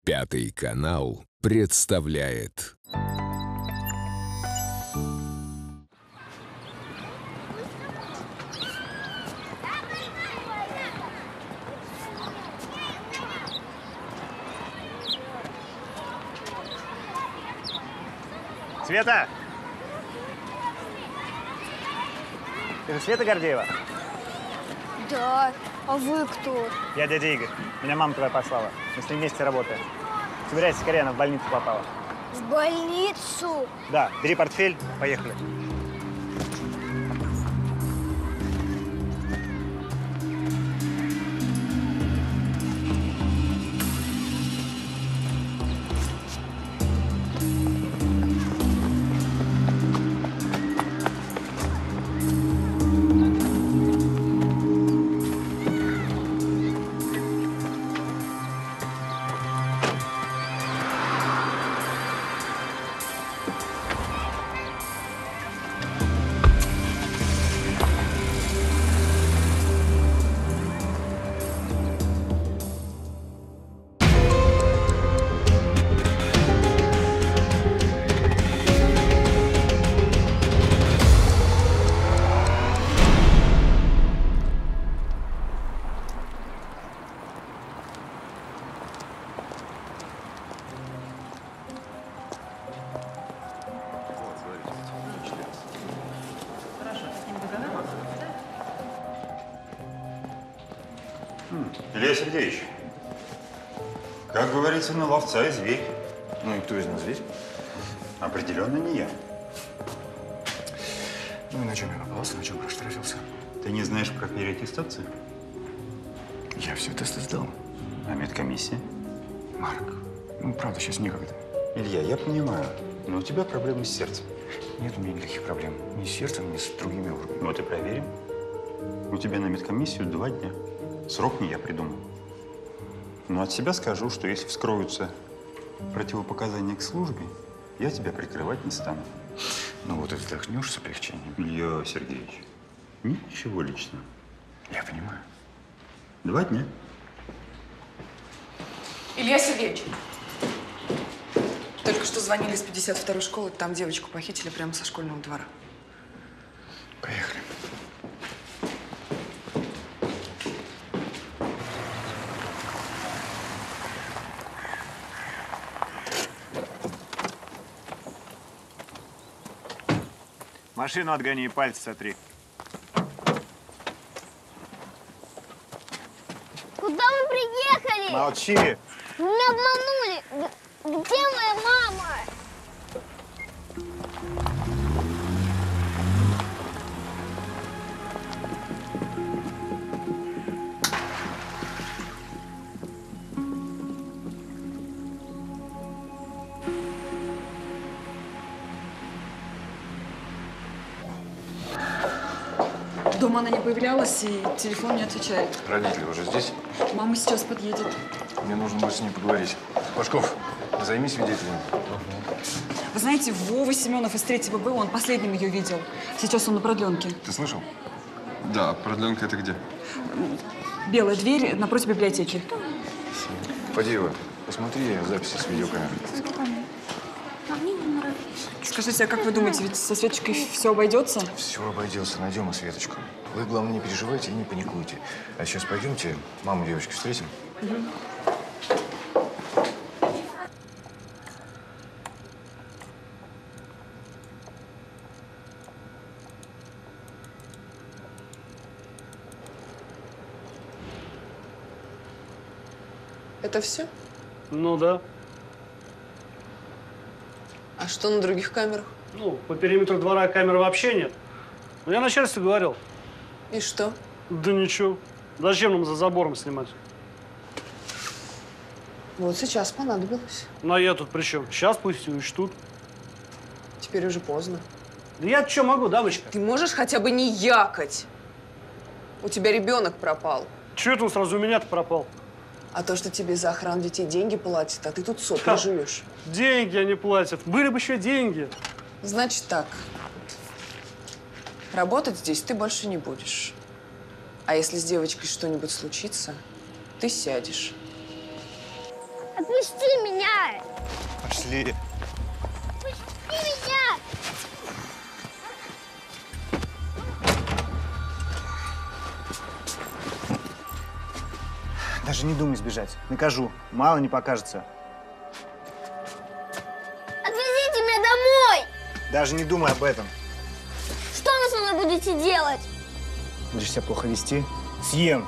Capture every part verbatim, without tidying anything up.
Пятый канал представляет. Света! Ты же Света Гордеева? Да. А вы кто? Я дядя Игорь. Меня мама твоя послала. Мы с ней вместе работаем. Собирайся скорее, она в больницу попала. В больницу? Да. Бери портфель, поехали. Илья Сергеевич, как говорится, на ловца и зверь. Ну и кто из нас здесь? Определенно не я. Ну и на чем я попался, на чем проштрафился? Ты не знаешь про переаттестацию? Я все тесты сдал. А медкомиссия? Марк, ну правда, сейчас некогда. Илья, я понимаю, но у тебя проблемы с сердцем. Нет у меня никаких проблем. Ни с сердцем, ни с другими органами. Вот и проверим. У тебя на медкомиссию два дня. Срок не я придумал. Но от себя скажу, что если вскроются противопоказания к службе, я тебя прикрывать не стану. Ну вот и вздохнешь с облегчением. Илья Сергеевич, ничего личного. Я понимаю. Два дня. Илья Сергеевич, только что звонили из пятьдесят второй школы, там девочку похитили прямо со школьного двора. Поехали. Машину отгони и пальцы сотри. Куда мы приехали? Молчи! Меня обманули. Г- Где моя мама? Дома она не появлялась, и телефон не отвечает. Родители уже здесь? Мама сейчас подъедет. Мне нужно будет с ней поговорить. Пашков, займись свидетелем. Вы знаете, Вова Семенов из третьего Б, он последним ее видел. Сейчас он на продленке. Ты слышал? Да, продленка это где? Белая дверь напротив библиотеки. Фадеева, посмотри записи с видеокамеры. Скажите, а как вы думаете, ведь со Светочкой все обойдется? Все обойдется, найдем и Светочку. Вы, главное, не переживайте и не паникуйте. А сейчас пойдемте, маму девочки встретим. Угу. Это все? Ну да. А что на других камерах? Ну, по периметру двора камер вообще нет. Но я начальству говорил. И что? Да ничего. Зачем нам за забором снимать? Вот сейчас понадобилось. Ну а я тут при чем? Сейчас пусть и учтут. Теперь уже поздно. Да я что могу, дамочка? Ты можешь хотя бы не якать? У тебя ребенок пропал. Чего это он сразу у меня-то пропал? А то, что тебе за охрану детей деньги платят, а ты тут сопли жуешь. Деньги они платят. Были бы еще деньги. Значит так. Работать здесь ты больше не будешь. А если с девочкой что-нибудь случится, ты сядешь. Отпусти меня! Пошли. Отпусти меня! Даже не думай сбежать. Накажу. Мало не покажется. Отвезите меня домой! Даже не думай об этом. Что вы со мной будете делать? Будешь себя плохо вести? Съем.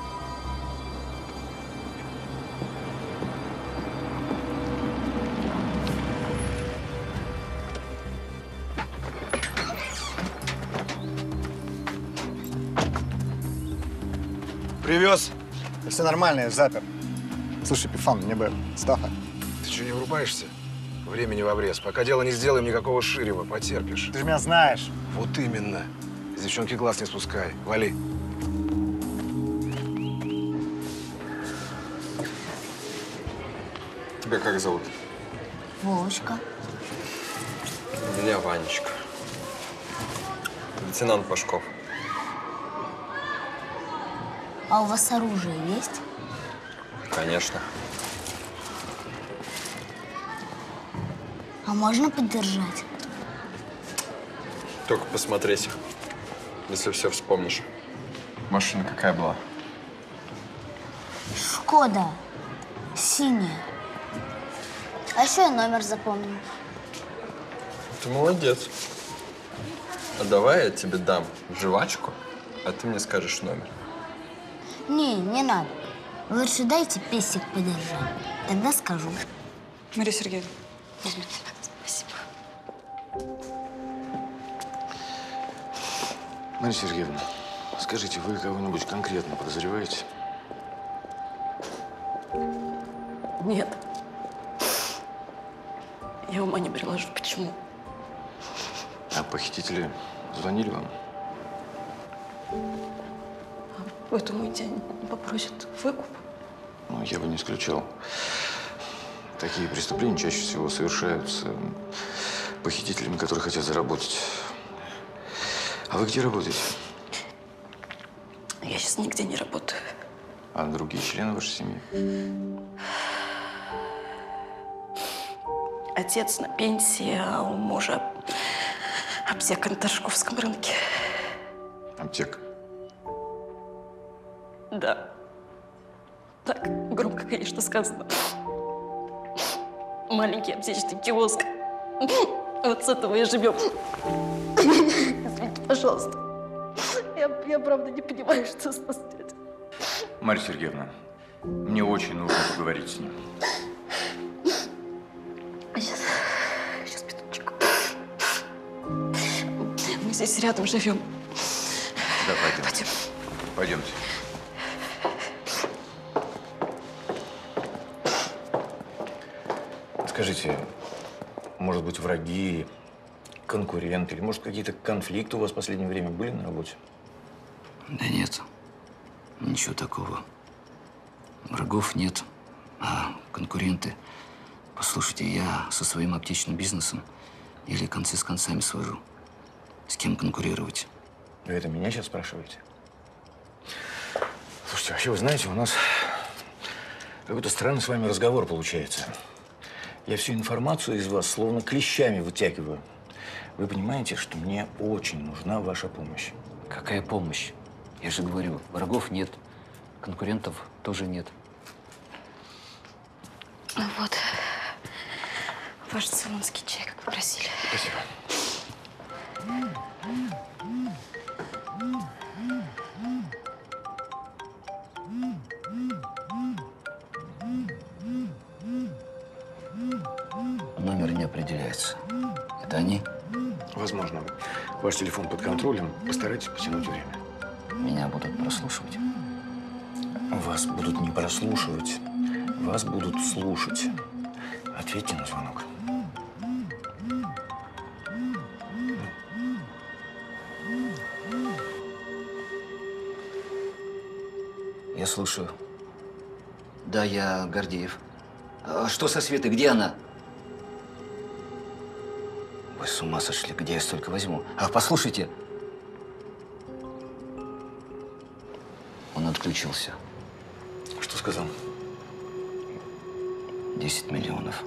Привез. Все нормально, я запер. Слушай, Пифан, мне бы Стаха. Ты что, не врубаешься? Времени в обрез. Пока дело не сделаем, никакого ширева. Потерпишь. Ты же меня знаешь. Вот именно. С девчонки глаз не спускай. Вали. Тебя как зовут? Вовочка. Меня Ванечка. Лейтенант Пашков. А у вас оружие есть? Конечно. А можно поддержать? Только посмотреть, если все вспомнишь. Машина какая была? Шкода. Синяя. А еще я номер запомнил. Ты молодец. А давай я тебе дам жвачку, а ты мне скажешь номер. Не, не надо. Лучше дайте песик подержать. Тогда скажу. Мария Сергеевна, возьмите. Спасибо. Мария Сергеевна, скажите, вы кого-нибудь конкретно подозреваете? Нет. Я ума не приложу. Почему? А похитители звонили вам? Вы думаете, они не попросят выкуп? Ну, я бы не исключал. Такие преступления чаще всего совершаются похитителями, которые хотят заработать. А вы где работаете? Я сейчас нигде не работаю. А другие члены вашей семьи? Отец на пенсии, а у мужа аптека на Торжковском рынке. Аптека? Да. Так громко, конечно, сказано. Маленький аптечный киоск. Вот с этого и живем. Извините, пожалуйста. Я, я правда не понимаю, что с нас делать. Марья Сергеевна, мне очень нужно поговорить с ним. Сейчас, сейчас, минуточку. Мы здесь рядом живем. Да, пойдем. Пойдем. Пойдемте. Скажите, может быть, враги, конкуренты, или, может, какие-то конфликты у вас в последнее время были на работе? Да нет, ничего такого. Врагов нет, а конкуренты… Послушайте, я со своим аптечным бизнесом или концы с концами свожу. С кем конкурировать? Вы это меня сейчас спрашиваете? Слушайте, вообще, вы знаете, у нас какой-то странный с вами разговор получается. Я всю информацию из вас словно клещами вытягиваю. Вы понимаете, что мне очень нужна ваша помощь. Какая помощь? Я же говорю, врагов нет, конкурентов тоже нет. Вот. Ваш цейлонский чай, как вы просили. Спасибо. Номер не определяется. Это они? Возможно. Ваш телефон под контролем. Постарайтесь потянуть время. Меня будут прослушивать. Вас будут не прослушивать. Вас будут слушать. Ответьте на звонок. Я слушаю. Да, я Гордеев. А что со Светой? Где она? Вы с ума сошли? Где я столько возьму? А, послушайте. Он отключился. Что сказал? десять миллионов.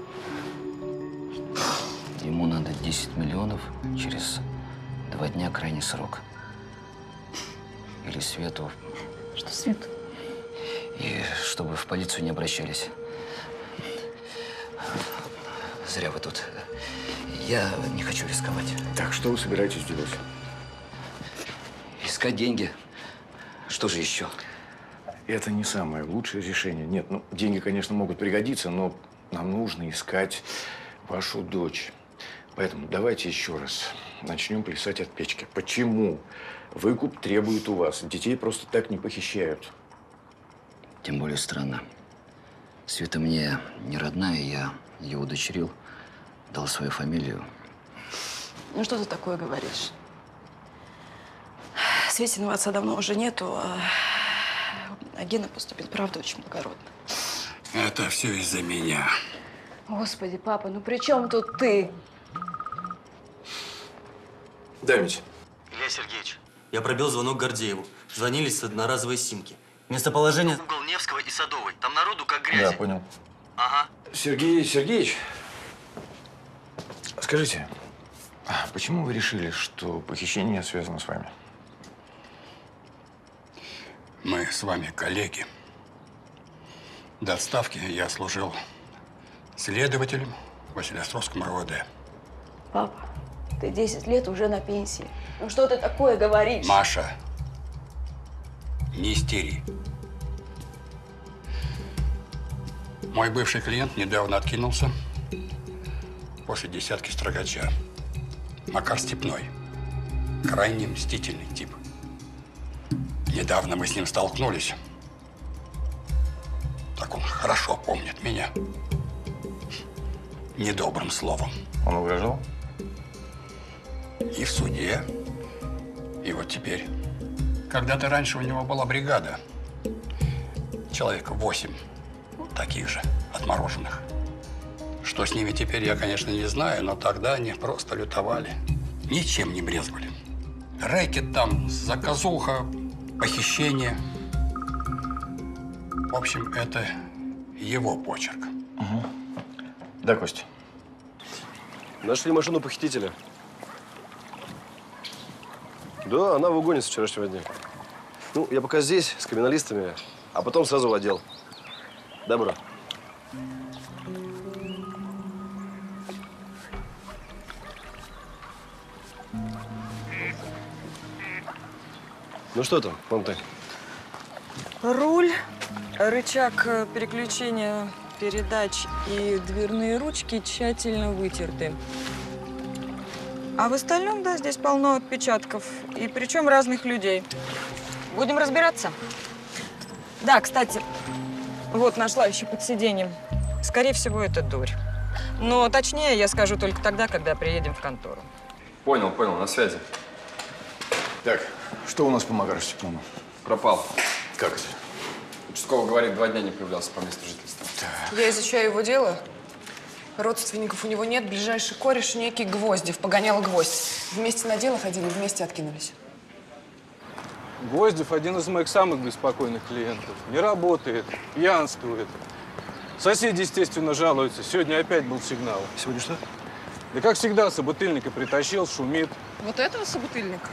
Ему надо десять миллионов через два дня крайний срок. Или Свету. Что Свету? И чтобы в полицию не обращались. Зря вы тут. Я не хочу рисковать. Так, что вы собираетесь делать? Искать деньги. Что же еще? Это не самое лучшее решение. Нет, ну, деньги, конечно, могут пригодиться, но нам нужно искать вашу дочь. Поэтому давайте еще раз начнем плясать от печки. Почему выкуп требует у вас? Детей просто так не похищают. Тем более странно. Света мне не родная, я ее удочерил, дал свою фамилию. Ну что ты такое говоришь? Светиного отца давно уже нету, а, а Гена поступит, правда, очень благородно. Это все из-за меня. Господи, папа, ну при чем тут ты? Да, Митя. Илья Сергеевич, я пробил звонок Гордееву. Звонили с одноразовой симки. Местоположение… Угол Невского и Садовой. Там народу как грязи. Да, понял. Ага. Сергей Сергеевич, скажите, а почему вы решили, что похищение связано с вами? Мы с вами коллеги. До отставки я служил следователем в Василеостровском эр вэ дэ. Папа, ты десять лет уже на пенсии. Ну что ты такое говоришь? Маша, не истери. Мой бывший клиент недавно откинулся после десятки строгача. Макар Степной. Крайне мстительный тип. Недавно мы с ним столкнулись. Так он хорошо помнит меня. Недобрым словом. Он угрожал? И в суде, и вот теперь. Когда-то раньше у него была бригада. Человек восемь таких же, отмороженных. Что с ними теперь, я, конечно, не знаю, но тогда они просто лютовали. Ничем не брезговали. Рэкет там, заказуха, похищение. В общем, это его почерк. Угу. Да, Костя. Нашли машину похитителя. Да, она в угоне с вчерашнего дня. Ну, я пока здесь, с криминалистами, а потом сразу в отдел. Добро. Ну что там, Понты? Руль, рычаг переключения передач и дверные ручки тщательно вытерты. А в остальном, да, здесь полно отпечатков. И причем разных людей. Будем разбираться. Да, кстати, вот нашла еще под сиденьем. Скорее всего, это дурь. Но точнее я скажу только тогда, когда приедем в контору. Понял, понял, на связи. Так, что у нас по Макару Степнову? Пропал. Как это? Участковый говорит, два дня не появлялся по месту жительства. Я изучаю его дело. Родственников у него нет. Ближайший кореш некий Гвоздев. Погонял гвоздь. Вместе на дело ходили, вместе откинулись. Гвоздев один из моих самых беспокойных клиентов. Не работает, пьянствует. Соседи, естественно, жалуются. Сегодня опять был сигнал. Сегодня что? Да как всегда, собутыльника притащил, шумит. Вот этого собутыльника?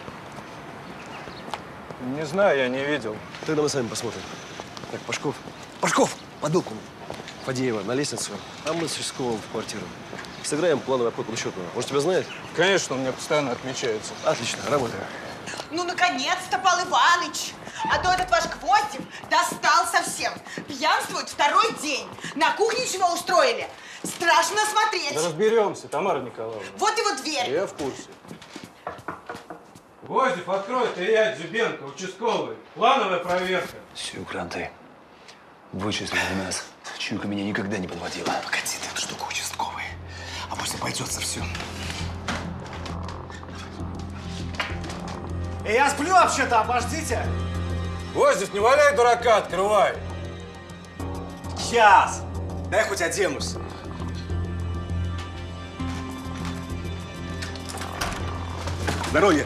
Не знаю, я не видел. Тогда мы сами посмотрим. Так, Пашков. Пашков! Подылку. Фадеева на лестницу, а мы с Ческовым в квартиру. Сыграем плановый обход расчетного. Он тебя знает? Конечно, у меня постоянно отмечается. Отлично, работаем. Ну, наконец-то, Пал Иваныч! А то этот ваш Гвоздев достал совсем. Пьянствует второй день. На кухне чего устроили? Страшно смотреть. Да разберемся, Тамара Николаевна. Вот его дверь. Я в курсе. Гвоздев, открой, ты я, Дзюбенко, участковый. Плановая проверка. Сюкранты. Вычислили нас. Чуйка меня никогда не подводила. Погоди, ты эта штука участковая. А пусть обойдется все. Эй, я сплю вообще-то, обождите. Гвоздев, не валяй дурака, открывай. Сейчас. Дай хоть оденусь. Здоровье.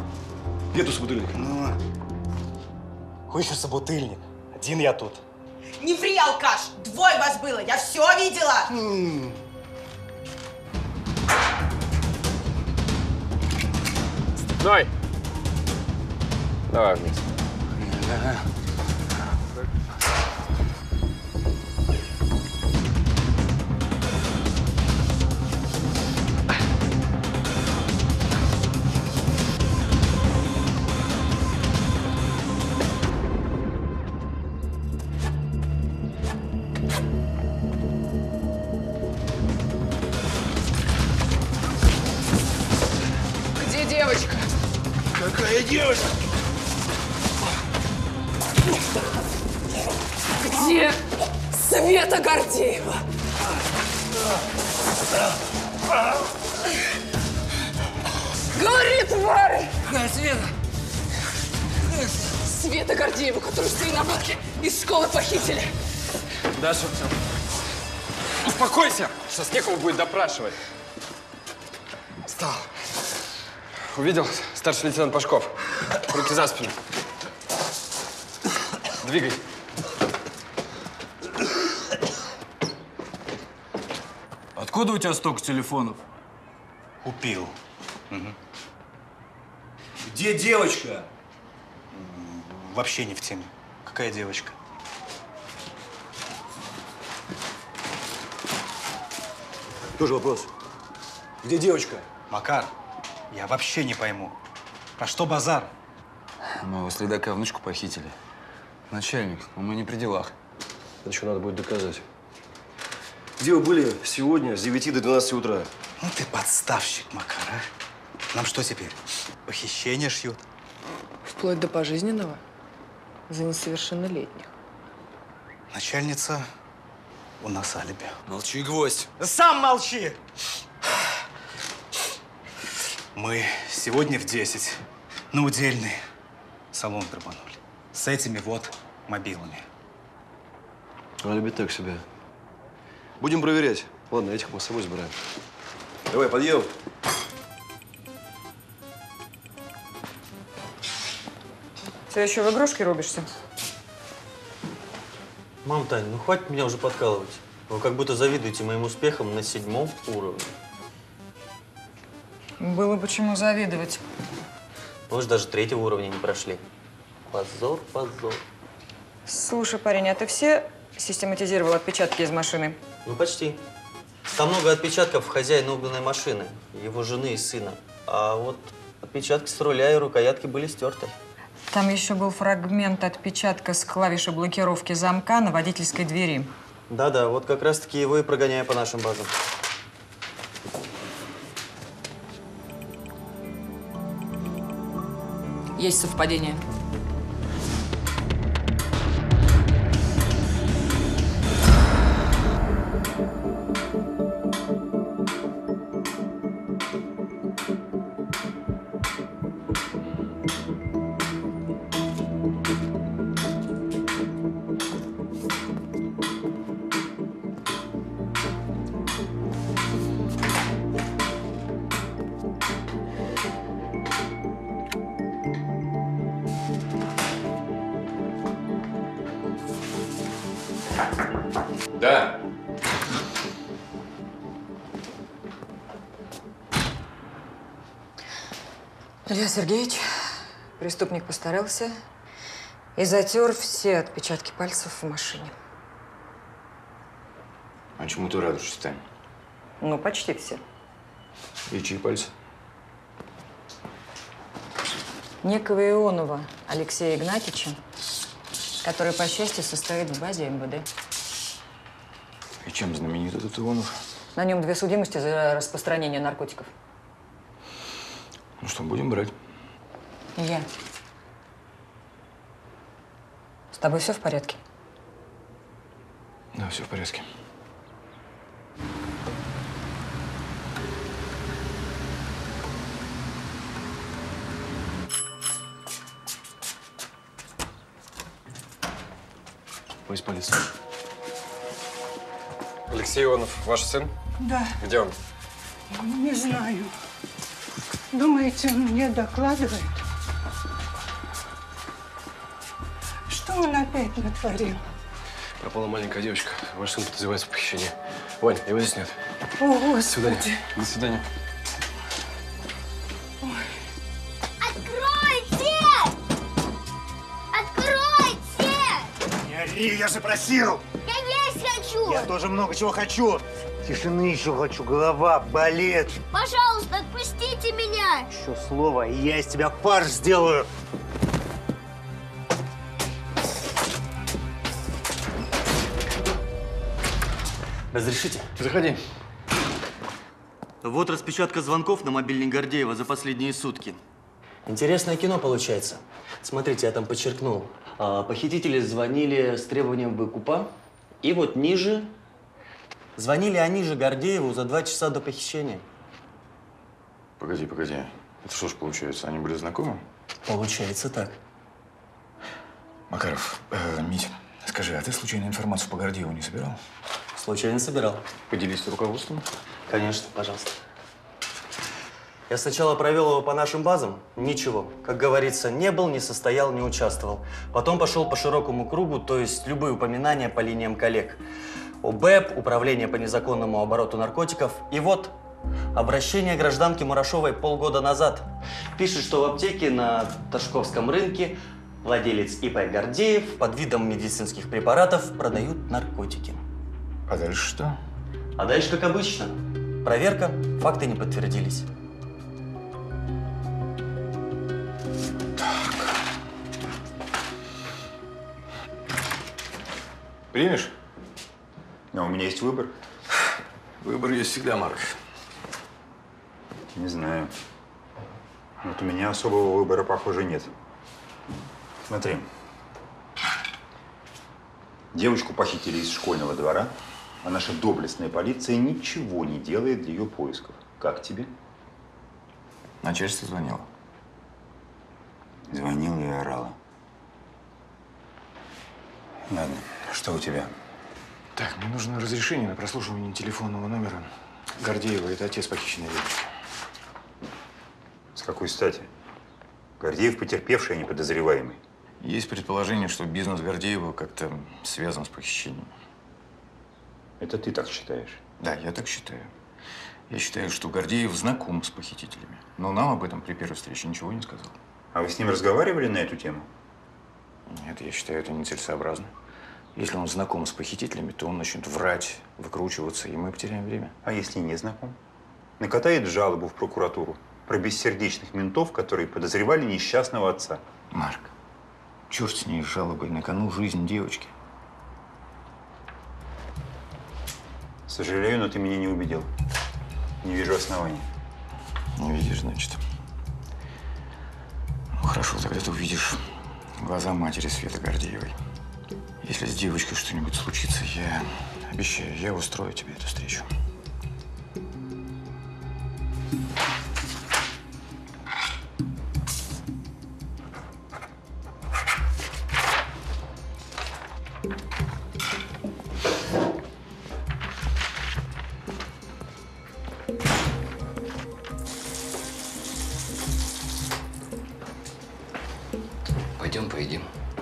Где тут собутыльник? Ну, какой еще собутыльник? Один я тут. Не ври, алкаш! Двое вас было, я все видела! Ной! Давай вместе. Где девочка? Какая девочка? Где Света Гордеева? Говори, тварь! Какая Света? Света Гордеева, которую с иномарки из школы похитили. Даша, успокойся! Сейчас некого будет допрашивать. Встал. Увидел? Старший лейтенант Пашков. Руки за спину. Двигай. Откуда у тебя столько телефонов? Купил. Угу. Где девочка? Вообще не в теме. Какая девочка? Тоже вопрос. Где девочка? Макар, я вообще не пойму. Про что базар? Моего следака внучку похитили. Начальник, мы не при делах. Это еще надо будет доказать. Где вы были сегодня с девяти до двенадцати утра? Ну ты подставщик, Макар, а? Нам что теперь? Похищение шьют? Вплоть до пожизненного за несовершеннолетних. Начальница, у нас алиби. Молчи, гвоздь. Да сам молчи! Мы сегодня в десять на удельный салон грабанули. С этими вот мобилами. Алиби так себе. Будем проверять. Ладно, этих мы с собой забираем. Давай, подъем. Ты еще в игрушки рубишься? Мам, Тань, ну хватит меня уже подкалывать. Вы как будто завидуете моим успехам на седьмом уровне. Было бы чему завидовать. Вы же даже третьего уровня не прошли. Позор, позор. Слушай, парень, а ты все систематизировал отпечатки из машины? Ну, почти. Там много отпечатков хозяина угнанной машины, его жены и сына. А вот отпечатки с руля и рукоятки были стерты. Там еще был фрагмент отпечатка с клавиши блокировки замка на водительской двери. Да-да, вот как раз-таки его и прогоняю по нашим базам. Есть совпадение. Да. Илья Сергеевич, преступник постарался и затер все отпечатки пальцев в машине. А чему ты радуешься, Тань? Ну, почти все. И чьи пальцы? Некого Ионова Алексея Игнатьевича, который, по счастью, состоит в базе эм вэ дэ. И чем знаменит этот Ионов? На нем две судимости за распространение наркотиков. Ну что, будем брать? Илья, с тобой все в порядке? Да, все в порядке. Пусть полиция. Алексей Ионов, ваш сын? Да. Где он? Не знаю. Думаете, он мне докладывает? Что он опять натворил? Пропала маленькая девочка. Ваш сын подозревается в похищении. Вань, его здесь нет. О, До Господи. свидания. До свидания. Откройте! Откройте! Не ори, я же просил! Я есть хочу! Я тоже много чего хочу! Тишины еще хочу, голова болит. Пожалуйста, отпустите меня! Еще слово, и я из тебя фарш сделаю. Разрешите? Заходи. Вот распечатка звонков на мобильник Гордеева за последние сутки. Интересное кино получается. Смотрите, я там подчеркнул. А, похитители звонили с требованием выкупа. И вот ниже… Звонили они же Гордееву за два часа до похищения. Погоди, погоди. Это что ж получается, они были знакомы? Получается так. Макаров, э, Митя, скажи, а ты случайно информацию по Гордееву не собирал? Случайно собирал. Поделись с руководством? Конечно, пожалуйста. Я сначала провел его по нашим базам. Ничего. Как говорится, не был, не состоял, не участвовал. Потом пошел по широкому кругу, то есть любые упоминания по линиям коллег. ОБЭП, Управление по незаконному обороту наркотиков. И вот обращение гражданки Мурашовой полгода назад. Пишет, что в аптеке на Ташковском рынке владелец ИП Гордеев под видом медицинских препаратов продают наркотики. А дальше что? А дальше, как обычно. Проверка, факты не подтвердились. Примешь? Но у меня есть выбор. Выбор есть всегда, Марк. Не знаю. Вот у меня особого выбора, похоже, нет. Смотри. Девочку похитили из школьного двора, а наша доблестная полиция ничего не делает для ее поисков. Как тебе? Начальство звонило. Звонила и орала. Ладно, что у тебя? Так, мне нужно разрешение на прослушивание телефонного номера Гордеева. Это отец похищенной девочки. С какой стати? Гордеев потерпевший, а не подозреваемый. Есть предположение, что бизнес Гордеева как-то связан с похищением. Это ты так считаешь? Да, я так считаю. Я считаю, что Гордеев знаком с похитителями. Но нам об этом при первой встрече ничего не сказал. А вы с ним разговаривали на эту тему? Нет, я считаю, это нецелесообразно. Если он знаком с похитителями, то он начнет врать, выкручиваться, и мы потеряем время. А если не знаком? Накатает жалобу в прокуратуру про бессердечных ментов, которые подозревали несчастного отца. Марк, черт с ней с жалобой, на кону жизнь девочки. Сожалею, но ты меня не убедил. Не вижу оснований. Не видишь, значит. Ну, хорошо, тогда ты увидишь глаза матери Светы Гордеевой. Если с девочкой что-нибудь случится, я обещаю, я устрою тебе эту встречу. Пойдем поедим.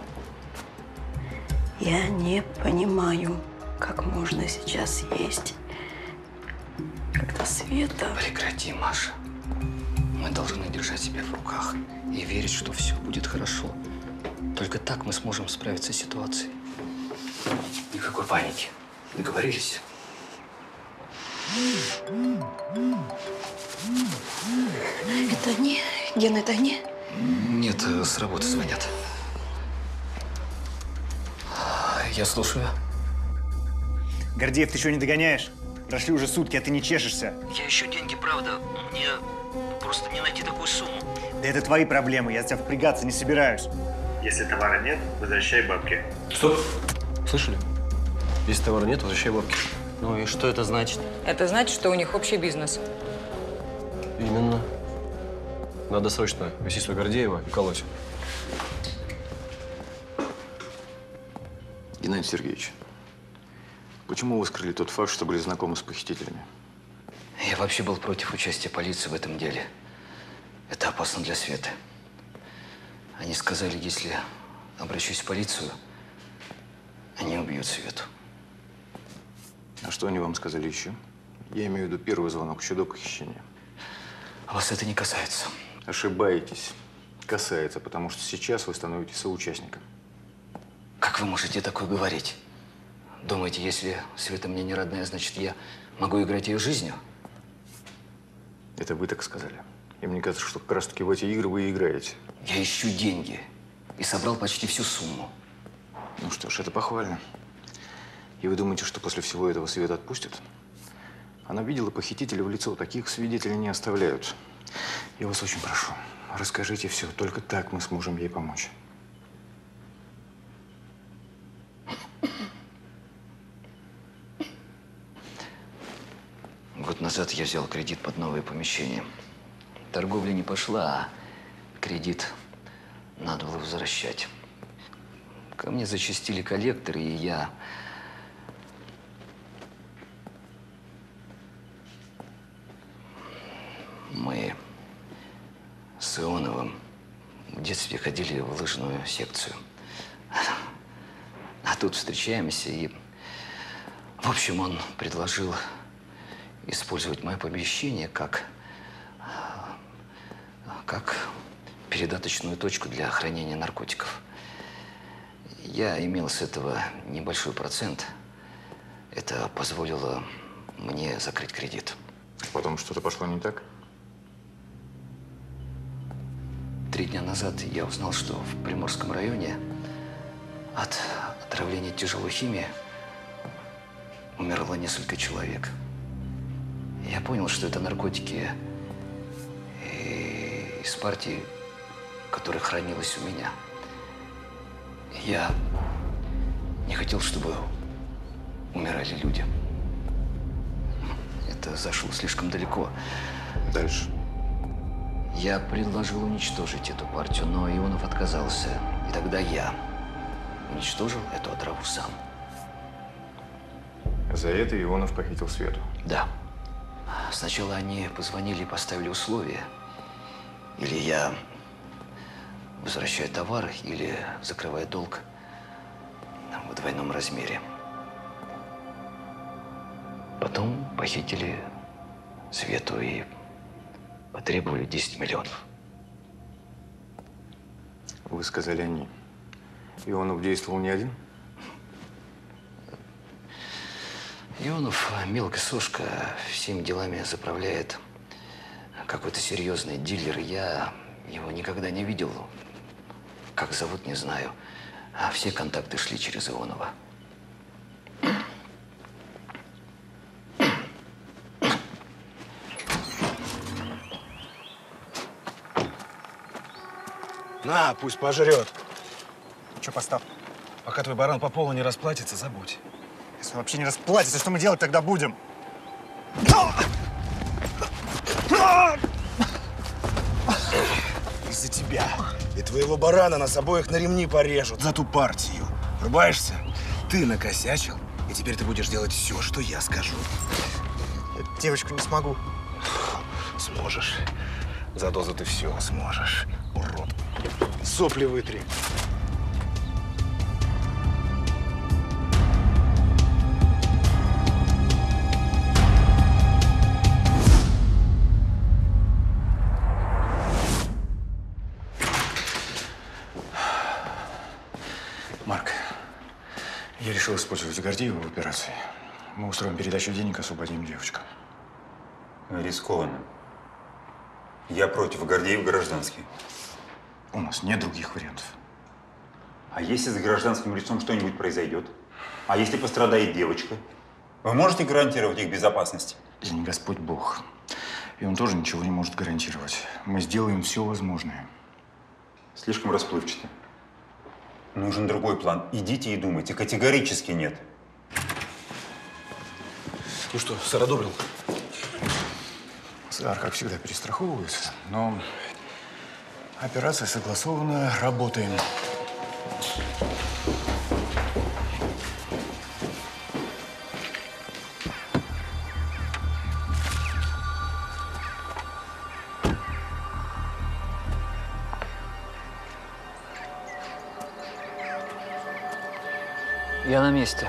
Я не понимаю, как можно сейчас есть, когда Света… Прекрати, Маша. Мы должны держать себя в руках и верить, что все будет хорошо. Только так мы сможем справиться с ситуацией. Никакой паники. Договорились? Это они? Гена, это они? Нет, с работы звонят. Я слушаю. Гордеев, ты что, не догоняешь? Прошли уже сутки, а ты не чешешься. Я ищу деньги, правда. Мне просто не найти такую сумму. Да это твои проблемы, я за тебя впрягаться не собираюсь. Если товара нет, возвращай бабки. Стоп! Слышали? Если товара нет, возвращай бабки. Ну и что это значит? Это значит, что у них общий бизнес. Именно. Надо срочно вести сюда Гордеева и колоть. Геннадий Сергеевич, почему вы скрыли тот факт, что были знакомы с похитителями? Я вообще был против участия полиции в этом деле. Это опасно для Светы. Они сказали, если обращусь в полицию, Они убьют Свету. А что они вам сказали еще? Я имею в виду первый звонок, еще до похищения. А вас это не касается. Ошибаетесь. Касается, потому что сейчас вы становитесь соучастником. Как вы можете такое говорить? Думаете, если Света мне не родная, значит, я могу играть ее жизнью? Это вы так сказали. И мне кажется, что как раз-таки в эти игры вы и играете. Я ищу деньги и собрал почти всю сумму. Ну что ж, это похвально. И вы думаете, что после всего этого Света отпустят? Она видела похитителя в лицо. Таких свидетелей не оставляют. Я вас очень прошу, расскажите все. Только так мы сможем ей помочь. Год назад я взял кредит под новое помещение. Торговля не пошла, а кредит надо было возвращать. Ко мне зачастили коллекторы, и я… Мы с Ионовым в детстве ходили в лыжную секцию. А тут встречаемся, и… В общем, он предложил использовать мое помещение как, как передаточную точку для хранения наркотиков. Я имел с этого небольшой процент. Это позволило мне закрыть кредит. Потом что-то пошло не так? Три дня назад я узнал, что в Приморском районе от отравления тяжелой химией умерло несколько человек. Я понял, что это наркотики из партии, которая хранилась у меня. Я не хотел, чтобы умирали люди. Это зашло слишком далеко. Дальше. Я предложил уничтожить эту партию, но Ионов отказался. И тогда я уничтожил эту отраву сам. За это Ионов похитил Свету? Да. Сначала они позвонили и поставили условия. Или я возвращаю товар, или закрываю долг в двойном размере. Потом похитили Свету и потребовали десять миллионов. Вы сказали они. Ионов действовал не один? Ионов мелкая сошка, всеми делами заправляет какой-то серьезный дилер. Я его никогда не видел. Как зовут, не знаю. А все контакты шли через Ионова. На, пусть пожрет. Че, постав? Пока твой баран по полу не расплатится, забудь. Если вообще не расплатится, что мы делать тогда будем? Из-за тебя и твоего барана нас обоих на ремни порежут за ту партию. Врубаешься? Ты накосячил, и теперь ты будешь делать все, что я скажу. Я девочку не смогу. Сможешь. За дозу ты все сможешь, урод. Сопли вытри. Марк, я решил использовать Гордеева в операции. Мы устроим передачу денег, освободим девочку. Рискованно. Я против, Гордеев гражданский. У нас нет других вариантов. А если с гражданским лицом что-нибудь произойдет? А если пострадает девочка? Вы можете гарантировать их безопасность? Я не Господь Бог. И он тоже ничего не может гарантировать. Мы сделаем все возможное. Слишком расплывчато. Нужен другой план. Идите и думайте. Категорически нет. Ну что, сэр одобрил? Сэр, как всегда, перестраховывается. Но операция согласована. Работаем. Я на месте.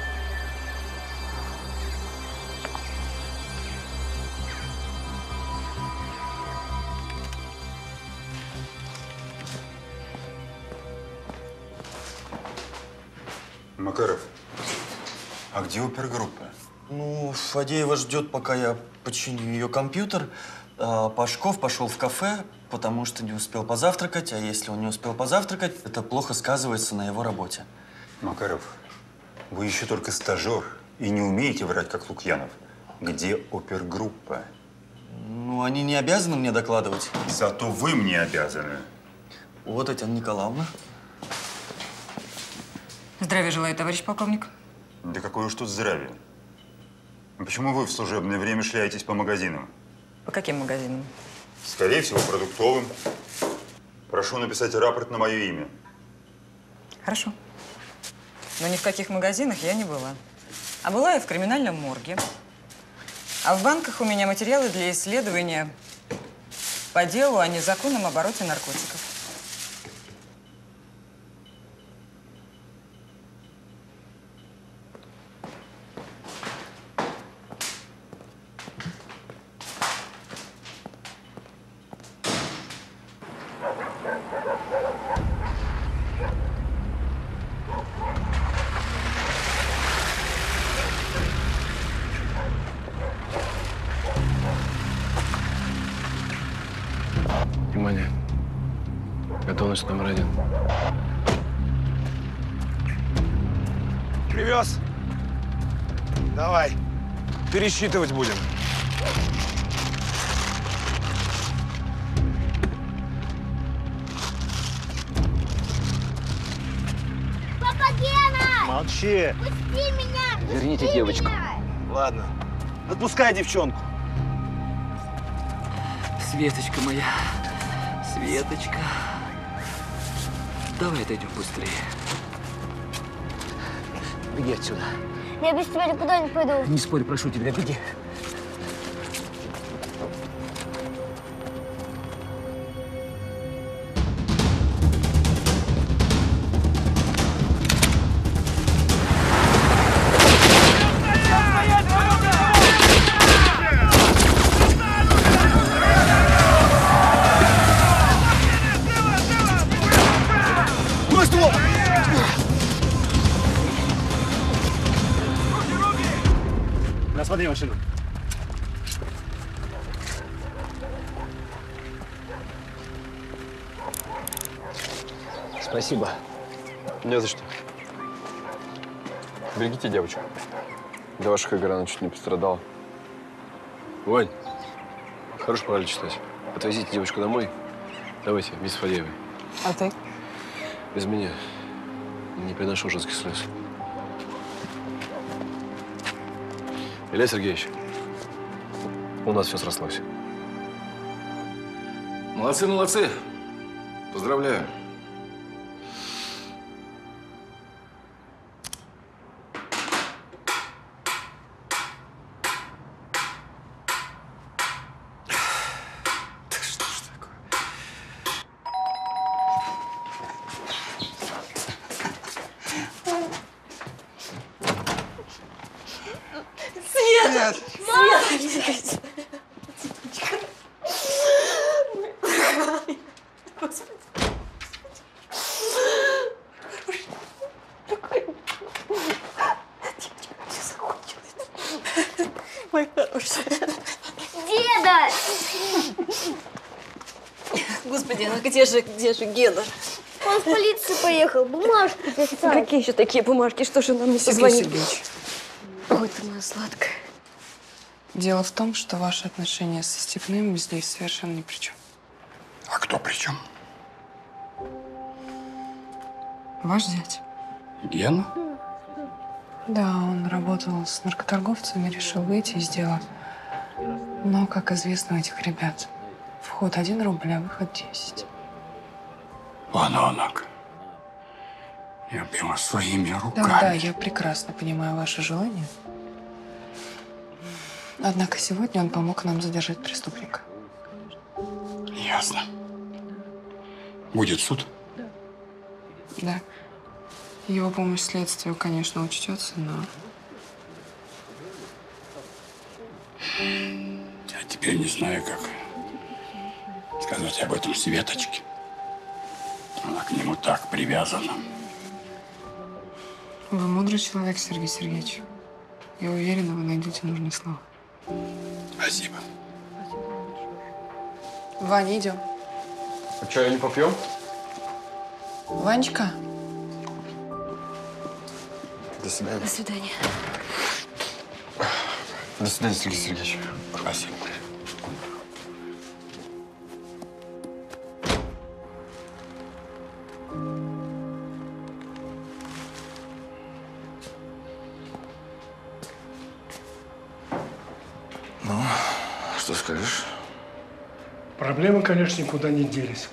Макаров, а где опергруппа? Ну, Фадеева ждет, пока я починю ее компьютер. А Пашков пошел в кафе, потому что не успел позавтракать. А если он не успел позавтракать, это плохо сказывается на его работе. Макаров, вы еще только стажер и не умеете врать, как Лукьянов. Где опергруппа? Ну, они не обязаны мне докладывать. Зато вы мне обязаны. Вот, Татьяна Николаевна. Здравия желаю, товарищ полковник. Да какое уж тут здравие. А почему вы в служебное время шляетесь по магазинам? По каким магазинам? Скорее всего, продуктовым. Прошу написать рапорт на мое имя. Хорошо. Но ни в каких магазинах я не была. А была я в криминальном морге. А в банках у меня материалы для исследования по делу о незаконном обороте наркотиков. Внимание. Готовность номер один. Привез. Давай. Пересчитывать будем. Папа Гена! Молчи. Пусти меня! Верните Пусти девочку. меня! Ладно. Отпускай девчонку. Светочка моя, Светочка. Давай отойдем быстрее. Беги отсюда. Я без тебя никуда не пойду. Не спорь, прошу тебя, беги. Смотри машину. Спасибо. Не за что. Берегите девочку. Для ваших игр она чуть не пострадала. Вань, хорош пора читать. Отвезите девочку домой. Давайте, без Фадеевой. А ты? Без меня. Не переношу женских слез. Илья Сергеевич, у нас все срослось. Молодцы, молодцы. Поздравляю. Да что ж такое? Света! Света! Господи. Мой хороший. Деда! Господи, ну где же, где же Гена? Он в полицию поехал, бумажки писать. Какие еще такие бумажки? Что же нам не Сергей позвонит? Сергеевич, Ой, ты моя сладкая. дело в том, что ваши отношения со Степным здесь совершенно ни при чем. А кто при чем? Ваш зять. Гена? Да, он работал с наркоторговцами, решил выйти из дела. Но, как известно у этих ребят, вход один рубль, а выход десять. Подонок. Я б его своими руками. Да, да, я прекрасно понимаю ваше желание. Однако сегодня он помог нам задержать преступника. Ясно. Будет суд? Да. Его помощь следствию, конечно, учтется, но… Я теперь не знаю, как сказать об этом Светочке. Она к нему так привязана. Вы мудрый человек, Сергей Сергеевич. Я уверена, вы найдете нужные слова. Спасибо. Ваня, идем. А чая не попьем? Ванечка. До свидания. До свидания. До свидания, Сергей Сергеевич. Спасибо. Ну, что скажешь? Проблемы, конечно, никуда не делись.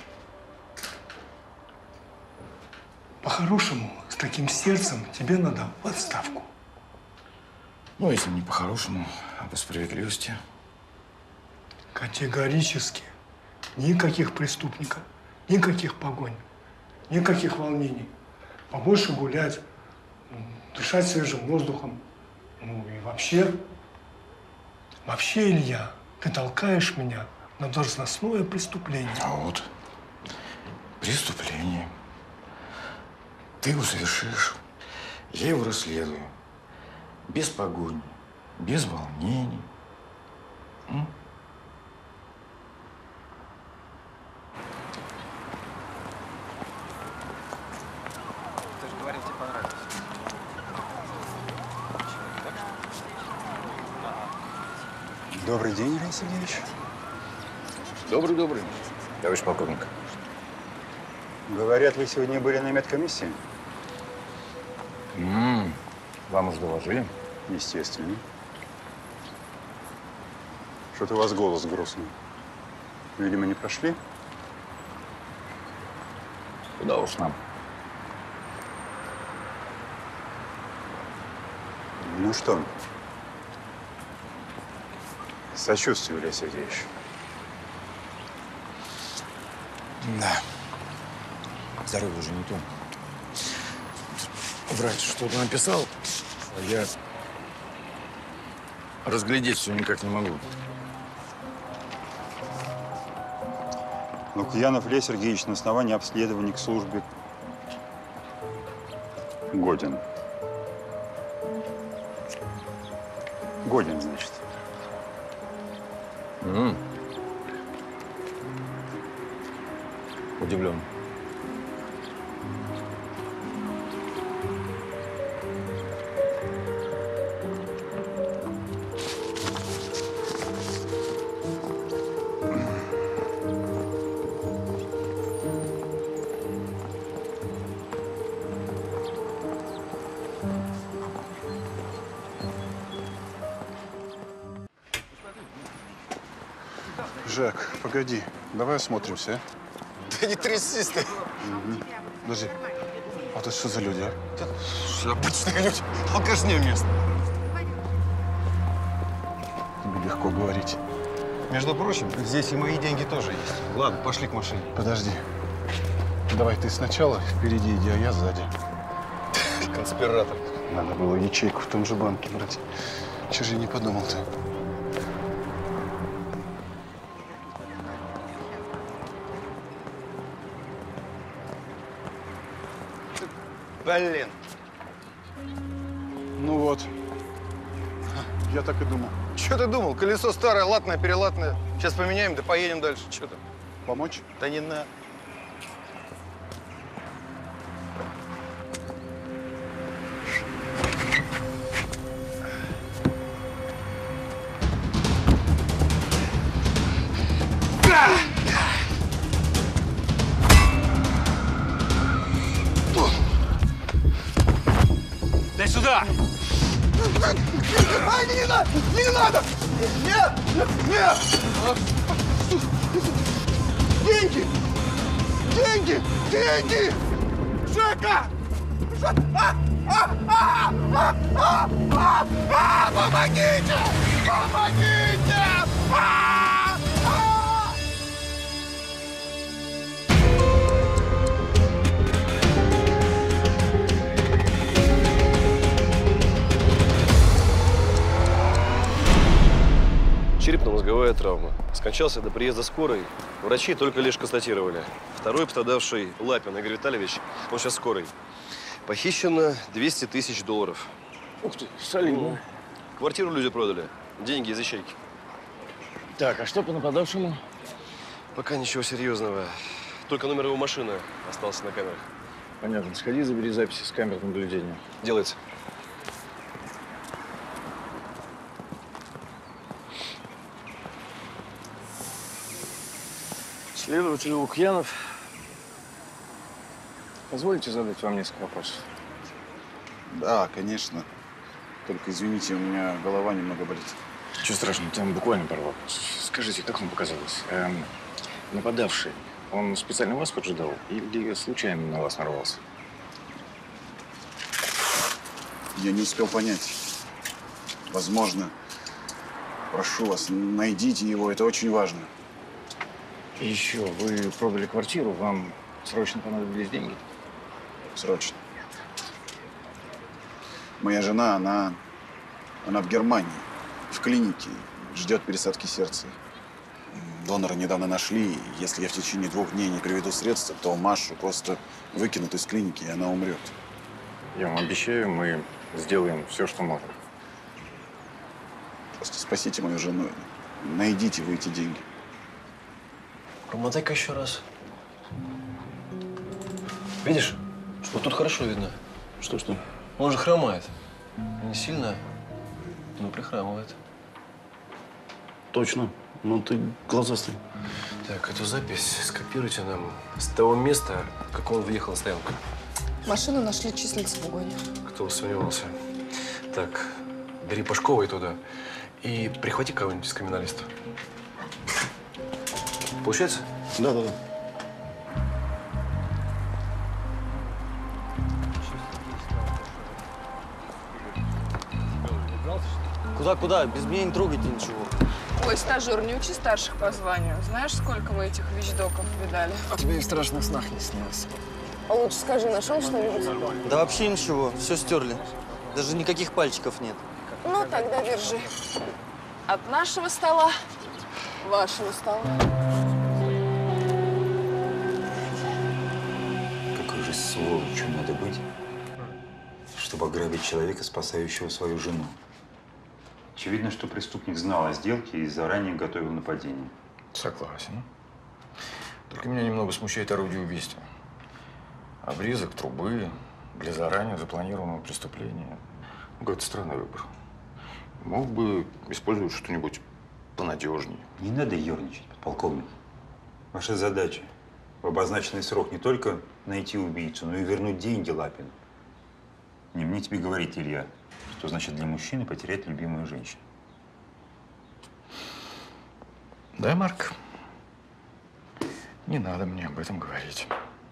По-хорошему, с таким сердцем тебе надо в отставку. Ну, если не по-хорошему, а по справедливости. Категорически. Никаких преступников, никаких погонь, никаких волнений. Побольше гулять, дышать свежим воздухом. Ну и вообще, вообще, Илья, ты толкаешь меня на должностное преступление. А вот преступление. Ты его совершишь, я его расследую. Без погони, без волнений. М? Ты же говорил, тебе понравилось. Добрый день, Илья Сергеевич. Добрый-добрый, товарищ полковник. Говорят, вы сегодня были на медкомиссии? М-м, вам уже доложили? Естественно. Что-то у вас голос грустный. Видимо, не прошли? Куда уж нам? Ну что? Сочувствую, Илья Сергеевич. Да. Здоровье уже не то. Врач что-то написал, а я разглядеть все никак не могу. Лукьянов Илья Сергеевич на основании обследования к службе годен. Годен, значит. М-м. Удивлен. Жак, погоди, давай осмотримся, а? Да не трясись ты. Угу. Подожди, а это что за люди, а? Это обычные люди, алкашня местная. Тебе легко говорить. Между прочим, здесь и мои деньги тоже есть. Ладно, пошли к машине. Подожди. Давай ты сначала впереди иди, а я сзади. Конспиратор. Надо было ячейку в том же банке брать. Чего же я не подумал-то? Блин. Ну вот. Я так и думал. Что ты думал? Колесо старое, латное, перелатное. Сейчас поменяем, да поедем дальше. Что ты? Помочь? Да не надо. Дай сюда! Ай, не надо! Не надо! Нет! Нет! Деньги! Деньги! Деньги! Жека! Жека! А, а, а, а, а, а, помогите! Помогите! А, а! Черепно-мозговая травма. Скончался до приезда скорой. Врачи только лишь констатировали. Второй пострадавший Лапин Игорь Витальевич, он сейчас скорой. Похищено двести тысяч долларов. Ух ты, солидно. Квартиру люди продали. Деньги из ячейки. Так, а что по нападавшему? Пока ничего серьезного. Только номер его машины остался на камерах. Понятно. Сходи, забери записи с камер наблюдения. Делается. Следователь Лукьянов. Позвольте задать вам несколько вопросов? Да, конечно. Только извините, у меня голова немного болит. Ничего страшного, там буквально пару вопросов. Скажите, как вам показалось, эм, нападавший, он специально вас поджидал или случайно на вас нарвался? Я не успел понять. Возможно. Прошу вас, найдите его, это очень важно. И еще, вы продали квартиру, вам срочно понадобились деньги? Срочно. Моя жена, она, она в Германии, в клинике, ждет пересадки сердца. Донора недавно нашли. Если я в течение двух дней не приведу средства, то Машу просто выкинут из клиники, и она умрет. Я вам обещаю, мы сделаем все, что можем. Просто спасите мою жену. Найдите вы эти деньги. Промотай-ка еще раз. Видишь? Вот тут хорошо видно. Что-что? Он же хромает. Не сильно, но прихрамывает. Точно. Ну ты глазастый. Так, эту запись скопируйте нам с того места, как он въехал на стоянку. Машину нашли числиться в угоне. Кто сомневался. Так, бери Пашкова и туда. И прихвати кого-нибудь из криминалистов. Получается? Да, да, да. Куда-куда? Без меня не трогайте ничего. Ой, стажер, не учи старших по званию. Знаешь, сколько мы этих вещдоков видали? Тебе и в страшных снах не снилось. А лучше скажи, нашел что-нибудь? Да вообще ничего, все стерли. Даже никаких пальчиков нет. Ну, тогда держи. От нашего стола вашего стола. Какой же сволочью надо быть, чтобы ограбить человека, спасающего свою жену. Очевидно, что преступник знал о сделке и заранее готовил нападение. Согласен. Только меня немного смущает орудие убийства. Обрезок трубы для заранее запланированного преступления. Какой-то странный выбор. Мог бы использовать что-нибудь понадежнее. Не надо ерничать, подполковник. Ваша задача в обозначенный срок не только найти убийцу, но и вернуть деньги Лапину. Не мне тебе говорить, Илья, что значит для мужчины потерять любимую женщину. Да, Марк? Не надо мне об этом говорить.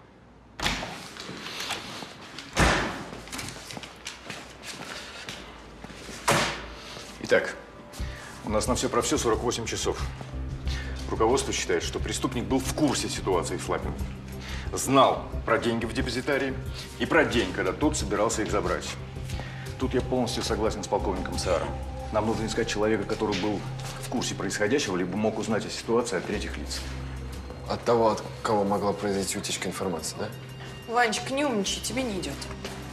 Итак, у нас на все про все сорок восемь часов. Руководство считает, что преступник был в курсе ситуации с Лапиным. Знал про деньги в депозитарии и про день, когда тот собирался их забрать. Тут я полностью согласен с полковником Сааром. Нам нужно искать человека, который был в курсе происходящего, либо мог узнать о ситуации от третьих лиц. От того, от кого могла произойти утечка информации, да? Ванечка, не умничай, тебе не идет.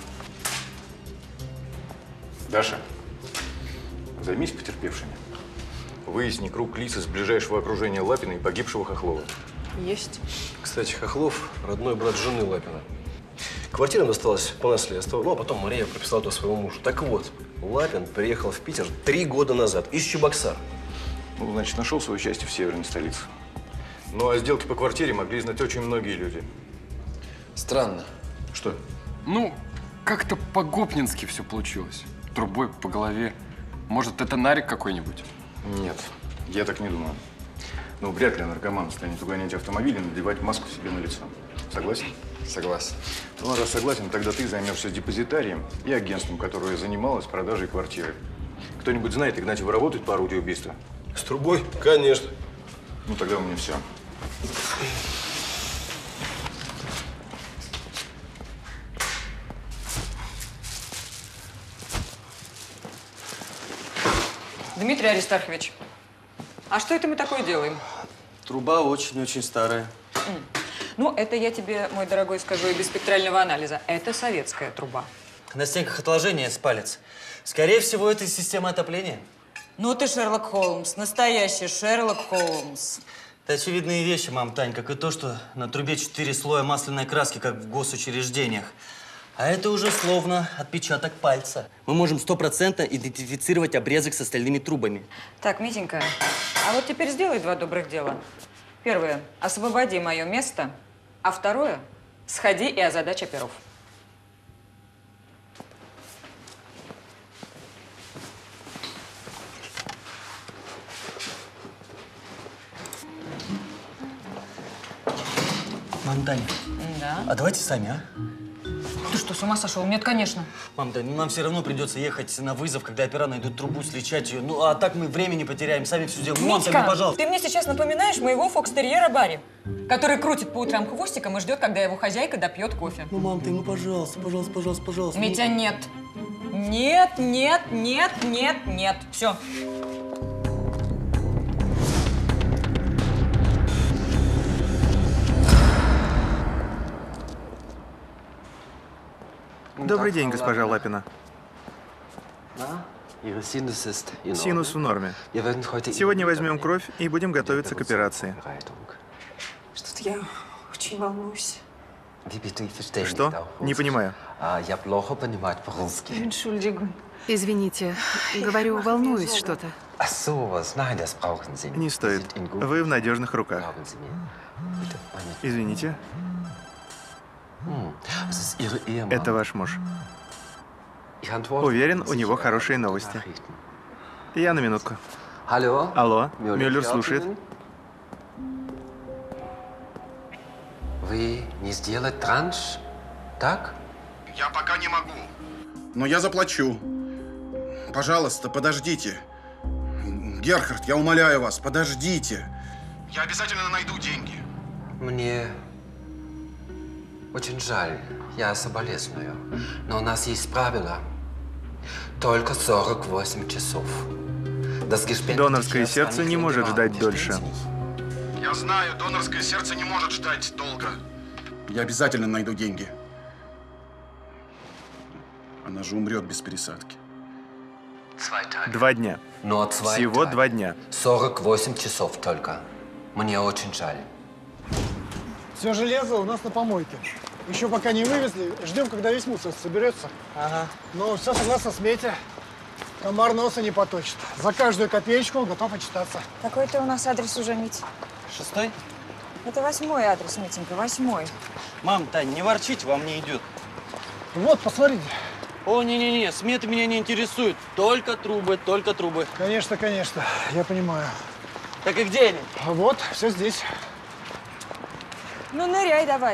Даша, займись потерпевшими. Выясни круг лиц из ближайшего окружения Лапина и погибшего Хохлова. Есть. Кстати, Хохлов – родной брат жены Лапина. Квартира досталась по наследству, ну а потом Мария прописала туда своего мужа. Так вот, Лапин приехал в Питер три года назад из Чебоксар. Ну, значит, нашел свое счастье в северной столице. Ну, а сделки по квартире могли знать очень многие люди. Странно. Что? Ну, как-то по-гопнински все получилось. Трубой по голове. Может, это нарик какой-нибудь? Нет, я так не думаю. Ну, вряд ли наркоман станет угонять автомобиль и надевать маску себе на лицо. Согласен? Согласен. Ну, раз согласен, тогда ты займешься депозитарием и агентством, которое занималось продажей квартиры. Кто-нибудь знает, Игнатьева работает по орудию убийства? С трубой? Конечно. Ну, тогда у меня все. Дмитрий Аристархович, А что это мы такое делаем? Труба очень-очень старая. М. Ну, это я тебе, мой дорогой, скажу и без спектрального анализа. Это советская труба. На стенках отложения с палец. Скорее всего, это система отопления. Ну ты Шерлок Холмс, настоящий Шерлок Холмс. Это очевидные вещи, мам Тань, как и то, что на трубе четыре слоя масляной краски, как в госучреждениях. А это уже словно отпечаток пальца. Мы можем стопроцентно идентифицировать обрезок с остальными трубами. Так, Митенька, а вот теперь сделай два добрых дела. Первое, освободи мое место. А второе, сходи и озадачь оперов. Мам Таня, Да. а давайте сами, а? Ты что, с ума сошел? Нет, конечно. Мам Таня, ну нам все равно придется ехать на вызов, когда опера найдут трубу, сличать ее. Ну, а так мы времени потеряем, сами все сделаем. Ну, мам Таня, пожалуйста. Ты мне сейчас напоминаешь моего фокстерьера Барри, который крутит по утрам хвостиком и ждет, когда его хозяйка допьет кофе. Ну, мам Таня, ну, пожалуйста, пожалуйста, пожалуйста, пожалуйста. Митя, нет. Нет, нет, нет, нет, нет. Все. Добрый день, госпожа Лапина. Синус в норме. Сегодня возьмем кровь и будем готовиться к операции. Что-то я очень волнуюсь. Что? Не понимаю. Извините, говорю, волнуюсь что-то. Не стоит. Вы в надежных руках. Извините. Это ваш муж. Уверен, у него хорошие новости. Я на минутку. Алло, Мюллер слушает. Вы не сделать транш, так? Я пока не могу. Но я заплачу. Пожалуйста, подождите. Герхард, я умоляю вас, подождите. Я обязательно найду деньги. Мне очень жаль, я соболезную. Но у нас есть правило. Только сорок восемь часов. Донорское сердце не может ждать дольше. Я знаю, донорское сердце не может ждать долго. Я обязательно найду деньги. Она же умрет без пересадки. Два дня. Но Всего два дня. сорок восемь часов только. Мне очень жаль. Все железо у нас на помойке. Еще пока не вывезли, ждем, когда весь мусор соберется. Ага. Но все согласно смете. Комар носа не поточит. За каждую копеечку готов отчитаться. Какой ты у нас адрес уже, Мить? Шестой? Это восьмой адрес, Митенька, восьмой. Мам, Тань, не ворчите, вам не идет. Вот, посмотрите. О, не-не-не, сметы меня не интересуют. Только трубы, только трубы. Конечно, конечно, я понимаю. Так и где они? Вот, все здесь. Ну, ныряй давай.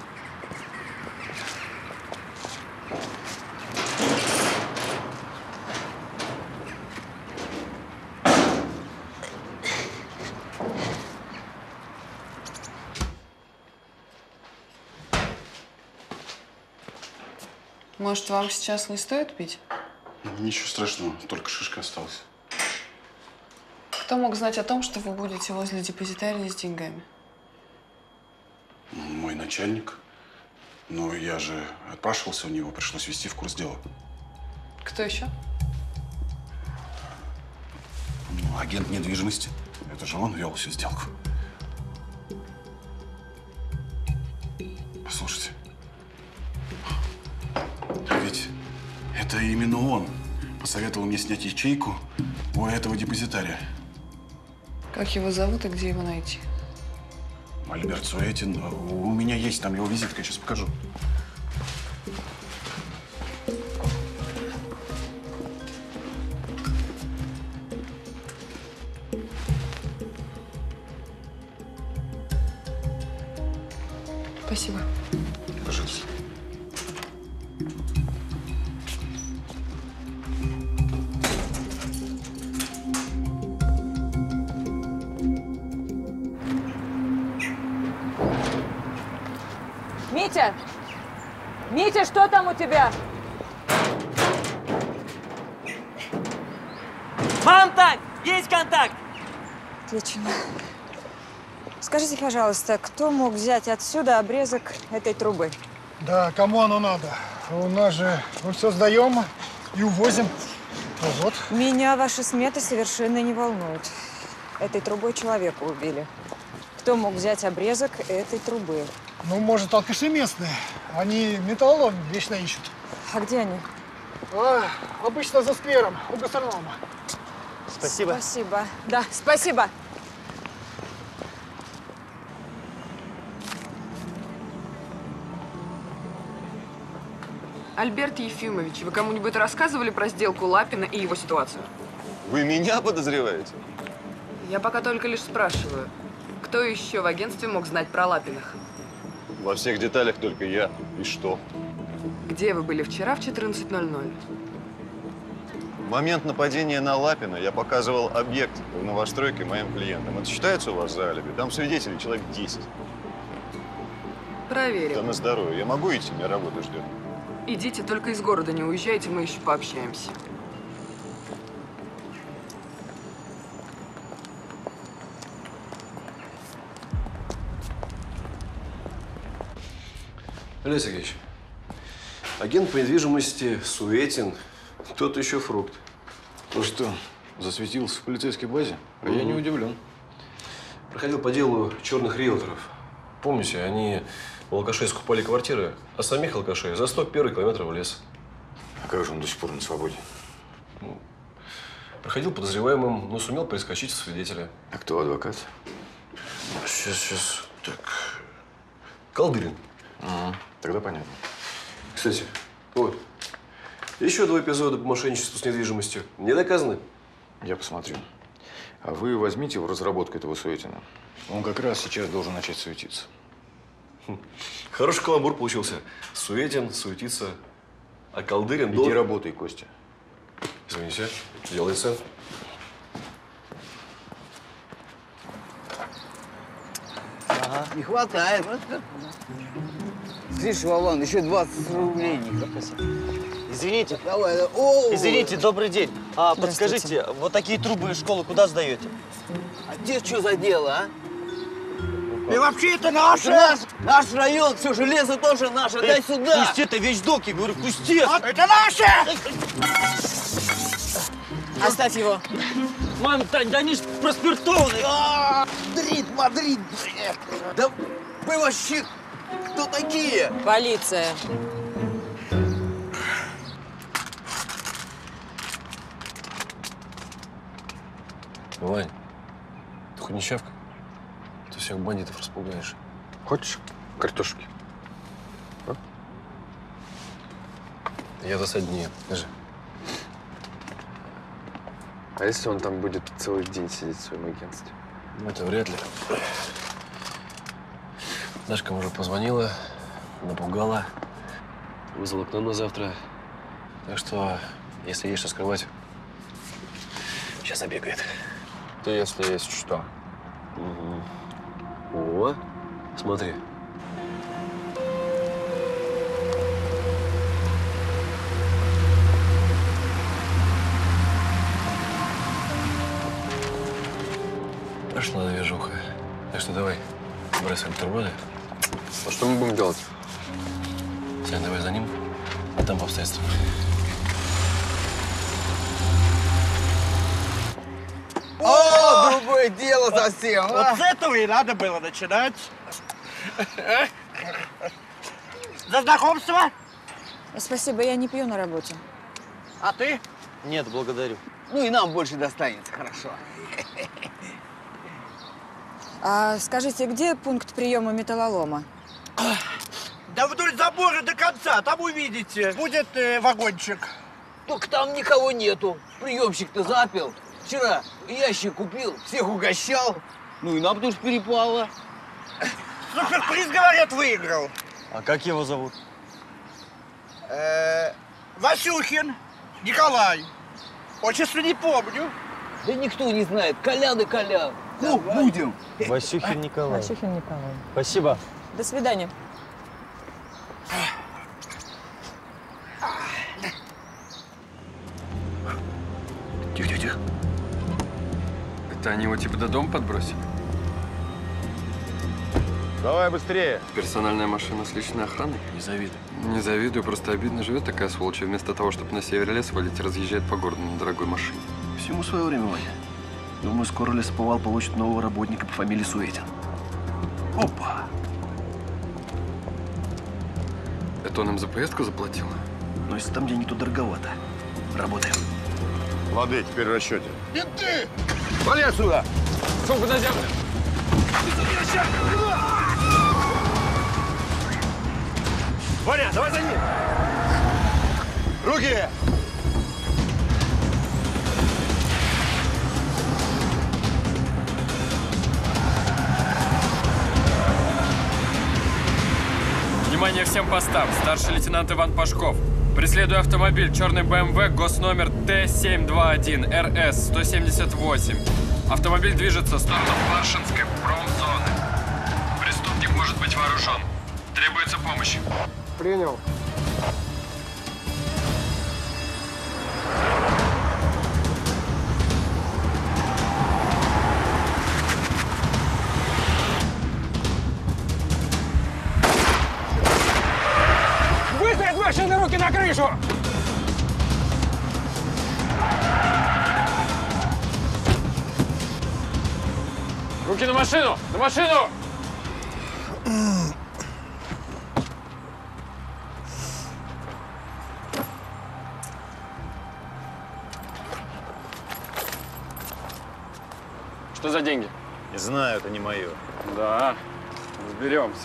Может, вам сейчас не стоит пить? Ничего страшного, только шишка осталась. Кто мог знать о том, что вы будете возле депозитария с деньгами? Мой начальник. Но я же отпрашивался у него, пришлось ввести в курс дела. Кто еще? Ну, агент недвижимости. Это же он вел всю сделку. Послушайте. Ведь это именно он посоветовал мне снять ячейку у этого депозитария. Как его зовут и где его найти? Альберт Суэтин. У меня есть там его визитка, я сейчас покажу. Спасибо. Пожалуйста. Митя! Митя, что там у тебя? Мам, Тань, есть контакт! Отлично. Скажите, пожалуйста, кто мог взять отсюда обрезок этой трубы? Да, кому оно надо? У нас же мы все сдаем и увозим. Ну, вот. Меня ваши сметы совершенно не волнуют. Этой трубой человека убили. Кто мог взять обрезок этой трубы? Ну, может, алкаши местные. Они металлолом вечно ищут. А где они? А, обычно за сквером, у гастронома. Спасибо. Спасибо. Да, спасибо. Альберт Ефимович, вы кому-нибудь рассказывали про сделку Лапина и его ситуацию? Вы меня подозреваете? Я пока только лишь спрашиваю, кто еще в агентстве мог знать про Лапиных? Во всех деталях только я. И что? Где вы были вчера в четырнадцать ноль ноль? В момент нападения на Лапина я показывал объект в новостройке моим клиентам. Это считается у вас за алиби? Там свидетелей человек десять. Проверим. Да на здоровье. Я могу идти? Меня работа ждет. Идите, только из города не уезжайте, мы еще пообщаемся. Олег Сергеевич, агент по недвижимости Суетин, тот еще фрукт. Ну что, засветился в полицейской базе? А я не удивлен. Проходил по делу черных риэлторов. Помните, они у алкашей скупали квартиры, а самих алкашей за сто первый километр в лес. А как же он до сих пор на свободе? Ну, проходил подозреваемым, но сумел перескочить свидетеля. А кто адвокат? Сейчас, сейчас. Так. Колдырин. Ага, тогда понятно. Кстати, вот. Еще два эпизода по мошенничеству с недвижимостью. Не доказаны? Я посмотрю. А вы возьмите в разработку этого Суетина. Он как раз сейчас должен начать суетиться. Хороший каламбур получился. Суетин, суетится, а Колдырин… Иди работай, Костя. Извините, делается. Ага, не хватает. Слышь, Вован, еще двадцать рублей не хватает. Извините. Давай, давай. О, Извините, добрый день. А подскажите, вот такие трубы из школы куда сдаете? А тебе что за дело, а? И вообще это наше! Наш, наш район, все, железо тоже наше, Э, дай сюда! Пусти, это вещдок, я говорю, пусти! Это наше! Оставь его. Мам, Тань, да они ж проспиртованные! Мадрид, Мадрид! Да вы вообще кто такие? Полиция. Вань, ты хоть не чавкай? Ты всех бандитов распугаешь. Хочешь картошки? А? Я засаднее. Держи. А если он там будет целый день сидеть в своем агентстве? Это вряд ли. Дашка уже позвонила, напугала, вызвала к нам на завтра. Так что, если есть что скрывать, сейчас забегает. Да если есть что. Угу. О, смотри. Пошла движуха. Так что давай, бросаем бутерброды. А что мы будем делать? Сань, давай за ним, а там по обстоятельствам. О, другое дело совсем. Вот а? с этого и надо было начинать. За знакомство? Спасибо, я не пью на работе. А ты? Нет, благодарю. Ну и нам больше достанется, хорошо. А скажите, где пункт приема металлолома? Да вдоль забора до конца, там увидите. Будет э, вагончик. Только там никого нету. Приемщик-то запил. Вчера ящик купил, всех угощал. Ну и нам тоже перепало. Суперприз, говорят, выиграл. А как его зовут? Э, Васюхин Николай. Отчество не помню. Да никто не знает. Колян и Колян. Ну, будем. Васюхин Николай. Васюхин Николай. Спасибо. До свидания. Тихо, тихо, тихо. Это они его типа до дома подбросили? Давай быстрее. Персональная машина с личной охраной? Не завидуй. Не завидую, просто обидно живет такая сволочь. И вместо того, чтобы на север лес валить, разъезжает по городу на дорогой машине. Всему свое время, Ваня. Думаю, скоро лесоповал получит нового работника по фамилии Суетин. Опа! Это он им за поездку заплатил? Но если там денег, то дороговато. Работаем. Лады, теперь в расчете. Менты! Вали отсюда! Сумку на землю! Ваня, давай за ним! Руки! Внимание всем постам. Старший лейтенант Иван Пашков. Преследуя автомобиль черный бэ эм вэ, госномер Т семь два один эр эс сто семьдесят восемь. Автомобиль движется в сторону Паршинской промзоны. Преступник может быть вооружен. Требуется помощь. Принял. Выставить машины, руки на крышу! Руки на машину! На машину! Что за деньги? Не знаю, это не мое. Да, разберемся.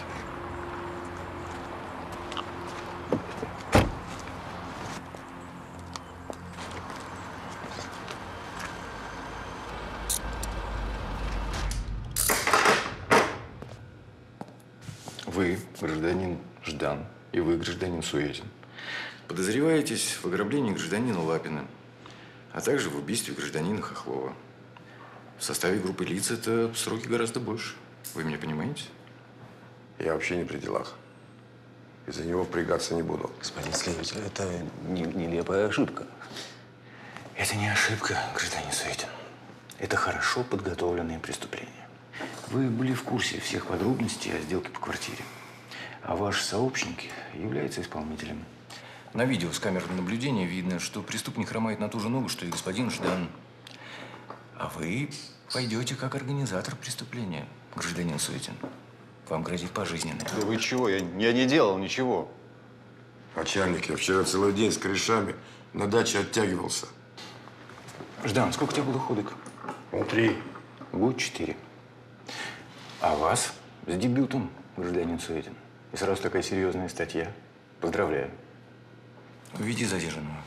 Вы, гражданин Ждан, и вы, гражданин Суетин, подозреваетесь в ограблении гражданина Лапина, а также в убийстве гражданина Хохлова. В составе группы лиц это сроки гораздо больше. Вы меня понимаете? Я вообще не при делах. Из-за него впрягаться не буду. Господин следователь, это не, нелепая ошибка. Это не ошибка, гражданин Суетин. Это хорошо подготовленные преступления. Вы были в курсе всех подробностей о сделке по квартире. А ваш сообщник является исполнителем. На видео с камеры наблюдения видно, что преступник хромает на ту же ногу, что и господин Ждан. А вы пойдете как организатор преступления, гражданин Суетин. Вам грозит пожизненное. Да вы чего? Я, я не делал ничего. Начальник, я вчера целый день с корешами на даче оттягивался. Ждан, сколько у тебя было ходок? Три. Год четыре. А вас с дебютом, гражданин Суетин. И сразу такая серьезная статья. Поздравляю. Уведи задержанного.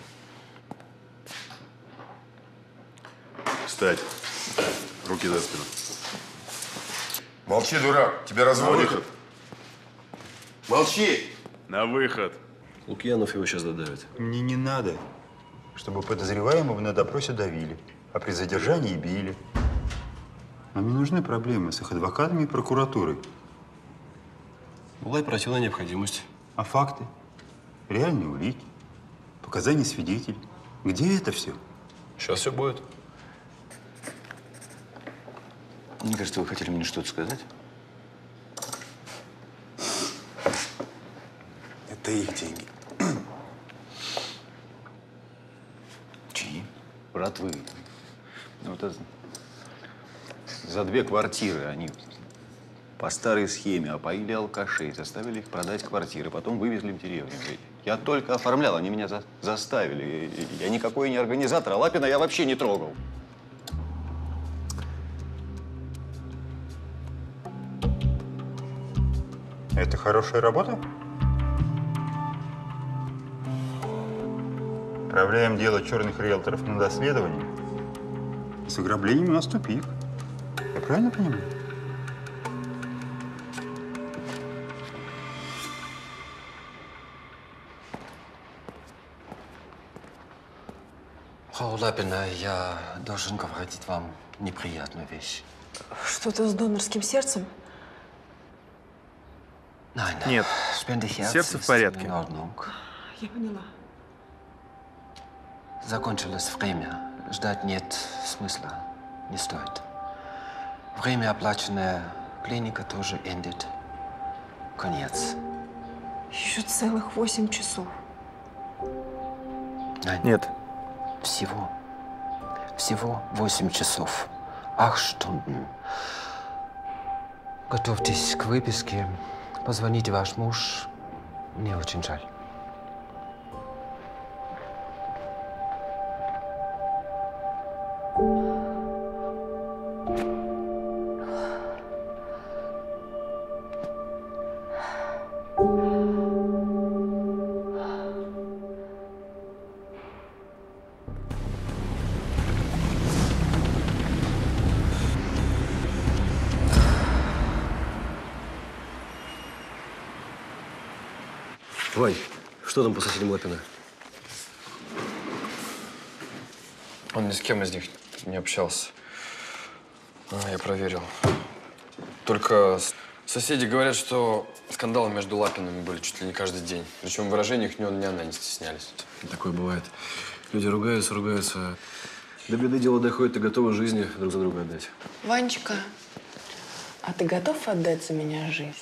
Встать. Руки за спину. Молчи, дурак. Тебя разводят. Молчи. На выход. Лукьянов его сейчас додавит. Мне не надо, чтобы подозреваемого на допросе давили, а при задержании били. Нам не нужны проблемы с их адвокатами и прокуратурой. Была оперативная необходимость. А факты? Реальные улики? Показания свидетелей? Где это все? Сейчас все будет. Мне кажется, вы хотели мне что-то сказать? Это их деньги. Чьи? Брат, вы. Ну, это за две квартиры они по старой схеме опоили алкашей, заставили их продать квартиры, потом вывезли в деревню. Я только оформлял, они меня за заставили. Я никакой не организатор, а Лапина я вообще не трогал. Это хорошая работа? Отправляем дело черных риэлторов на доследование. С ограблением у нас тупик. Я правильно понимаю? Фрау Лапина, я должен говорить вам неприятную вещь. Что-то с донорским сердцем? Нет, сердце в порядке. Я поняла. Закончилось время. Ждать нет смысла. Не стоит. Время, оплаченное клиника, тоже эндит. Конец. Еще целых восемь часов. Ань, Нет. Всего. Всего восемь часов. Ах, Stunden. Готовьтесь к выписке. Позвоните ваш муж. Мне очень жаль. Вань, что там по соседям Лапина? Он ни с кем из них не общался. А, я проверил. Только соседи говорят, что скандалы между Лапинами были чуть ли не каждый день. Причем в выражениях ни он, ни она не стеснялись. Такое бывает. Люди ругаются, ругаются. До беды дело доходит, и готовы жизни друг за друга отдать. Ванечка, а ты готов отдать за меня жизнь?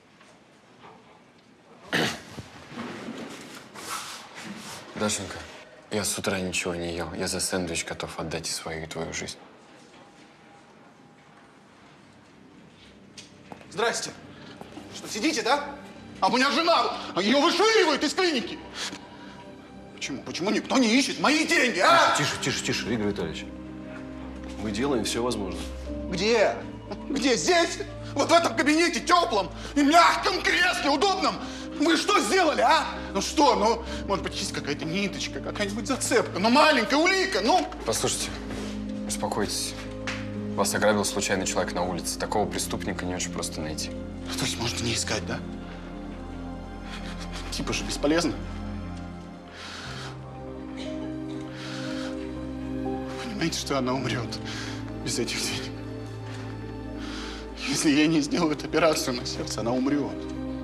Дашенька, я с утра ничего не ел. Я за сэндвич готов отдать и свою, и твою жизнь. Здрасте. Что, сидите, да? А у меня жена, ее вышвыривают из клиники. Почему? Почему никто не ищет мои деньги, а? Тише, тише, тише, Игорь Витальевич. Мы делаем все возможное. Где? Где? Здесь? Вот в этом кабинете теплом и мягком кресле, удобном? Вы что сделали, а? Ну что, ну, может быть, есть какая-то ниточка, какая-нибудь зацепка, ну, маленькая улика, ну? Послушайте, успокойтесь. Вас ограбил случайный человек на улице. Такого преступника не очень просто найти. То есть можно не искать, да? Типа же бесполезно. Понимаете, что она умрет без этих денег? Если ей не сделают операцию на сердце, она умрет.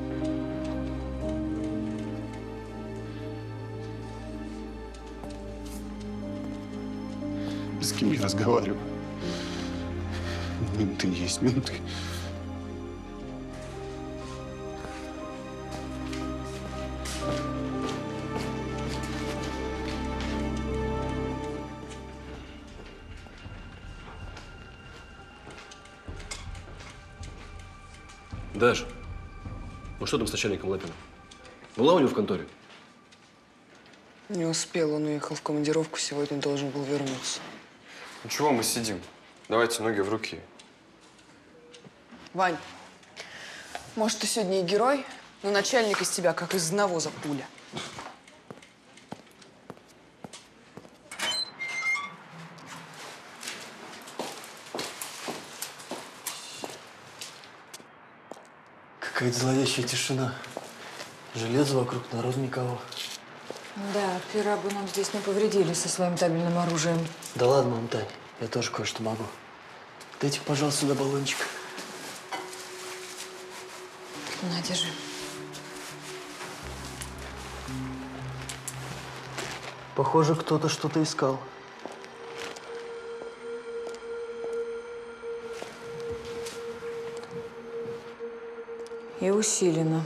С кем я разговариваю? Минуты есть, минуты. Даш, ну что там с начальником Лапина? Была у него в конторе? Не успел, он уехал в командировку, сегодня должен был вернуться. Ну чего мы сидим? Давайте ноги в руки. Вань, может, ты сегодня и герой, но начальник из тебя как из навоза пуля. Какая-то зловещая тишина. Железо вокруг, народу никого. Да, пера бы нам здесь не повредили со своим табельным оружием. Да ладно, мам, Тань, я тоже кое-что могу. Дайте, пожалуйста, сюда баллончик. На, держи. Похоже, кто-то что-то искал. И усиленно.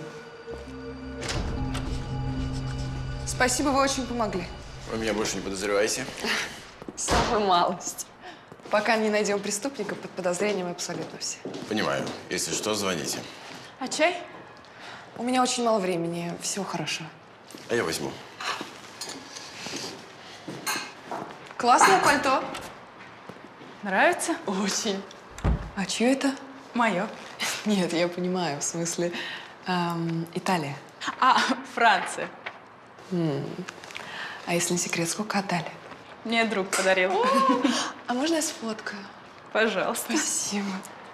Спасибо, вы очень помогли. Вы меня больше не подозреваете? Самую малость. Пока не найдем преступников, под подозрением абсолютно все. Понимаю. Если что, звоните. А чай? У меня очень мало времени. Всего хорошо. А я возьму. Классное пальто. Нравится? Очень. А чье это? Мое. Нет, я понимаю, в смысле, эм, Италия. А, Франция. М. А если не секрет, сколько отдали? Мне друг подарил. А можно я сфоткаю? Пожалуйста. Спасибо.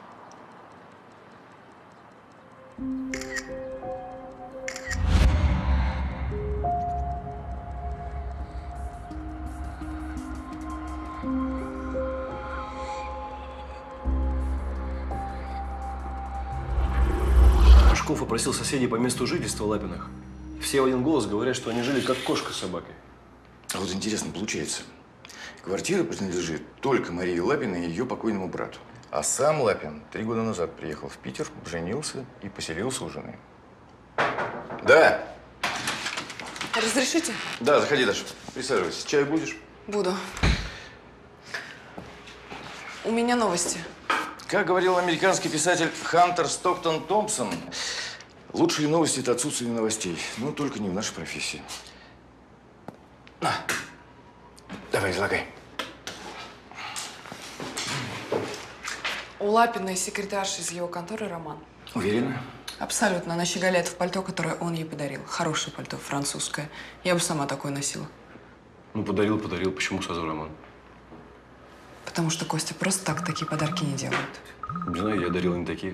Пашков опросил соседей по месту жительства Лапиных. Все в один голос говорят, что они жили как кошка с собакой. А вот интересно получается. Квартира принадлежит только Марии Лапиной и ее покойному брату. А сам Лапин три года назад приехал в Питер, женился и поселился у жены. Да. Разрешите? Да, заходи, Даша. Присаживайся. Чай будешь? Буду. У меня новости. Как говорил американский писатель Хантер Стоктон Томпсон, лучшие новости – это отсутствие новостей. Но только не в нашей профессии. На. Давай, излагай. У Лапиной секретарши из его конторы роман. Уверена? Абсолютно. Она щеголяет в пальто, которое он ей подарил. Хорошее пальто, французское. Я бы сама такое носила. Ну, подарил, подарил. Почему сразу роман? Потому что Костя просто так такие подарки не делают. Не знаю, я дарил не такие.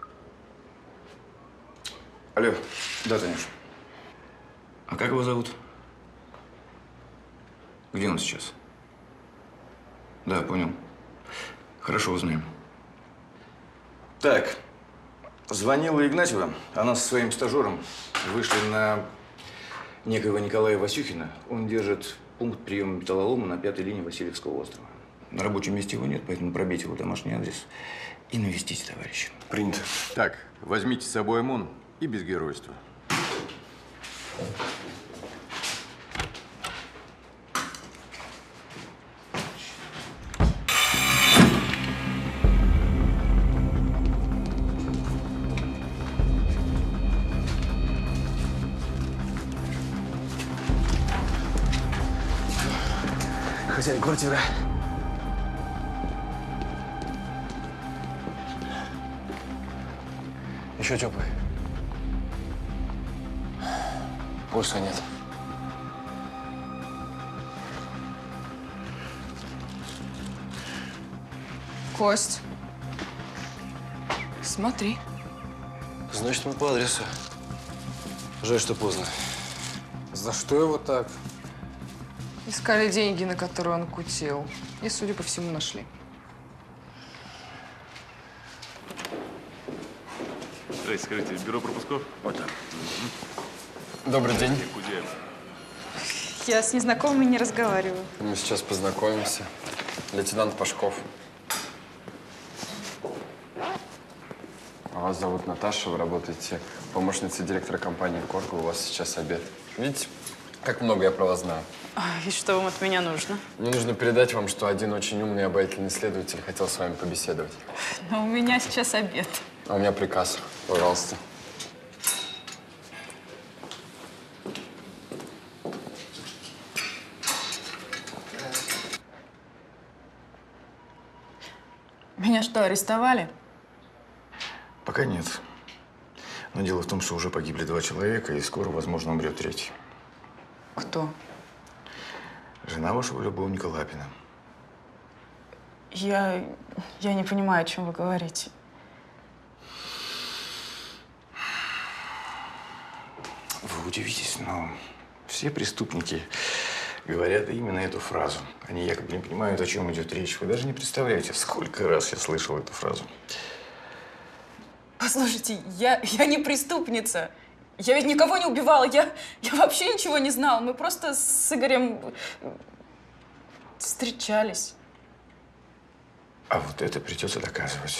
Алло. Да, Танюш. А как его зовут? Где он сейчас? Да, понял. Хорошо, узнаем. Так, звонила Игнатьева. Она со своим стажером вышли на некоего Николая Васюхина. Он держит пункт приема металлолома на пятой линии Васильевского острова. На рабочем месте его нет, поэтому пробейте его домашний адрес и навестите товарища. Принято. Так, возьмите с собой ОМОН и без геройства. Хозяин квартиры. Еще теплый. Пульса нет. Кость, смотри. Значит, мы по адресу. Жаль, что поздно. За что его так? Искали деньги, на которые он кутил. И, судя по всему, нашли. Эй, скажите, бюро пропусков? Вот так. Добрый день. Я с незнакомыми не разговариваю. Мы сейчас познакомимся. Лейтенант Пашков. А вас зовут Наташа, вы работаете помощницей директора компании «Корго», у вас сейчас обед. Видите, как много я про вас знаю. И что вам от меня нужно? Мне нужно передать вам, что один очень умный и обаятельный следователь хотел с вами побеседовать. Но у меня сейчас обед. А у меня приказ. Пожалуйста. Меня что, арестовали? Пока нет. Но дело в том, что уже погибли два человека, и скоро, возможно, умрет третий. Кто? Жена вашего любовника Лапина. Я… я не понимаю, о чем вы говорите. Вы удивитесь, но все преступники говорят именно эту фразу. Они якобы не понимают, о чем идет речь. Вы даже не представляете, сколько раз я слышал эту фразу. Послушайте, я, я не преступница. Я ведь никого не убивала. Я, я вообще ничего не знала. Мы просто с Игорем встречались. А вот это придется доказывать.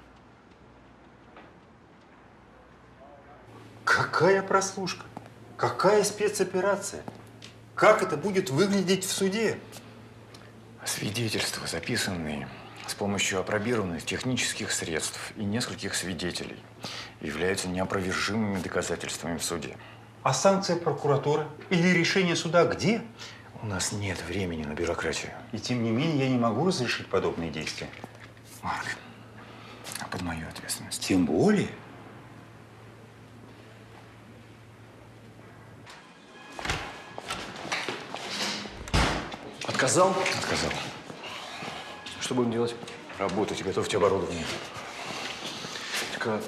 Какая прослушка? Какая спецоперация? Как это будет выглядеть в суде? Свидетельства, записанные с помощью апробированных технических средств и нескольких свидетелей, являются неопровержимыми доказательствами в суде. А санкция прокуратуры или решение суда где? У нас нет времени на бюрократию. И тем не менее я не могу разрешить подобные действия. Марк, а под мою ответственность. Тем более. Отказал? Отказал. Что будем делать? Работать, готовьте оборудование. Только…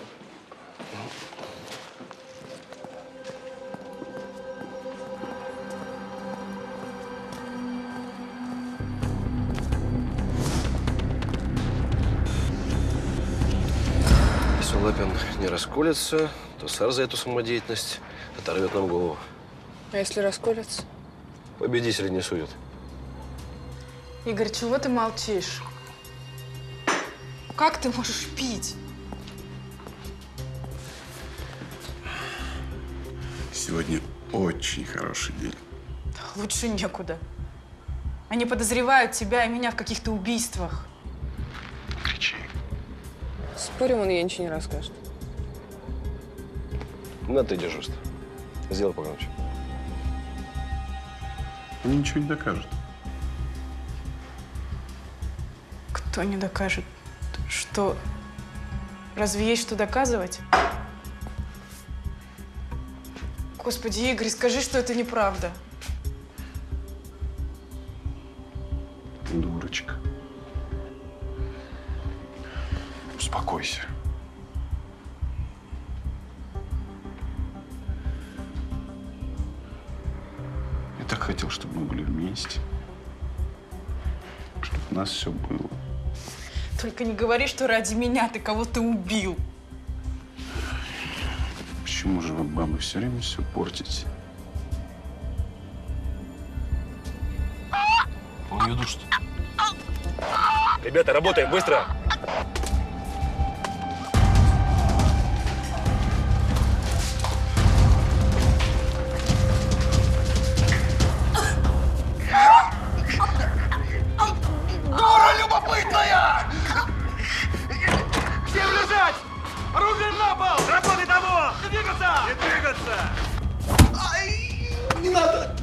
Если Лапин не расколется, то Сар за эту самодеятельность оторвет нам голову. А если расколется? Победителей не судят. Игорь, чего ты молчишь? Как ты можешь пить? Сегодня очень хороший день. Лучше некуда. Они подозревают тебя и меня в каких-то убийствах. Кричи. Спорим, он ей ничего не расскажет. На ты дежурство. Сделай погромче. Он ничего не докажет. Кто не докажет? Что? Разве есть что доказывать? Господи, Игорь, скажи, что это неправда. Дурочка. Успокойся. Я так хотел, чтобы мы были вместе. Чтобы у нас все было. Только не говори, что ради меня ты кого-то убил. Почему же вы, бабы, все время все портите? Он ее душит. Ребята, работаем, быстро! Дура любопытная! Всем лежать! Оружие на пол! Работай того! Не двигаться! Не двигаться! Ай, не надо!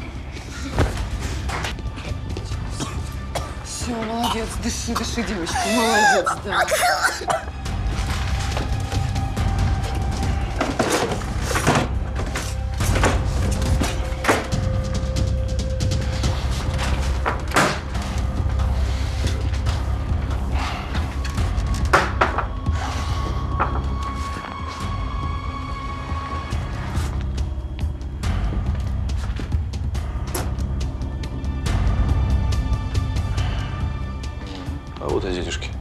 Все, молодец, дыши, дыши, девочка, молодец, да. А вот и дедушки.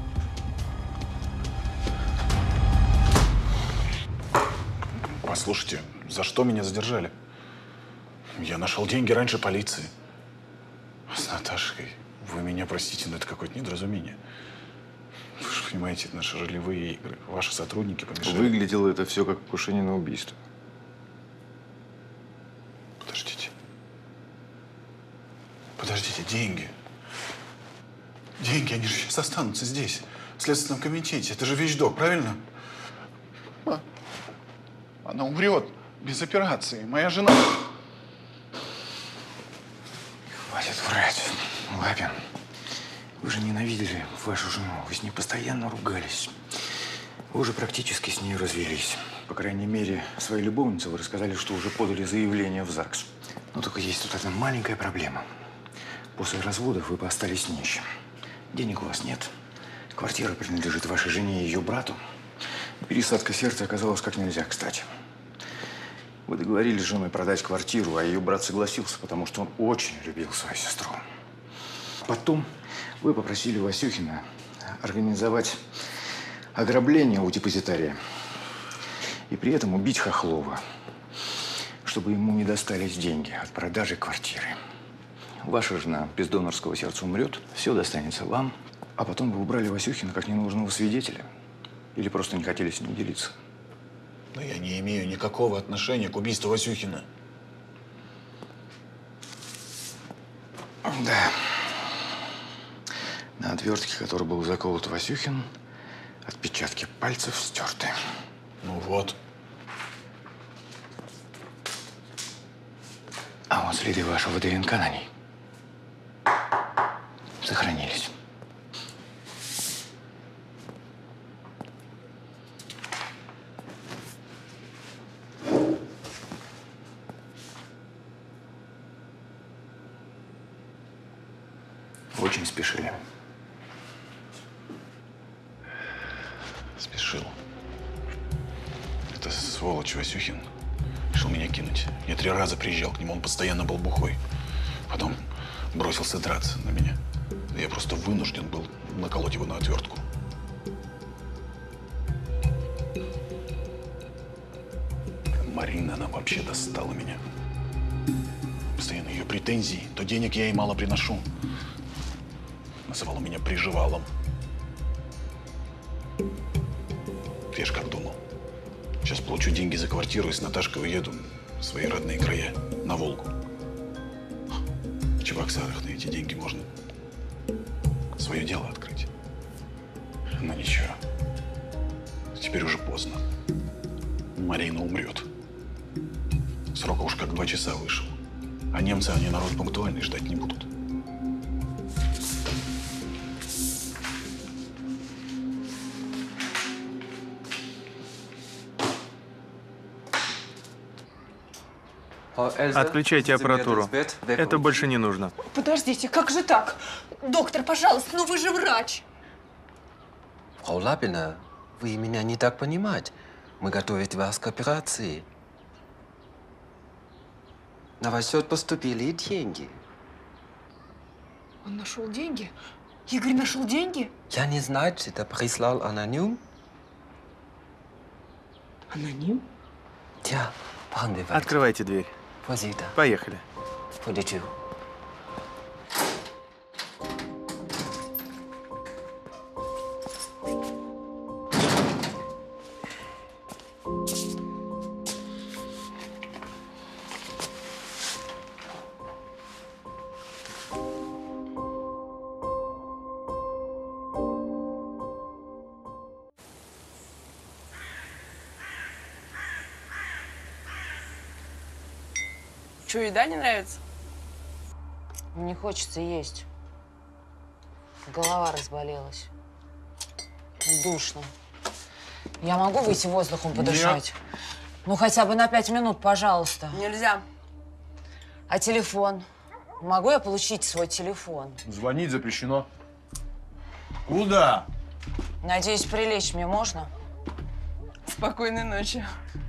Послушайте, за что меня задержали? Я нашел деньги раньше полиции. С Наташей. Вы меня простите, но это какое-то недоразумение. Вы же понимаете, это наши ролевые игры. Ваши сотрудники помешали. Выглядело это все как покушение на убийство. Подождите. Подождите, деньги. Деньги, они же сейчас останутся здесь, в Следственном комитете. Это же вещдок, правильно? Ма, она умрет без операции. Моя жена… Хватит врать, Лапин. Вы же ненавидели вашу жену. Вы с ней постоянно ругались. Вы уже практически с ней развелись. По крайней мере, своей любовнице вы рассказали, что уже подали заявление в ЗАГС. Но только есть тут одна маленькая проблема. После развода вы бы остались нищим. Денег у вас нет. Квартира принадлежит вашей жене и ее брату. Пересадка сердца оказалась как нельзя кстати. Вы договорились с женой продать квартиру, а ее брат согласился, потому что он очень любил свою сестру. Потом вы попросили Васюхина организовать ограбление у депозитария и при этом убить Хохлова, чтобы ему не достались деньги от продажи квартиры. Ваша жена без донорского сердца умрет, все достанется вам, а потом вы убрали Васюхина как ненужного свидетеля или просто не хотели с ним делиться. Но я не имею никакого отношения к убийству Васюхина. Да. На отвертке, которой был заколот Васюхин, отпечатки пальцев стерты. Ну вот. А вот следы вашего ДНК на ней сохранились. Очень спешили. Спешил. Это сволочь Васюхин решил меня кинуть. Я три раза приезжал к нему, он постоянно был бухой. Потом бросился драться на меня. Я просто вынужден был наколоть его на отвертку. Марина, она вообще достала меня. Постоянно ее претензии. То денег я ей мало приношу, Называла меня приживалом. Я ж как думал. Сейчас получу деньги за квартиру и с Наташкой уеду в свои родные края, на Волгу. В Чебоксарах на эти деньги можно свое дело открыть. Но ничего. Теперь уже поздно. Марина умрет. Срока уж как два часа вышел. А немцы, они народ пунктуальный, ждать не будут. Отключайте аппаратуру. Это больше не нужно. Подождите, как же так? Доктор, пожалуйста, ну вы же врач. Frau Lappiner, вы меня не так понимаете. Мы готовим вас к операции. На ваш счет поступили деньги. Он нашел деньги? Игорь нашел деньги? Я не знаю, это прислал аноним. Аноним? Да, пан Вивальд. Открывайте дверь. Позита. Поехали. Полечу. Что, еда не нравится? Не хочется есть. Голова разболелась. Душно. Я могу выйти воздухом подышать? Нет. Ну, хотя бы на пять минут, пожалуйста. Нельзя. А телефон? Могу я получить свой телефон? Звонить запрещено. Куда? Надеюсь, прилечь мне можно? Спокойной ночи.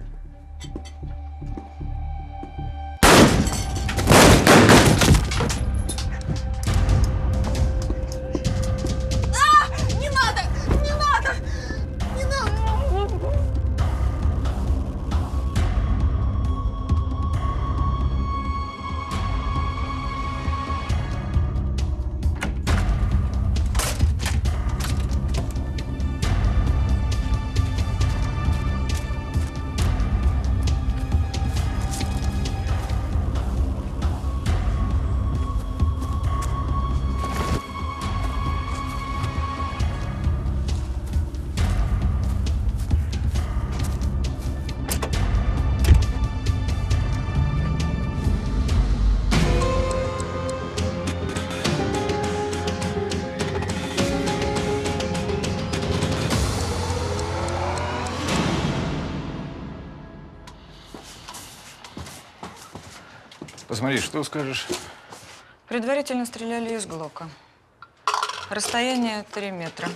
Посмотри, что скажешь? Предварительно стреляли из Глока. Расстояние три метра.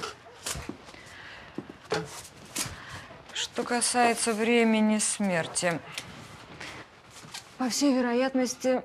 Что касается времени смерти, по всей вероятности,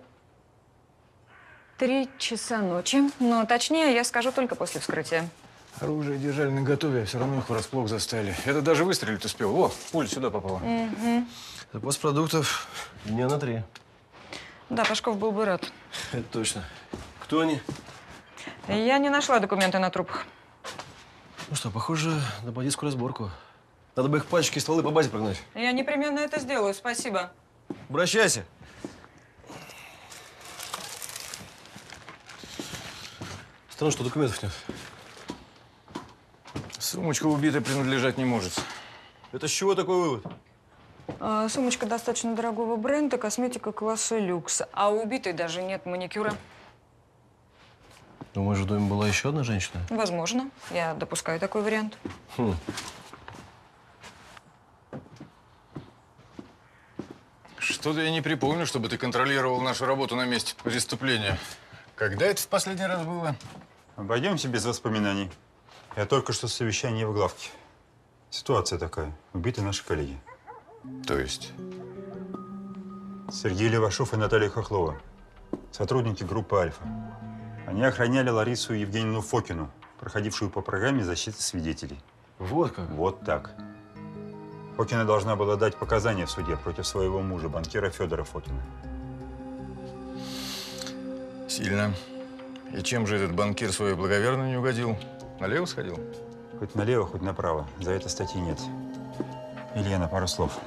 три часа ночи. Но точнее я скажу только после вскрытия. Оружие держали наготове, все равно их врасплох застали. Это даже выстрелить успел. О, пуля сюда попала. Угу. Запас продуктов дня на три. Да, Пашков был бы рад. Это точно. Кто они? Я не нашла документы на трупах. Ну что, похоже на бандитскую разборку. Надо бы их пачки и стволы по базе прогнать. Я непременно это сделаю, спасибо. Обращайся. Странно, что документов нет. Сумочка убитой принадлежать не может. Это с чего такой вывод? А, сумочка достаточно дорогого бренда, косметика класса люкс. А у убитой даже нет маникюра. Думаешь, в доме была еще одна женщина? Возможно. Я допускаю такой вариант. Хм. Что-то я не припомню, чтобы ты контролировал нашу работу на месте преступления. Когда это в последний раз было? Обойдемся без воспоминаний. Я только что с совещания в главке. Ситуация такая. Убиты наши коллеги. То есть? Сергей Левашов и Наталья Хохлова. Сотрудники группы «Альфа». Они охраняли Ларису Евгеньевну Фокину, проходившую по программе защиты свидетелей. Вот как? Вот так. Фокина должна была дать показания в суде против своего мужа, банкира Федора Фокина. Сильно. И чем же этот банкир своей благоверно не угодил? Налево сходил? Хоть налево, хоть направо. За это статьи нет. Илья, на пару слов.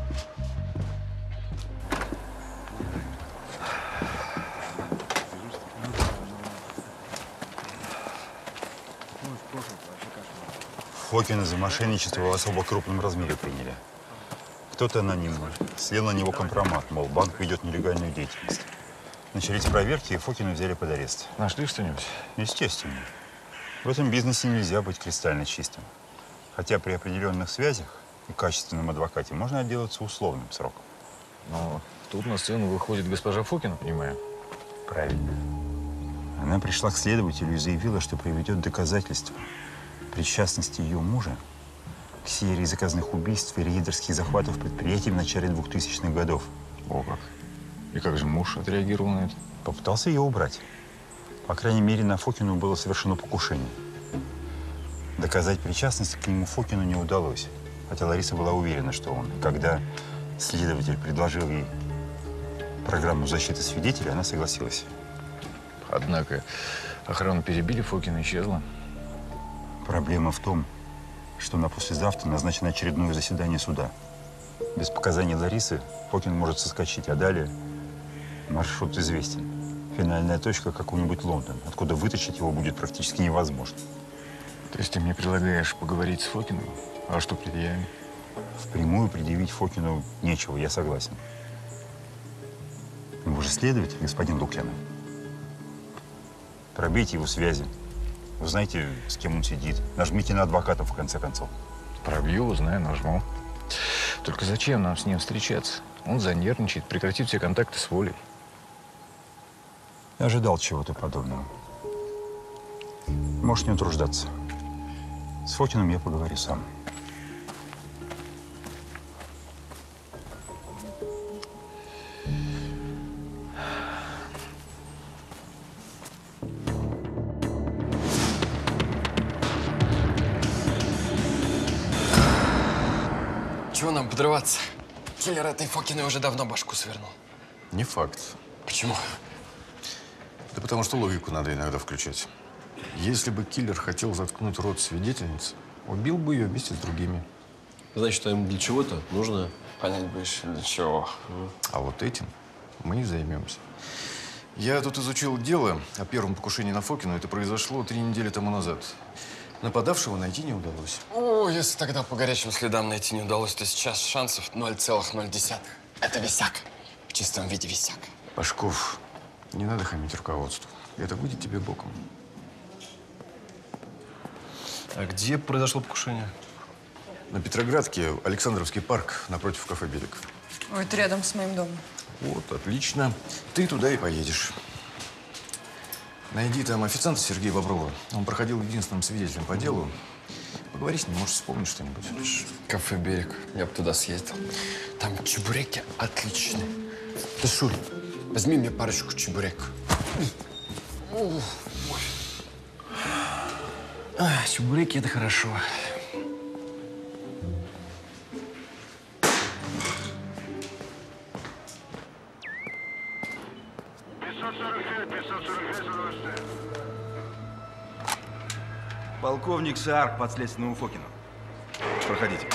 Фокина за мошенничество в особо крупном размере приняли. Кто-то анонимно слил на него компромат, мол, банк ведет нелегальную деятельность. Начались проверки, и Фокина взяли под арест. Нашли что-нибудь? Естественно. В этом бизнесе нельзя быть кристально чистым. Хотя при определенных связях и качественном адвокате можно отделаться условным сроком. Но тут на сцену выходит госпожа Фокина, понимаю? Правильно. Она пришла к следователю и заявила, что приведет доказательства причастности ее мужа к серии заказных убийств и рейдерских захватов предприятий в начале двухтысячных годов. О как. И как же муж отреагировал на это? Попытался ее убрать. По крайней мере, на Фокину было совершено покушение. Доказать причастность к нему Фокину не удалось. Хотя Лариса была уверена, что он. И когда следователь предложил ей программу защиты свидетелей, она согласилась. Однако охрану перебили, Фокина исчезла. Проблема в том, что на послезавтра назначено очередное заседание суда. Без показаний Ларисы Фокин может соскочить, а далее маршрут известен. Финальная точка – какой-нибудь Лондон, откуда вытащить его будет практически невозможно. То есть ты мне предлагаешь поговорить с Фокиным? А что предъявим? Впрямую предъявить Фокину нечего, я согласен. Вы же следователь, господин Лукьянов. Пробейте его связи. Узнайте, с кем он сидит. Нажмите на адвокатов, в конце концов. Пробью, узнаю, нажму. Только зачем нам с ним встречаться? Он занервничает, прекратит все контакты с Волей. Я ожидал чего-то подобного. Можешь не утруждаться. С Фокиным я поговорю сам. Чего нам подрываться? Киллер этой Фокиной уже давно башку свернул. Не факт. Почему? Да потому что логику надо иногда включать. Если бы киллер хотел заткнуть рот свидетельницы, убил бы ее вместе с другими. Значит, ему для чего-то нужно… Понять бы еще для чего. А вот этим мы и займемся. Я тут изучил дело о первом покушении на Фокину. Это произошло три недели тому назад. Нападавшего найти не удалось. О, если тогда по горячим следам найти не удалось, то сейчас шансов ноль целых ноль десятых. Это висяк. В чистом виде висяк. Пашков, не надо хамить руководству. Это выйдет тебе боком. А где произошло покушение? На Петроградке, Александровский парк, напротив кафе «Берег». Ой, это рядом с моим домом. Вот, отлично. Ты туда и поедешь. Найди там официанта Сергея Боброва. Он проходил единственным свидетелем по делу. Поговори с ним, может, вспомнить что-нибудь. Кафе «Берег». Я бы туда съездил. Там чебуреки отличные. Ты, Шуль, возьми мне парочку чебурек. А, чебуреки – это хорошо. Полковник Саар к подследственному Фокину. Проходите.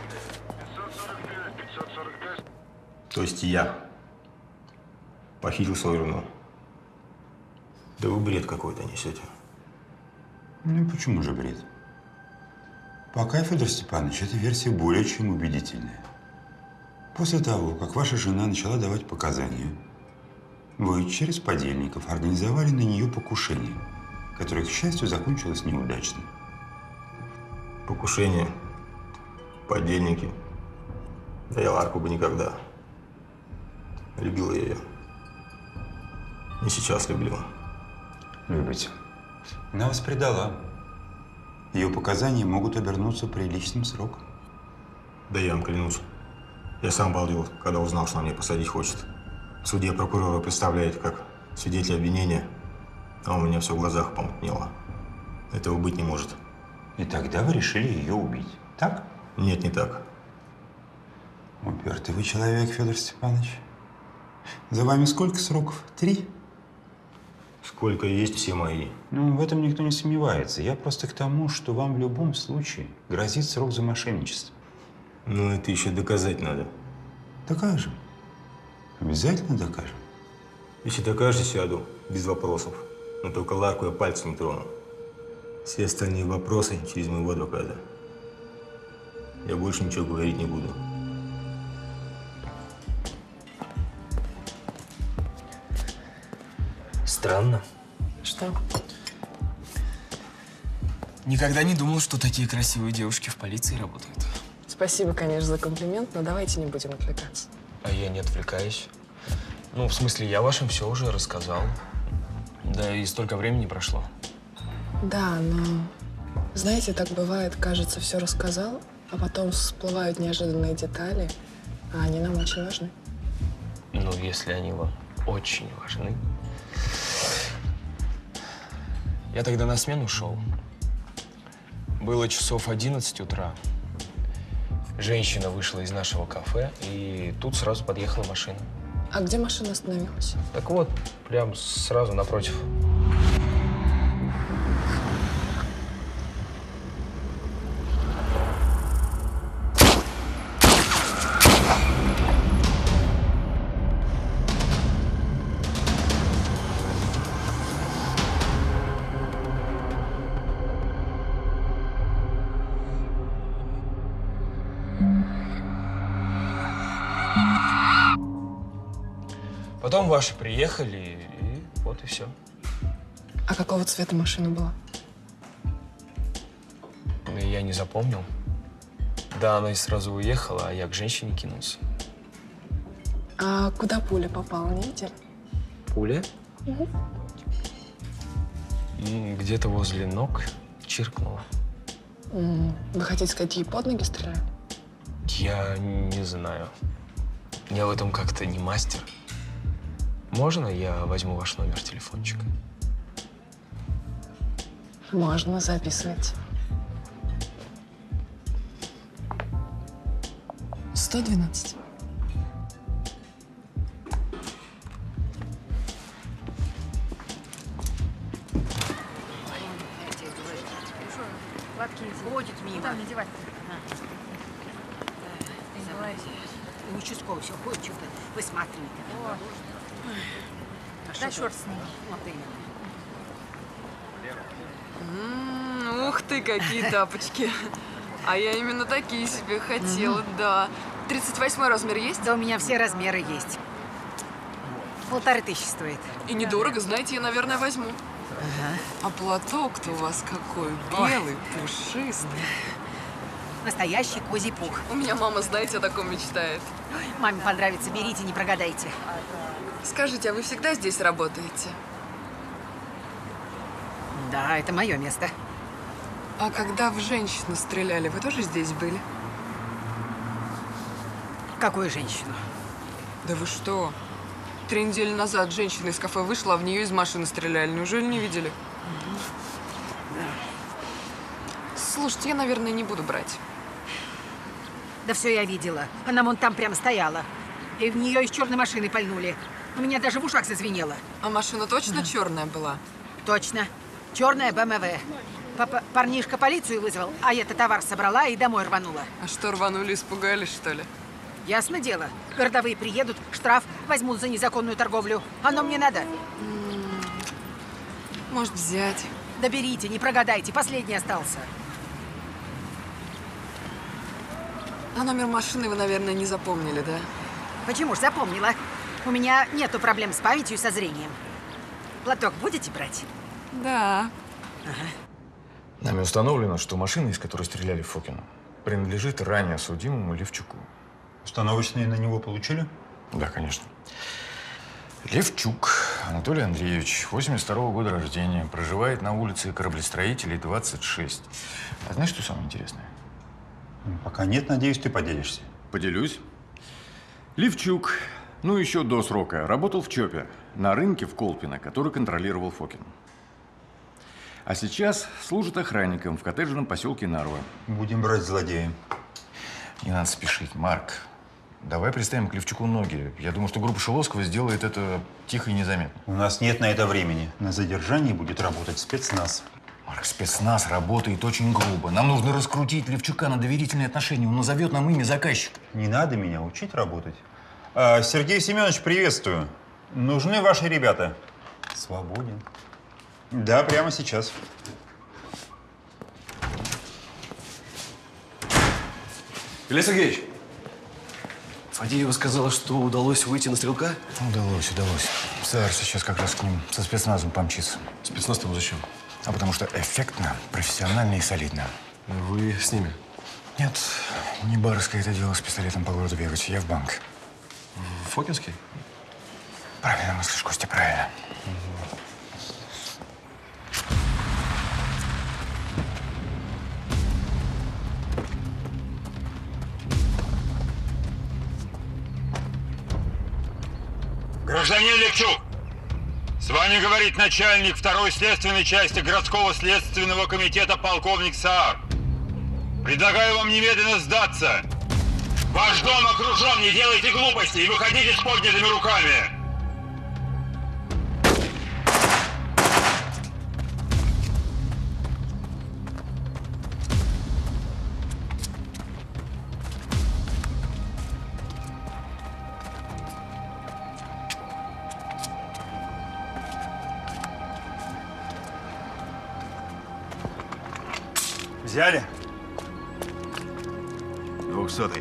То есть я похитил свою жену? Да вы бред какой-то несете. Ну почему же бред? Пока, Федор Степанович, эта версия более чем убедительная. После того, как ваша жена начала давать показания, вы через подельников организовали на нее покушение, которое, к счастью, закончилось неудачно. Покушение, подельники. Да я Ларку бы никогда. Любил я ее. И сейчас люблю. Любите. Она вас предала. Ее показания могут обернуться приличным сроком. Да я вам клянусь. Я сам балдел, когда узнал, что она меня посадить хочет. В суде прокурора представляет как свидетель обвинения, а у меня все в глазах помутнело. Этого быть не может. И тогда вы решили ее убить, так? Нет, не так. Упертый вы человек, Федор Степанович. За вами сколько сроков? Три? Сколько есть, все мои. Ну, в этом никто не сомневается. Я просто к тому, что вам в любом случае грозит срок за мошенничество. Ну, это еще доказать надо. Докажем. Обязательно докажем. Если докажешь, сяду. Без вопросов. Но только Ларку я пальцем не трону. Все остальные вопросы через моего адвоката. Я больше ничего говорить не буду. Странно. Что? Никогда не думал, что такие красивые девушки в полиции работают. Спасибо, конечно, за комплимент, но давайте не будем отвлекаться. А я не отвлекаюсь. Ну, в смысле, я вашим все уже рассказал. Да и столько времени прошло. Да, но, знаете, так бывает, кажется, все рассказал, а потом всплывают неожиданные детали, а они нам очень важны. Ну, если они вам очень важны. Я тогда на смену шел. Было часов одиннадцать утра. Женщина вышла из нашего кафе, и тут сразу подъехала машина. А где машина остановилась? Так вот, прям сразу напротив. Потом ваши приехали, и вот и все. А какого цвета машина была? Я не запомнил. Да, она и сразу уехала, а я к женщине кинулся. А куда пуля попала, не видели? Пуля? Угу. Где-то возле ног чиркнула. Вы хотите сказать, ей под ноги стреляют? Я не знаю. Я в этом как-то не мастер. Можно я возьму ваш номер телефончика? Можно, записывайте. сто двенадцать. Ходит мимо. Куда надевать? У участкового все ходит, что-то высматривает. Да черт с ним. Вот именно. М, Ух ты, какие тапочки. А я именно такие себе хотела, да. тридцать восьмой размер есть? Да у меня все размеры есть. Полторы тысячи стоит. И недорого, знаете, я, наверное, возьму. Ага. А платок-то у вас какой белый, пушистый. Настоящий козий пух. У меня мама, знаете, о таком мечтает. Маме понравится, берите, не прогадайте. Скажите, а вы всегда здесь работаете? Да, это мое место. А когда в женщину стреляли, вы тоже здесь были? Какую женщину? Да вы что? Три недели назад женщина из кафе вышла, а в нее из машины стреляли. Неужели не видели? Слушайте, я, наверное, не буду брать. Да все я видела. Она вон там прямо стояла. И в нее из черной машины пальнули. У меня даже в ушах зазвенело. А машина точно ага. черная была? Точно. Черная бэ эм вэ. Папа, парнишка полицию вызвал, а я-то товар собрала и домой рванула. А что, рванули, испугались, что ли? Ясно дело. Городовые приедут, штраф возьмут за незаконную торговлю. Оно мне надо. Может, взять? Да берите, не прогадайте. Последний остался. А номер машины вы, наверное, не запомнили, да? Почему ж запомнила? У меня нету проблем с памятью и со зрением. Платок будете брать? Да. Ага. Нами установлено, что машина, из которой стреляли в Фокина, принадлежит ранее судимому Левчуку. Установочные на него получили? Да, конечно. Левчук Анатолий Андреевич, восемьдесят второго года рождения, проживает на улице Кораблестроителей, двадцать шесть. А знаешь, что самое интересное? Пока нет, надеюсь, ты поделишься. Поделюсь. Левчук, ну еще до срока, работал в ЧОПе на рынке в Колпино, который контролировал Фокин. А сейчас служит охранником в коттеджном поселке Нарва. Будем брать злодея. Не надо спешить, Марк. Давай приставим к Левчуку ноги. Я думаю, что группа Шиловского сделает это тихо и незаметно. У нас нет на это времени. На задержании будет работать спецназ. Марк, спецназ работает очень грубо. Нам нужно раскрутить Левчука на доверительные отношения. Он назовет нам имя заказчика. Не надо меня учить работать. А, Сергей Семенович, приветствую. Нужны ваши ребята? Свободен. Да, прямо сейчас. Илья Сергеевич, Фадеева сказала, что удалось выйти на стрелка? Удалось, удалось. Сэр сейчас как раз к ним со спецназом помчится. Спецназ там зачем? А потому что эффектно, профессионально и солидно. Вы с ними? Нет, не барское это дело с пистолетом по городу бегать. Я в банк. В Фокинский? Правильно мыслишь, Костя, правильно. Гражданин Левчук, с вами говорит начальник второй следственной части городского следственного комитета полковник Саар. Предлагаю вам немедленно сдаться. Ваш дом окружен, не делайте глупости и выходите с поднятыми руками. Взяли? Двухсотый.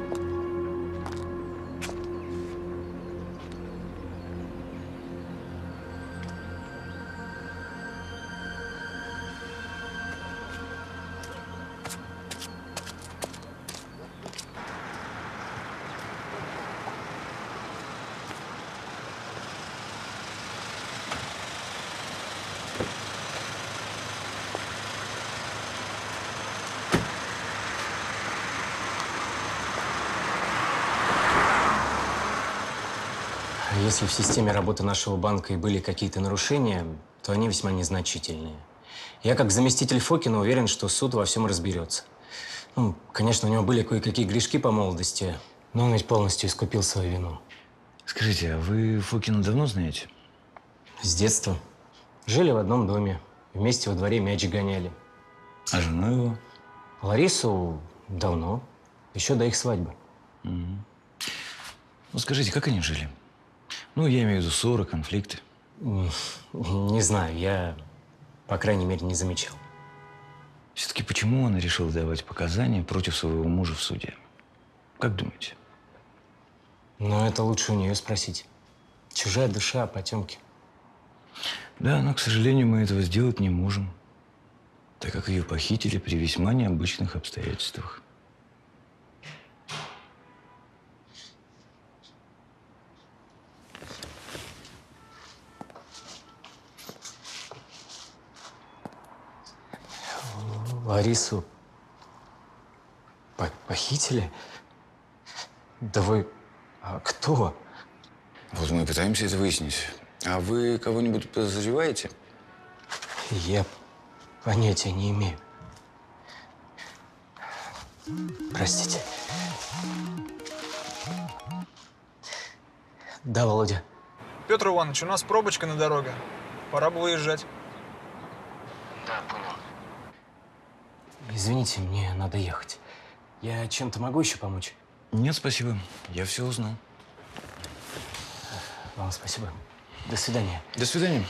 Если в системе работы нашего банка и были какие-то нарушения, то они весьма незначительные. Я, как заместитель Фокина, уверен, что суд во всем разберется. Ну, конечно, у него были кое-какие грешки по молодости, но он ведь полностью искупил свою вину. Скажите, а вы Фокина давно знаете? С детства. Жили в одном доме. Вместе во дворе мяч гоняли. А жену его? Ларису давно. Еще до их свадьбы. Угу. Ну, скажите, как они жили? Ну, я имею в виду ссоры, конфликты. Не знаю, я, по крайней мере, не замечал. Все-таки почему она решила давать показания против своего мужа в суде? Как думаете? Ну, это лучше у нее спросить. Чужая душа, потемки. Да, но, к сожалению, мы этого сделать не можем, так как ее похитили при весьма необычных обстоятельствах. Ларису по похитили? Да вы… А кто? Вот мы пытаемся это выяснить. А вы кого-нибудь подозреваете? Я понятия не имею. Простите. Да, Володя. Петр Иванович, у нас пробочка на дороге. Пора бы выезжать. Да, понял. Извините, мне надо ехать. Я чем-то могу еще помочь? Нет, спасибо. Я все узнал. Вам спасибо. До свидания. До свидания.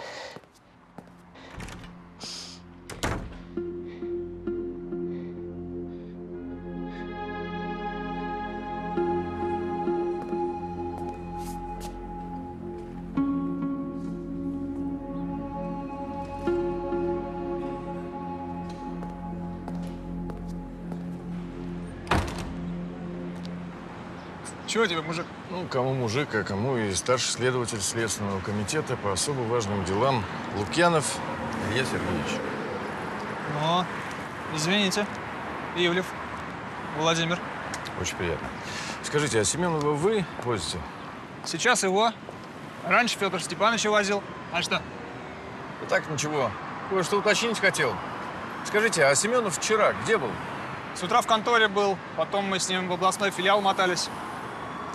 Чего тебе, мужик? Ну, кому мужик, а кому и старший следователь Следственного комитета по особо важным делам Лукьянов Илья Сергеевич. О, извините. Ивлев Владимир. Очень приятно. Скажите, а Семенова вы возите? Сейчас его. Раньше Федор Степанович возил. А что? Да так, ничего. Кое-что уточнить хотел. Скажите, а Семенов вчера где был? С утра в конторе был, потом мы с ним в областной филиал мотались.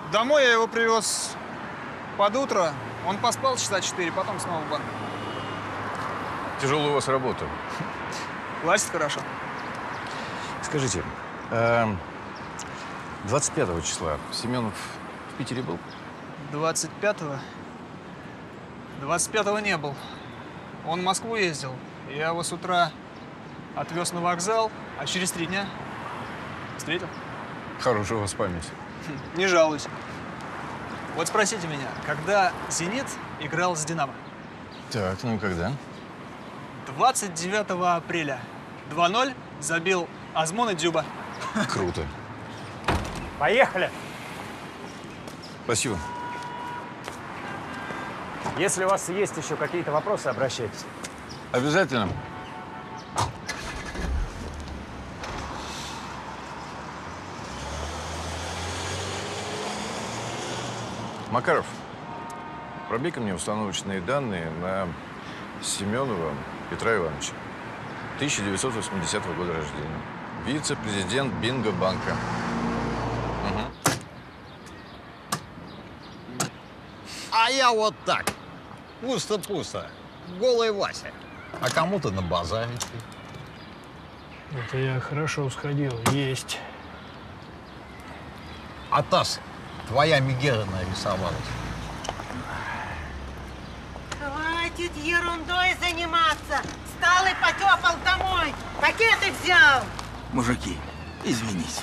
Домой я его привез под утро. Он поспал часа четыре, потом снова в банк. Тяжелая у вас работа. Платит хорошо. Скажите, э, двадцать пятого числа Семенов в Питере был? двадцать пятого? двадцать пятого не был. Он в Москву ездил. Я его с утра отвез на вокзал, а через три дня встретил. Хорошая у вас память. Не жалуюсь. Вот спросите меня, когда «Зенит» играл с «Динамо»? Так, ну и когда? двадцать девятого апреля. два ноль забил Азмон и Дзюба. Круто. Поехали! Спасибо. Если у вас есть еще какие-то вопросы, обращайтесь. Обязательно. Макаров, пробей-ка мне установочные данные на Семенова Петра Ивановича, тысяча девятьсот восьмидесятого года рождения. Вице-президент Бинго-банка. Угу. А я вот так. Пусто-пусто. Голый Вася. А кому-то на базаре. Это я хорошо сходил. Есть. А Тасс, твоя Мегера нарисовалась. Хватит ерундой заниматься. Встал и потепал домой. Пакеты взял. Мужики, извините.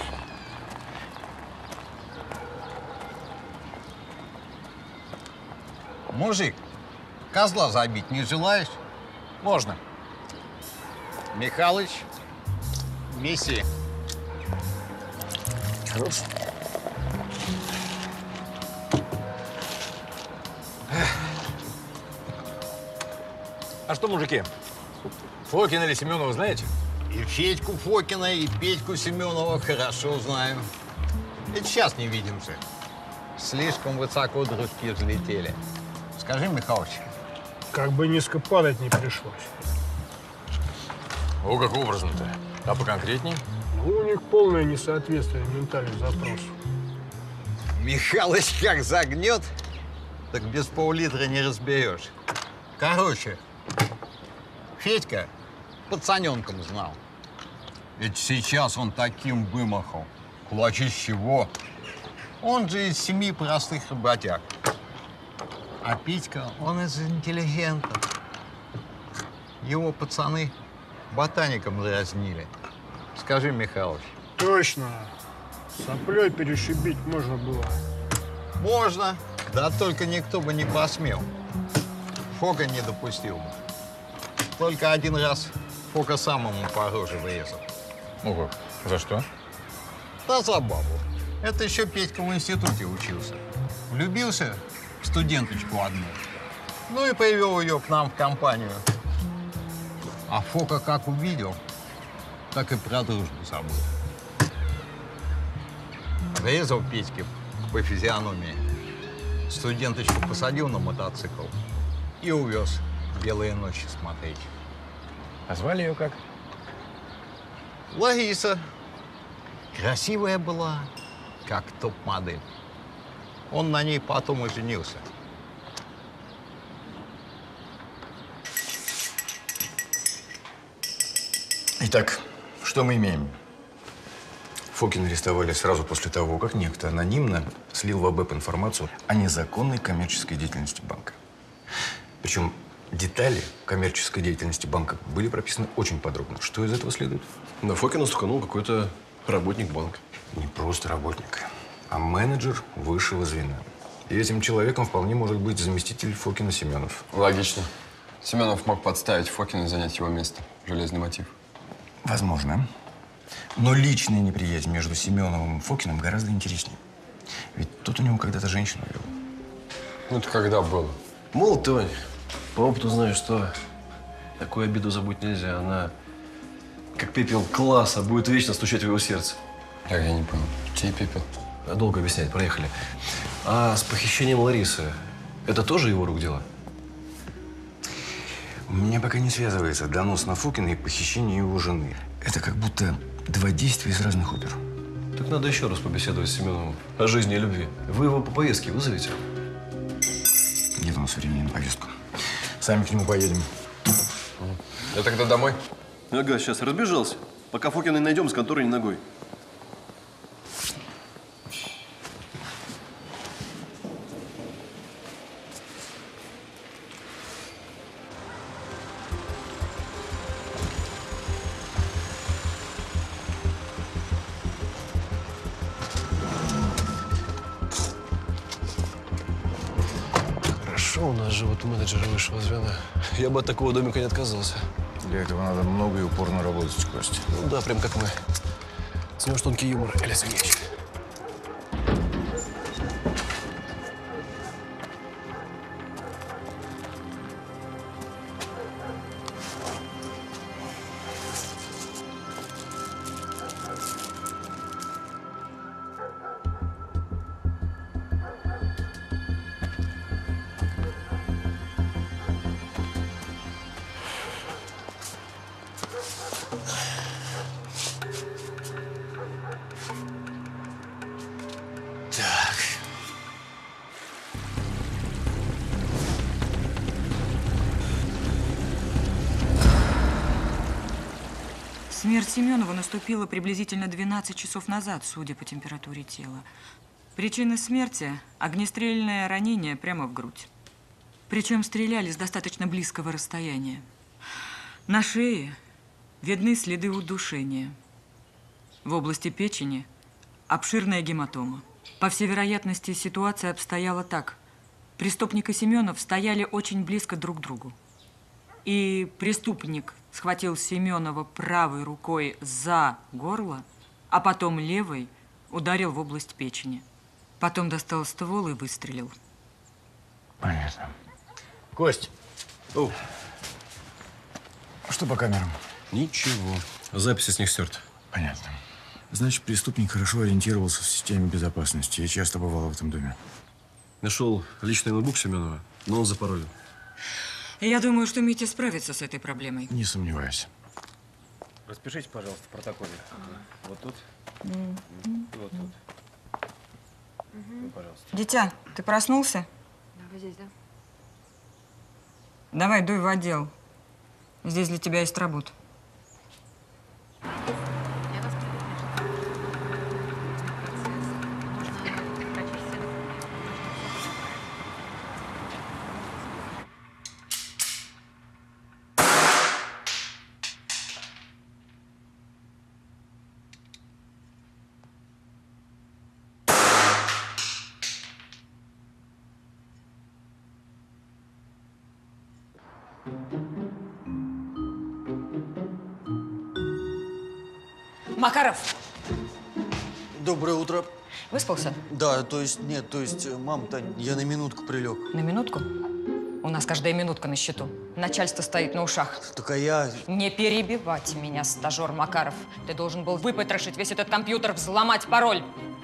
Мужик, козла забить не желаешь? Можно. Михалыч, месси. Хорош. А что, мужики, Фокина или Семенова знаете? И Федьку Фокина, и Петьку Семенова хорошо знаю. Это сейчас не видимся. Слишком высоко дружки взлетели. Скажи, Михалыч. Как бы низко падать не пришлось. О, как образно-то. А поконкретней? Ну, у них полное несоответствие ментальных запросов. Михалыч как загнет, так без пол-литра не разберешь. Короче, Федька пацаненком знал. Ведь сейчас он таким вымахал. Кулачи с чего? Он же из семьи простых работяг. А Петька, он из интеллигентов. Его пацаны ботаником дразнили. Скажи, Михалыч. Точно. Соплей перешибить можно было. Можно. Да только никто бы не посмел. Фока не допустил бы. Только один раз Фока самому по роже врезал. Ну как? За что? Да за бабу. Это еще Петька в институте учился. Влюбился в студенточку одну. Ну и привел ее к нам в компанию. А Фока как увидел, так и про дружбу забыл. Врезал Петьке по физиономии. Студенточку посадил на мотоцикл и увез белые ночи смотреть. А звали ее как? Лариса. Красивая была, как топ-модель. Он на ней потом и женился. Итак, что мы имеем? Фокина арестовали сразу после того, как некто анонимно слил в АБЭП информацию о незаконной коммерческой деятельности банка. Причем детали коммерческой деятельности банка были прописаны очень подробно. Что из этого следует? На Фокина стуканул какой-то работник банка. Не просто работник, а менеджер высшего звена. И этим человеком вполне может быть заместитель Фокина Семенов. Логично. Семенов мог подставить Фокина и занять его место. Железный мотив. Возможно. Но личная неприязнь между Семеновым и Фокиным гораздо интереснее. Ведь тот у него когда-то женщину вел. Ну, это когда было? Мол, Тонь, по опыту знаю, что такую обиду забыть нельзя. Она, как пепел класса, будет вечно стучать в его сердце. Так, я не понял. Чей пепел? Долго объяснять, проехали. А с похищением Ларисы, это тоже его рук дело? У меня пока не связывается донос на Фокина и похищение его жены. Это как будто два действия из разных опер. Так надо еще раз побеседовать с Семеновым о жизни и любви. Вы его по поездке вызовете? Нет у нас времени на повестку. Сами к нему поедем. Я тогда домой? Ага, сейчас разбежался. Пока Фокина не найдем, с конторы не ногой. Хорошо, у нас живут менеджеры высшего звена. Я бы от такого домика не отказался. Для этого надо много и упорно работать, Костя. Ну да, прям как мы. С него тонкий юмор или свинячка. Смерть Семенова наступила приблизительно двенадцать часов назад, судя по температуре тела. Причина смерти – огнестрельное ранение прямо в грудь. Причем стреляли с достаточно близкого расстояния. На шее видны следы удушения. В области печени обширная гематома. По всей вероятности, ситуация обстояла так. Преступник и Семенов стояли очень близко друг к другу. И преступник схватил Семенова правой рукой за горло, а потом левой ударил в область печени. Потом достал ствол и выстрелил. Понятно. Кость. О. Что по камерам? Ничего. Записи с них стерты. Понятно. Значит, преступник хорошо ориентировался в системе безопасности и часто бывал в этом доме. Нашел личный ноутбук Семенова, но он запаролен. Я думаю, что Митя справится с этой проблемой. Не сомневаюсь. Распишите, пожалуйста, в протоколе. Ага. Вот тут. Mm-hmm. И вот тут. Mm-hmm. Пожалуйста. Дитя, ты проснулся? Да, вы здесь, да? Давай, дуй в отдел. Здесь для тебя есть работа. Макаров! Доброе утро. Выспался? Да, то есть, нет, то есть, мам-то, я на минутку прилег. На минутку? У нас каждая минутка на счету. Начальство стоит на ушах. Так а я… Не перебивать меня, стажер Макаров. Ты должен был выпотрошить весь этот компьютер, взломать пароль.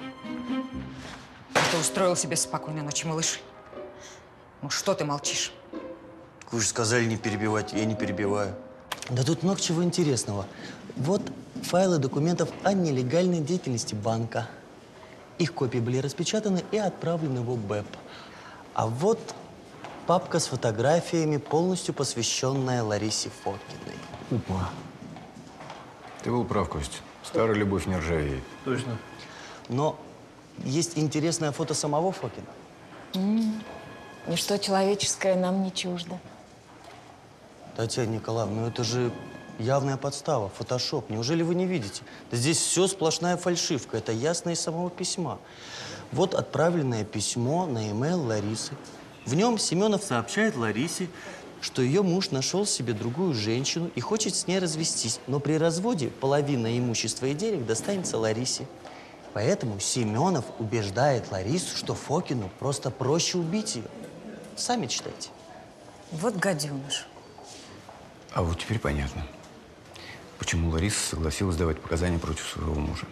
Ты устроил себе спокойной ночи, малыш. Ну что ты молчишь? Вы же сказали не перебивать, я не перебиваю. Да тут много чего интересного. Вот файлы документов о нелегальной деятельности банка. Их копии были распечатаны и отправлены в ОБЭП. А вот папка с фотографиями, полностью посвященная Ларисе Фокиной. Упа. Ты был прав, Кость. Старая любовь не ржавеет. Точно. Но есть интересное фото самого Фокина. Mm. Ничто человеческое нам не чуждо. Татьяна Николаевна, ну это же явная подстава, фотошоп. Неужели вы не видите? Да здесь все сплошная фальшивка. Это ясно из самого письма. Вот отправленное письмо на e-mail Ларисы. В нем Семенов сообщает Ларисе, что ее муж нашел себе другую женщину и хочет с ней развестись. Но при разводе половина имущества и денег достанется Ларисе. Поэтому Семенов убеждает Ларису, что Фокину просто проще убить ее. Сами читайте. Вот гаденыш. А вот теперь понятно, почему Лариса согласилась давать показания против своего мужа.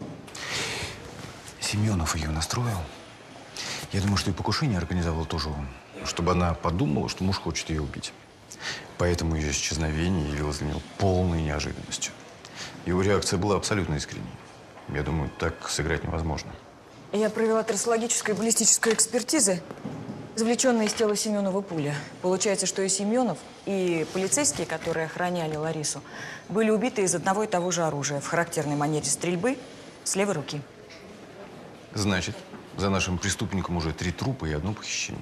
Семенов ее настроил. Я думаю, что и покушение организовал тоже он, чтобы она подумала, что муж хочет ее убить. Поэтому ее исчезновение явилось для него полной неожиданностью. Его реакция была абсолютно искренней. Я думаю, так сыграть невозможно. Я провела трассологическую и баллистическую экспертизы, извлеченные из тела Семенова пуля. Получается, что и Семенов, и полицейские, которые охраняли Ларису, были убиты из одного и того же оружия в характерной манере стрельбы с левой руки. Значит, за нашим преступником уже три трупа и одно похищение.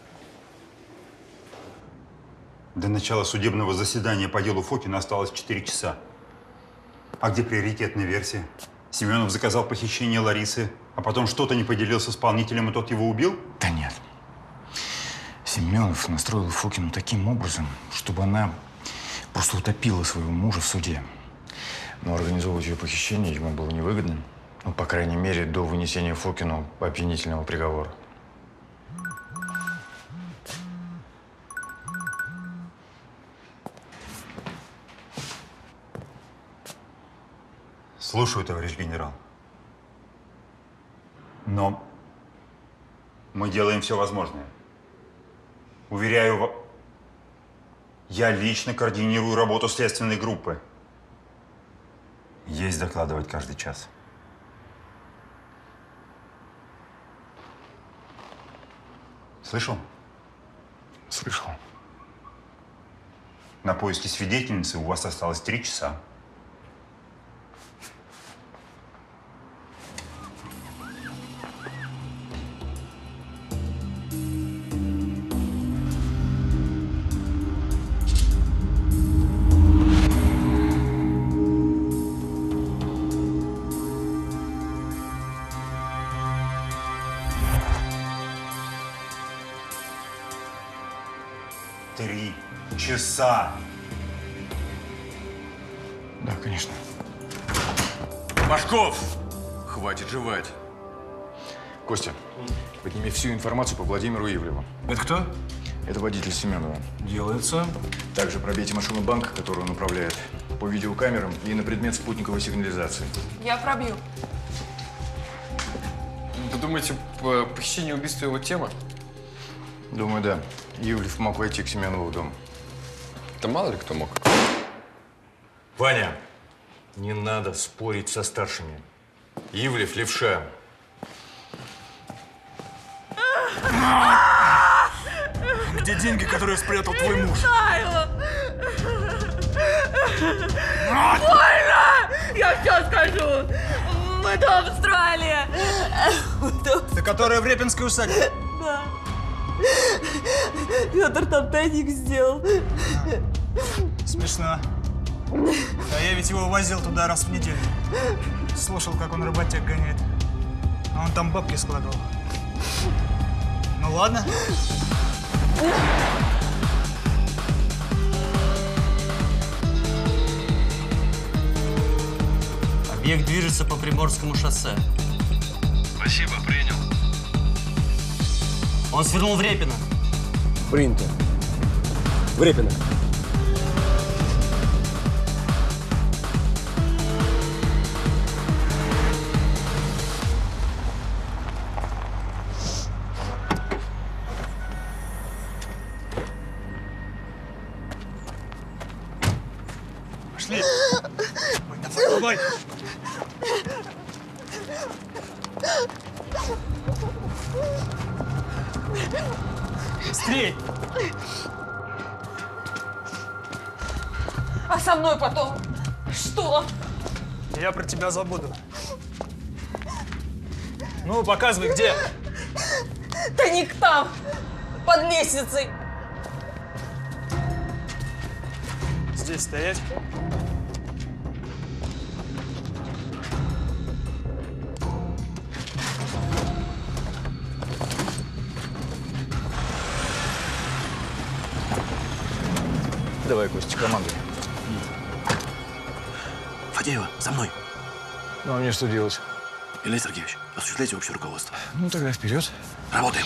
До начала судебного заседания по делу Фокина осталось четыре часа. А где приоритетная версия? Семенов заказал похищение Ларисы, а потом что-то не поделился с исполнителем, и тот его убил? Да нет. Семенов настроил Фокину таким образом, чтобы она просто утопила своего мужа в суде. Но организовывать ее похищение ему было невыгодно. Ну, по крайней мере, до вынесения Фокину обвинительного приговора. Слушаю, товарищ генерал. Но мы делаем все возможное. Уверяю вас, я лично координирую работу следственной группы. Есть докладывать каждый час. Слышал? Слышал. На поиски свидетельницы у вас осталось три часа. Три часа. Да, конечно. Машков! Хватит жевать. Костя, подними всю информацию по Владимиру Ивлеву. Это кто? Это водитель Семенова. Делается. Также пробейте машину банка, которую он управляет, по видеокамерам и на предмет спутниковой сигнализации. Я пробью. Вы думаете, по похищению и убийству его тема? Думаю, да. Ивлев мог войти к Семенову в дом. Да мало ли кто мог. Ваня, не надо спорить со старшими. Ивлев – левша. Где деньги, которые спрятал твой муж? Больно! Я все скажу! Мы дом строили! Ты которая в Репинской усадьбе? Да. Петр там тайник сделал. Смешно. А я ведь его возил туда раз в неделю. Слушал, как он работяг гоняет. А он там бабки складывал. Ну ладно. Объект движется по Приморскому шоссе. Спасибо, принял. Он свернул в Репино. Принято. В Репино. Пошли. Ой, давай, давай. Быстрей! А со мной потом что? Я про тебя забуду. Ну, показывай, где? Тайник там, под лестницей. Здесь стоять. Давай, Костя, командуй. Фадеева, за мной. Ну, а мне что делать? Илья Сергеевич, осуществляйте общее руководство. Ну, тогда вперед. Работаем.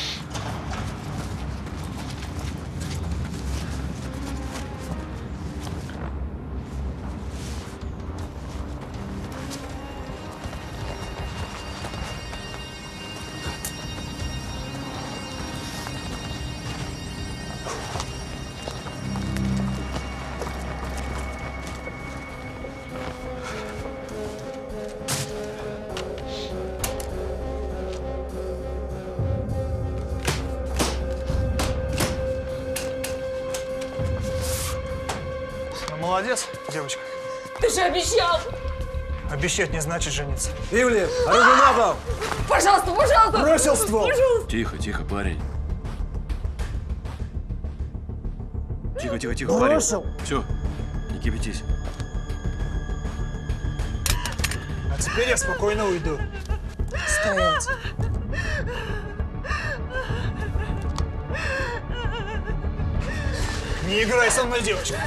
молодец, девочка. Ты же обещал! Обещать не значит жениться. Ивлев, оружие на пол! Пожалуйста, пожалуйста! Бросил ствол! Пожалуйста. Тихо, тихо, парень. Тихо, тихо, тихо, Бросил. парень. Все, не кипятись. А теперь я спокойно уйду. Стоять. Не играй со мной, девочка.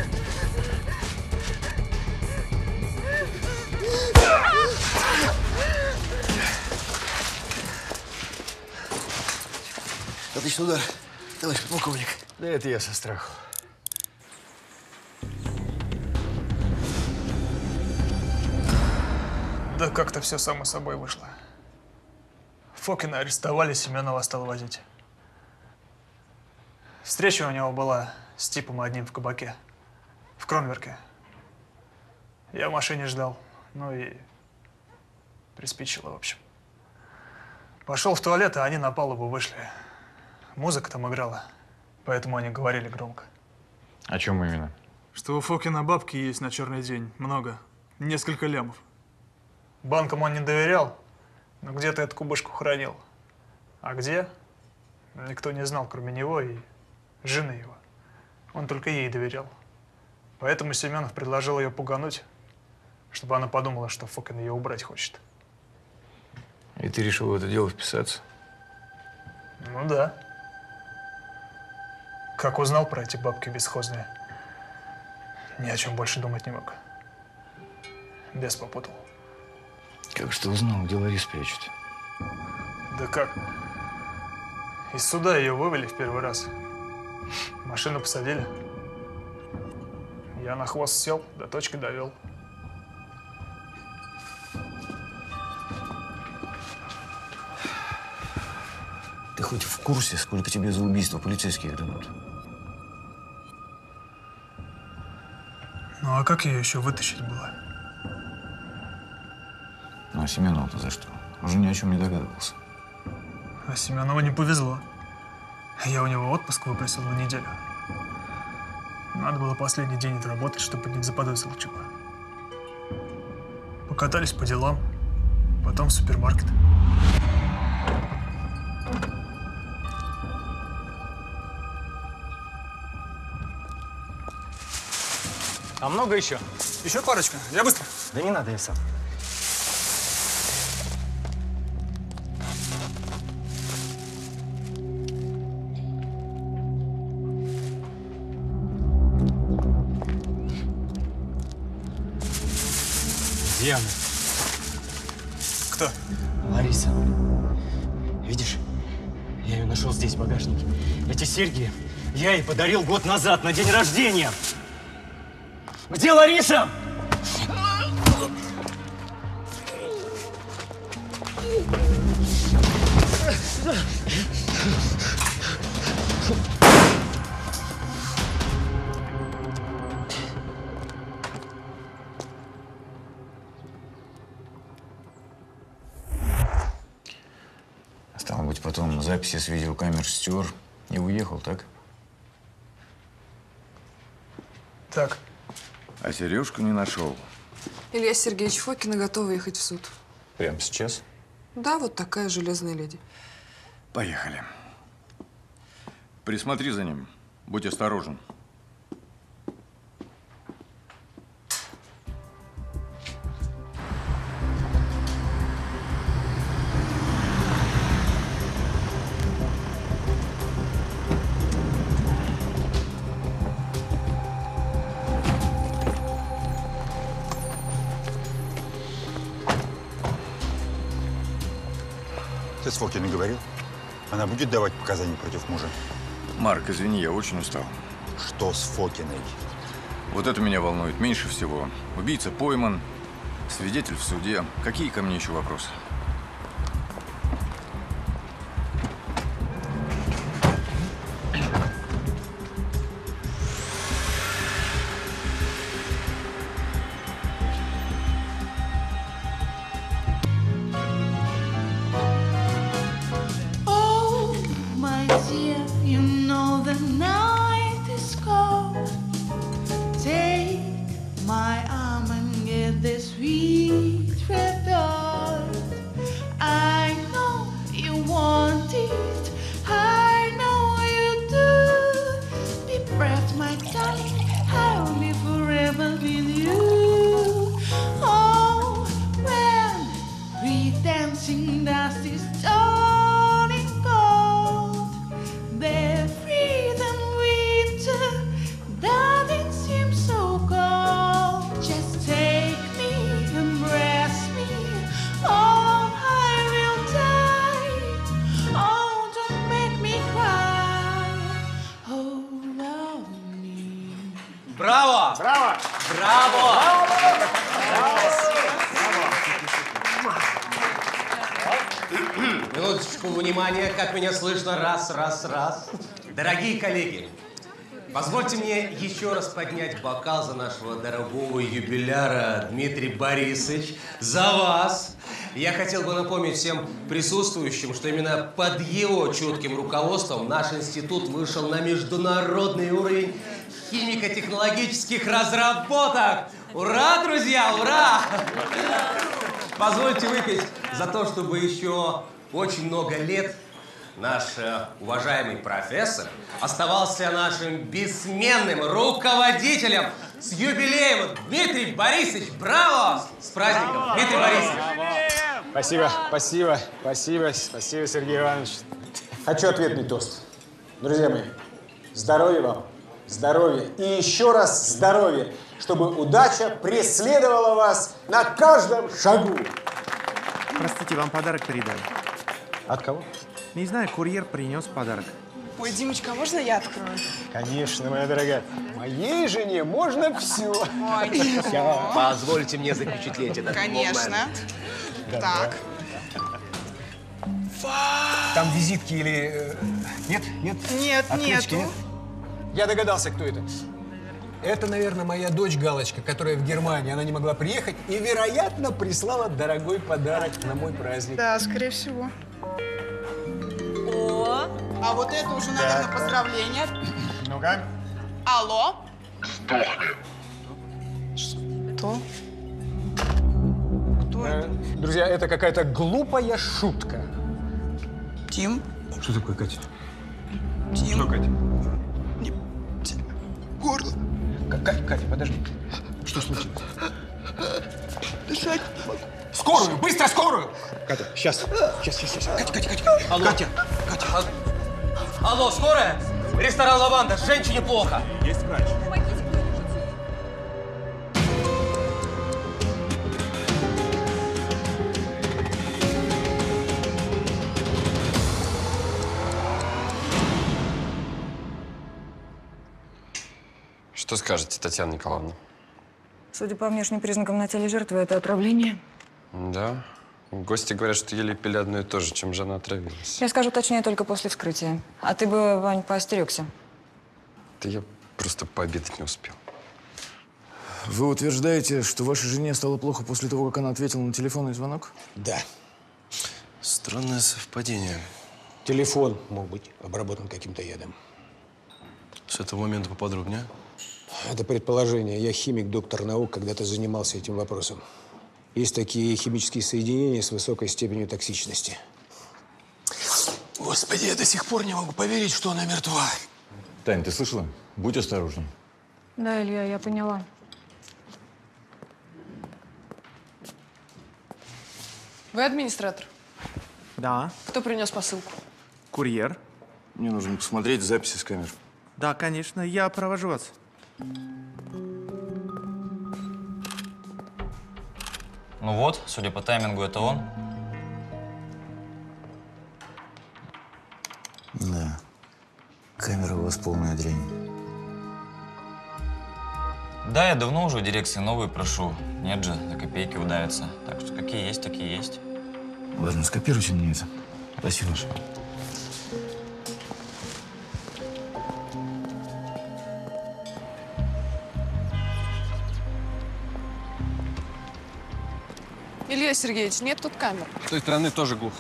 Отличный удар, товарищ полковник. Да это я со страху. Да как-то все само собой вышло. Фокина арестовали, Семенова стал возить. Встреча у него была с типом одним в кабаке, в Кронверке. Я в машине ждал, ну и приспичило, в общем. Пошел в туалет, а они на палубу вышли. Музыка там играла, поэтому они говорили громко. О чем именно? Что у Фокина бабки есть на черный день. Много. Несколько лямов. Банкам он не доверял, но где-то эту кубышку хранил. А где? Никто не знал, кроме него и жены его. Он только ей доверял. Поэтому Семенов предложил ее пугануть, чтобы она подумала, что Фокин ее убрать хочет. И ты решил в это дело вписаться? Ну да. Как узнал про эти бабки бесхозные, ни о чем больше думать не мог. Бес попутал. Как что узнал, где Ларис прячут? Да как? Из суда ее вывели в первый раз. Машину посадили. Я на хвост сел, до точки довел. Ты хоть в курсе, сколько тебе за убийство полицейских дадут? Ну а как ее еще вытащить было? Ну, а Семенова-то за что? Уже ни о чем не догадывался. А Семенову не повезло. Я у него отпуск выпросил на неделю. Надо было последний день отработать, чтобы не заподозрил чего. Покатались по делам, потом в супермаркет. А много еще? Еще парочка. Я быстро. Да не надо, я сам. Где она? Кто? Лариса. Видишь? Я ее нашел здесь, в багажнике. Эти серьги я ей подарил год назад, на день рождения. Где Лариса? Стало быть, потом записи с видеокамер стер и уехал, так? Так. А Сережку не нашел. Илья Сергеевич Фокина готова ехать в суд. Прямо сейчас? Да, вот такая железная леди. Поехали. Присмотри за ним. Будь осторожен. Ты с Фокиной говорил? Она будет давать показания против мужа? Марк, извини, я очень устал. Что с Фокиной? Вот это меня волнует меньше всего. Убийца пойман, свидетель в суде. Какие ко мне еще вопросы? You know the night is cold. Take Минуточку внимания, как меня слышно. Раз, раз, раз. Дорогие коллеги, позвольте мне еще раз поднять бокал за нашего дорогого юбиляра Дмитрий Борисович, за вас. Я хотел бы напомнить всем присутствующим, что именно под его чутким руководством наш институт вышел на международный уровень химико-технологических разработок. Ура, друзья, ура! Позвольте выпить за то, чтобы еще очень много лет наш э, уважаемый профессор оставался нашим бессменным руководителем. С юбилеем, Дмитрий Борисович! Браво! С праздником, браво! Дмитрий Борисович! Спасибо, спасибо, спасибо, спасибо, Сергей Иванович. Хочу ответный тост. Друзья мои, здоровья вам, здоровья и еще раз здоровья, чтобы удача преследовала вас на каждом шагу. Простите, вам подарок передали. От кого? Не знаю, курьер принес подарок. Ой, Димочка, а можно я открою? Конечно, моя дорогая. Моей жене можно все. Ой, позвольте мне запечатлеть этот Конечно. момент. Так. Там визитки или... Нет? Нет? Нет, Открытки нету. нет? Я догадался, кто это. Это, наверное, моя дочь Галочка, которая в Германии. Она не могла приехать и, вероятно, прислала дорогой подарок на мой праздник. Да, скорее всего. О, а вот это уже, наверное, поздравление. Ну-ка. Алло? Что? Кто это? Друзья, это какая-то глупая шутка. Тим? Что такое, Катя? Тим? Что, Катя? Не... Горло. Катя, Катя, подожди. Что случилось? Дышать. Скорую! Быстро, скорую! Катя, сейчас. Сейчас, сейчас, сейчас. Катя, Катя, Катя. Алло. Катя, Катя. А... Алло, скорая? Ресторан «Лаванда». Женщине плохо. Есть врач. Что скажете, Татьяна Николаевна? Судя по внешним признакам на теле жертвы, это отравление. Да. Гости говорят, что ели и пили одно и то же, чем жена отравилась. Я скажу точнее только после вскрытия. А ты бы, Вань, поостерегся. Да я просто пообедать не успел. Вы утверждаете, что вашей жене стало плохо после того, как она ответила на телефонный звонок? Да. Странное совпадение. Телефон мог быть обработан каким-то ядом. С этого момента поподробнее. Это предположение. Я химик, доктор наук, когда-то занимался этим вопросом. Есть такие химические соединения с высокой степенью токсичности. Господи, я до сих пор не могу поверить, что она мертва. Тань, ты слышала? Будь осторожна. Да, Илья, я поняла. Вы администратор? Да. Кто принес посылку? Курьер? Мне нужно посмотреть записи с камер. Да, конечно. Я провожу вас. Ну вот, судя по таймингу, это он. Да. Камера у вас полная дрянь. Да, я давно уже в дирекции новые прошу. Нет же, на копейки удавятся. Так что какие есть, такие есть. Ладно, скопируйте мне это. Спасибо. Илья Сергеевич, нет тут камер. С той стороны тоже глухо.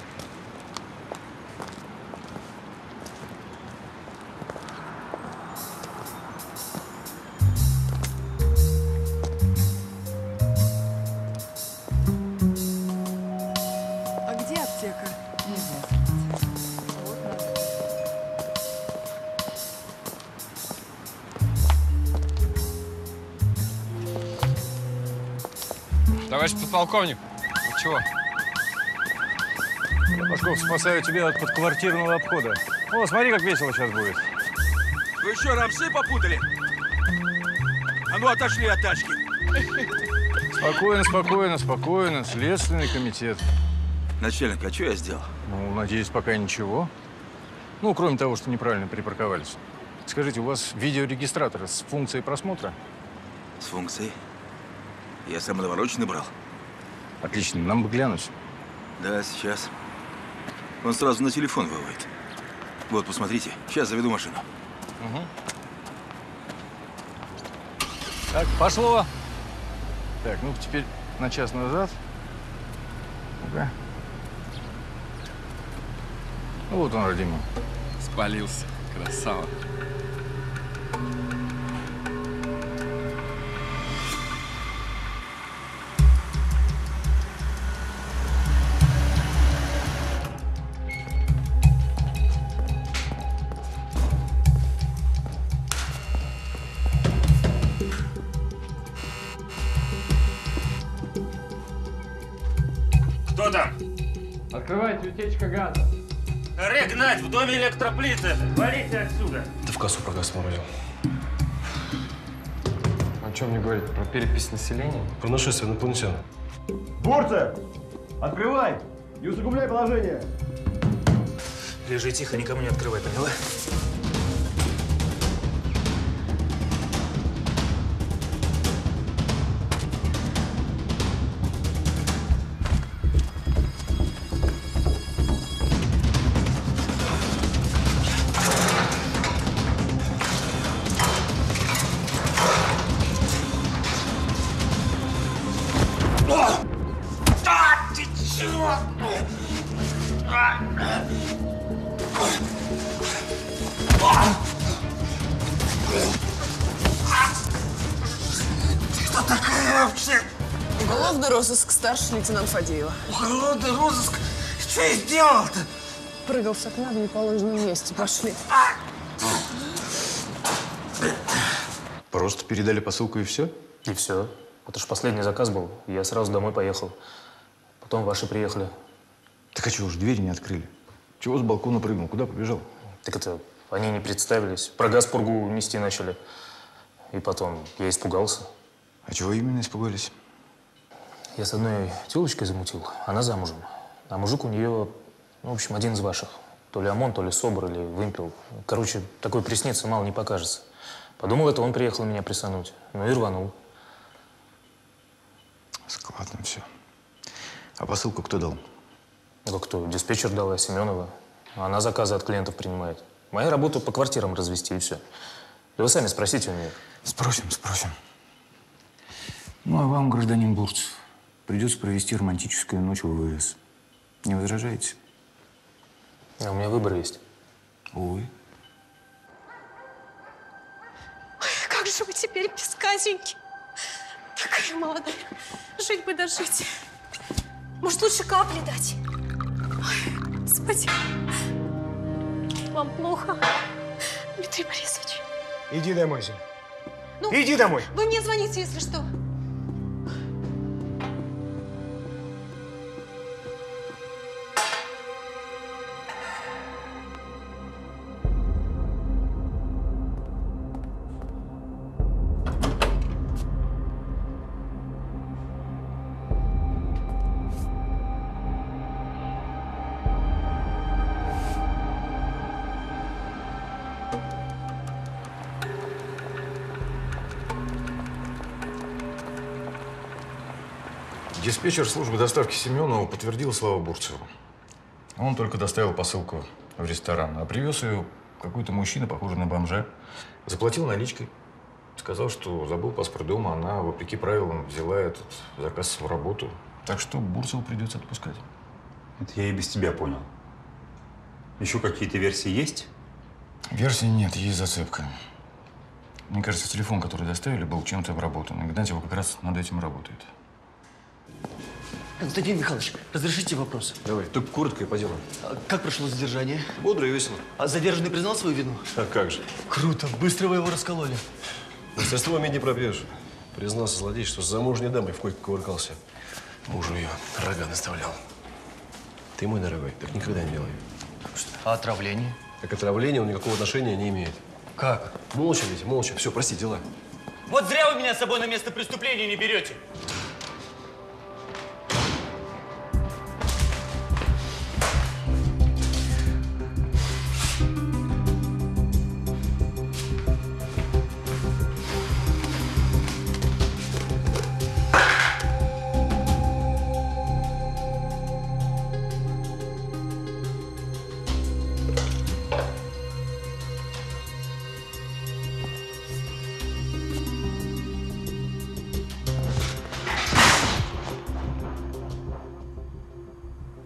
А где аптека? Товарищ подполковник, вы чего? Пашков, спасаю тебя от подквартирного обхода. О, смотри, как весело сейчас будет. Вы что, рамсы попутали? А ну, отошли от тачки. Спокойно, спокойно, спокойно. Следственный комитет. Начальник, а что я сделал? Ну, надеюсь, пока ничего. Ну, кроме того, что неправильно припарковались. Скажите, у вас видеорегистратор с функцией просмотра? С функцией? Я самодоворочный брал. Отлично, нам бы глянуть. Да, сейчас. Он сразу на телефон выводит. Вот, посмотрите. Сейчас заведу машину. Угу. Так, пошло. Так, ну теперь на час назад. Ну-ка. Ну, вот он, родимый. Спалился. Красава. Кто там? Открывайте, утечка газа. Аре, гнать, в доме электроплиты. Валите отсюда. Ты в кассу прогаз сморозил. О чем мне говорить? Про перепись населения? Про нашествие инопланетян. Бурцев! Открывай! Не усугубляй положение! Лежи тихо, никому не открывай, поняла? Кто такая вообще? Уголовный розыск, старший лейтенант Фадеева. Уголовный розыск? Что я сделал-то? Прыгал с окна в неположенном месте. Пошли. Просто передали посылку и все? И все. Это ж последний заказ был. Я сразу домой поехал. Потом ваши приехали. Так а чего уж двери не открыли? Чего с балкона прыгнул? Куда побежал? Так это, они не представились. Про газпургу нести начали. И потом я испугался. А чего именно испугались? Я с одной тёлочкой замутил. Она замужем. А мужик у нее, ну, в общем, один из ваших. То ли ОМОН, то ли СОБР, или вымпел. Короче, такой приснится, мало не покажется. Подумал, это он приехал меня прессануть. Ну и рванул. Складно все. А посылку кто дал? Ну кто? Диспетчер дала, Семенова. Она заказы от клиентов принимает. Моя работа по квартирам развести, и все. Да вы сами спросите у нее. Спросим, спросим. Ну, а вам, гражданин Бурцев, придется провести романтическую ночь в ВВС. Не возражаете? А у меня выбор есть. Ой. Как же вы теперь без Казеньки? Такая молодая. Жить бы дожить. Может, лучше капли дать? Ой, господи. Вам плохо, Дмитрий Борисович? Иди домой, Зин. Ну, Иди домой. Вы мне звоните, если что. Диспетчер службы доставки Семенова подтвердил слова Бурцеву. Он только доставил посылку в ресторан, а привез ее какой-то мужчина, похожий на бомжа. Заплатил наличкой. Сказал, что забыл паспорт дома. Она, вопреки правилам, взяла этот заказ в работу. Так что Бурцеву придется отпускать. Это я и без тебя понял. Еще какие-то версии есть? Версий нет, есть зацепка. Мне кажется, телефон, который доставили, был чем-то обработан. Игнатьева как раз над этим работает. Константин Михайлович, разрешите вопрос? Давай, только коротко и по делу. А как прошло задержание? Бодро и весело. А задержанный признал свою вину? А как же? Круто, быстро вы его раскололи. Мастерство медь не пропьешь. Признался злодей, что с замужней дамой в койке кувыркался. Мужу ее рога наставлял. Ты мой дорогой, так никогда не делай. А отравление? Как отравление он никакого отношения не имеет. Как? Молча ведь, молча. Все, прости, дела. Вот зря вы меня с собой на место преступления не берете.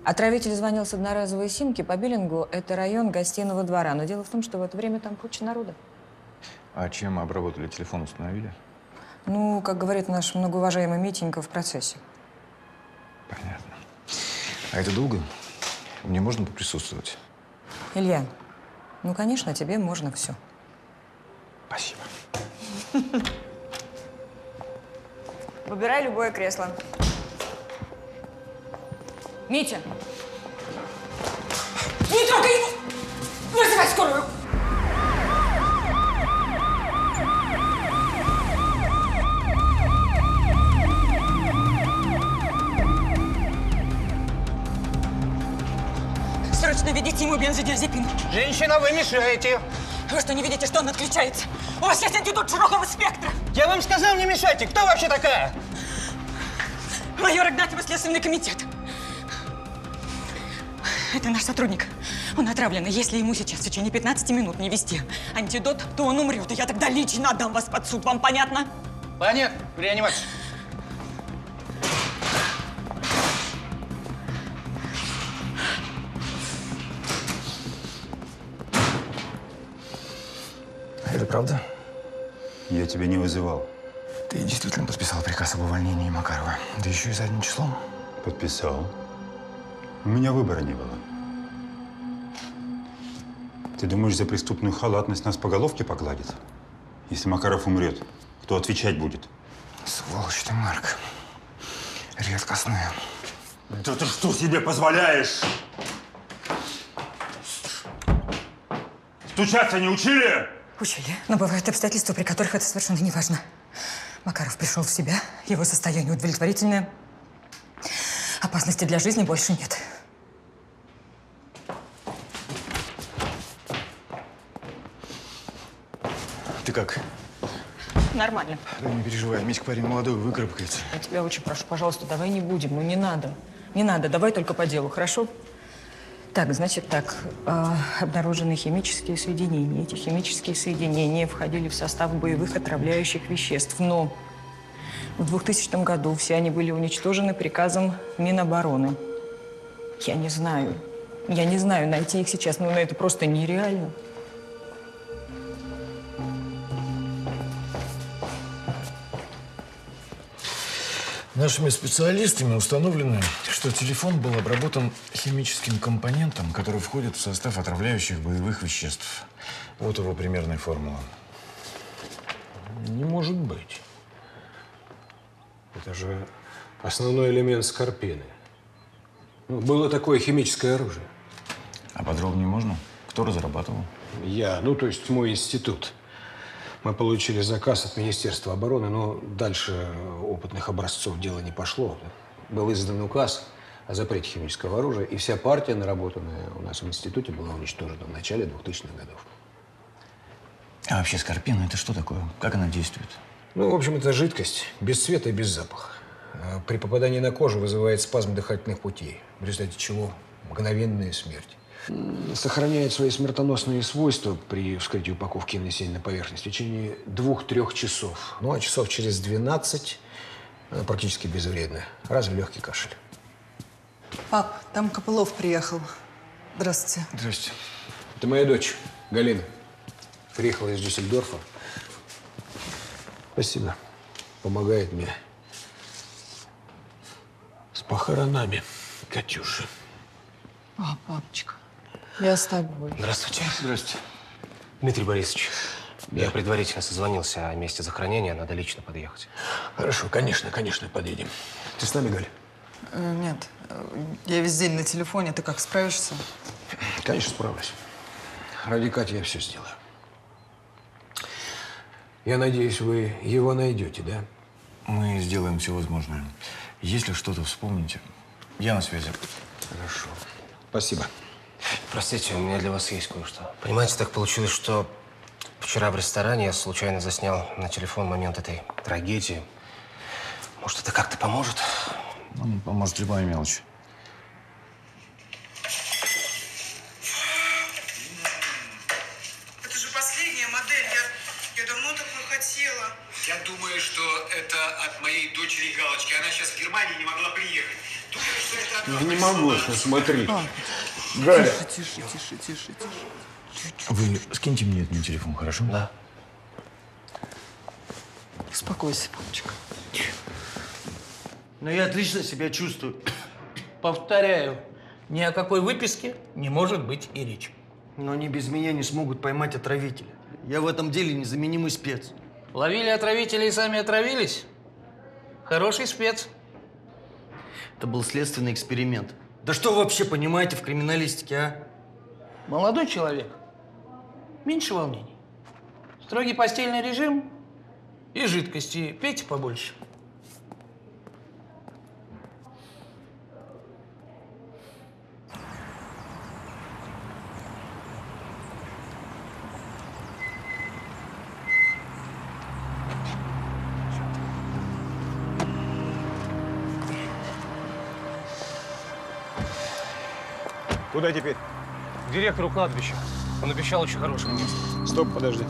Отравитель звонил с одноразовой симки по биллингу. Это район гостиного двора. Но дело в том, что в это время там куча народа. А чем обработали телефон, установили? Ну, как говорит наш многоуважаемый Митенька, в процессе. Понятно. А это долго? Мне можно поприсутствовать? Илья, ну, конечно, тебе можно все. Спасибо. Выбирай любое кресло. Митя! Не трогай его! Вызывай скорую! Срочно ведите ему бензодиазепин. Женщина, вы мешаете. Вы что, не видите, что он отключается? У вас есть антидот широкого спектра. Я вам сказал, не мешайте. Кто вообще такая? Майор Игнатьева, Следственный комитет. Это наш сотрудник. Он отравлен. И если ему сейчас в течение пятнадцати минут не ввести антидот, то он умрет. И я тогда лично отдам вас под суд. Вам понятно? Понятно. В реанимацию. Это правда? Я тебя не вызывал. Ты действительно подписал приказ об увольнении Макарова? Да еще и задним числом? Подписал. У меня выбора не было. Ты думаешь, за преступную халатность нас по головке погладит? Если Макаров умрет, кто отвечать будет? Сволочь ты, Марк. Редкостная. Да ты что себе позволяешь? Стучаться не учили? Учили. Но бывают обстоятельства, при которых это совершенно не важно. Макаров пришел в себя, его состояние удовлетворительное. Опасности для жизни больше нет. Ты как? Нормально. Да не переживай, Митька парень молодой, выкарабкается. Я тебя очень прошу, пожалуйста, давай не будем. Ну, не надо. Не надо, давай только по делу, хорошо? Так, значит так, э, обнаружены химические соединения. Эти химические соединения входили в состав боевых отравляющих веществ. Но в двухтысячном году все они были уничтожены приказом Минобороны. Я не знаю, я не знаю, найти их сейчас, но это просто нереально. Нашими специалистами установлено, что телефон был обработан химическим компонентом, который входит в состав отравляющих боевых веществ. Вот его примерная формула. Не может быть. Это же основной элемент скорпины. Ну, было такое химическое оружие. А подробнее можно? Кто разрабатывал? Я, ну, то есть мой институт. Мы получили заказ от Министерства обороны, но дальше опытных образцов дело не пошло. Был издан указ о запрете химического оружия, и вся партия, наработанная у нас в институте, была уничтожена в начале двухтысячных годов. А вообще скорпина – это что такое? Как она действует? Ну, в общем, это жидкость, без цвета и без запаха. При попадании на кожу вызывает спазм дыхательных путей, в результате чего мгновенная смерть. Сохраняет свои смертоносные свойства при вскрытии упаковки и нанесении на поверхность в течение двух-трех часов. Ну, а часов через двенадцать она практически безвредна. Разве легкий кашель. Пап, там Копылов приехал. Здравствуйте. Здрасте. Это моя дочь, Галина. Приехала из Дюссельдорфа. Спасибо. Помогает мне с похоронами Катюши. А, папочка, я с тобой. Здравствуйте. Здравствуйте. Дмитрий Борисович, Да. я предварительно созвонился о месте захоронения, надо лично подъехать. Хорошо, конечно, конечно, подъедем. Ты с нами, Галя? Э, нет, э, я весь день на телефоне. Ты как, справишься? Конечно, справлюсь. Ради Кати я все сделаю. Я надеюсь, вы его найдете, да? Мы сделаем все возможное. Если что-то вспомните, я на связи. Хорошо. Спасибо. Простите, у меня для вас есть кое-что. Понимаете, так получилось, что вчера в ресторане я случайно заснял на телефон момент этой трагедии. Может, это как-то поможет? Ну, поможет любая мелочь. Это же последняя модель. Я, я давно такую хотела. Я думаю, что это от моей дочери Галочки. Она сейчас в Германии не могла приехать. Думаю, что это Внимательно смотри. Галя. Тише, тише, тише, тише, тише. Вы скиньте мне этот телефон, хорошо? Да. Успокойся, папочка. Но я отлично себя чувствую. Повторяю, ни о какой выписке не может быть и речи. Но они без меня не смогут поймать отравителя. Я в этом деле незаменимый спец. Ловили отравителей и сами отравились? Хороший спец. Это был следственный эксперимент. Да что вы вообще понимаете в криминалистике, а? Молодой человек. Меньше волнений. Строгий постельный режим и жидкости пейте побольше. Куда теперь? К директору кладбища. Он обещал очень хорошее место. Стоп, подожди.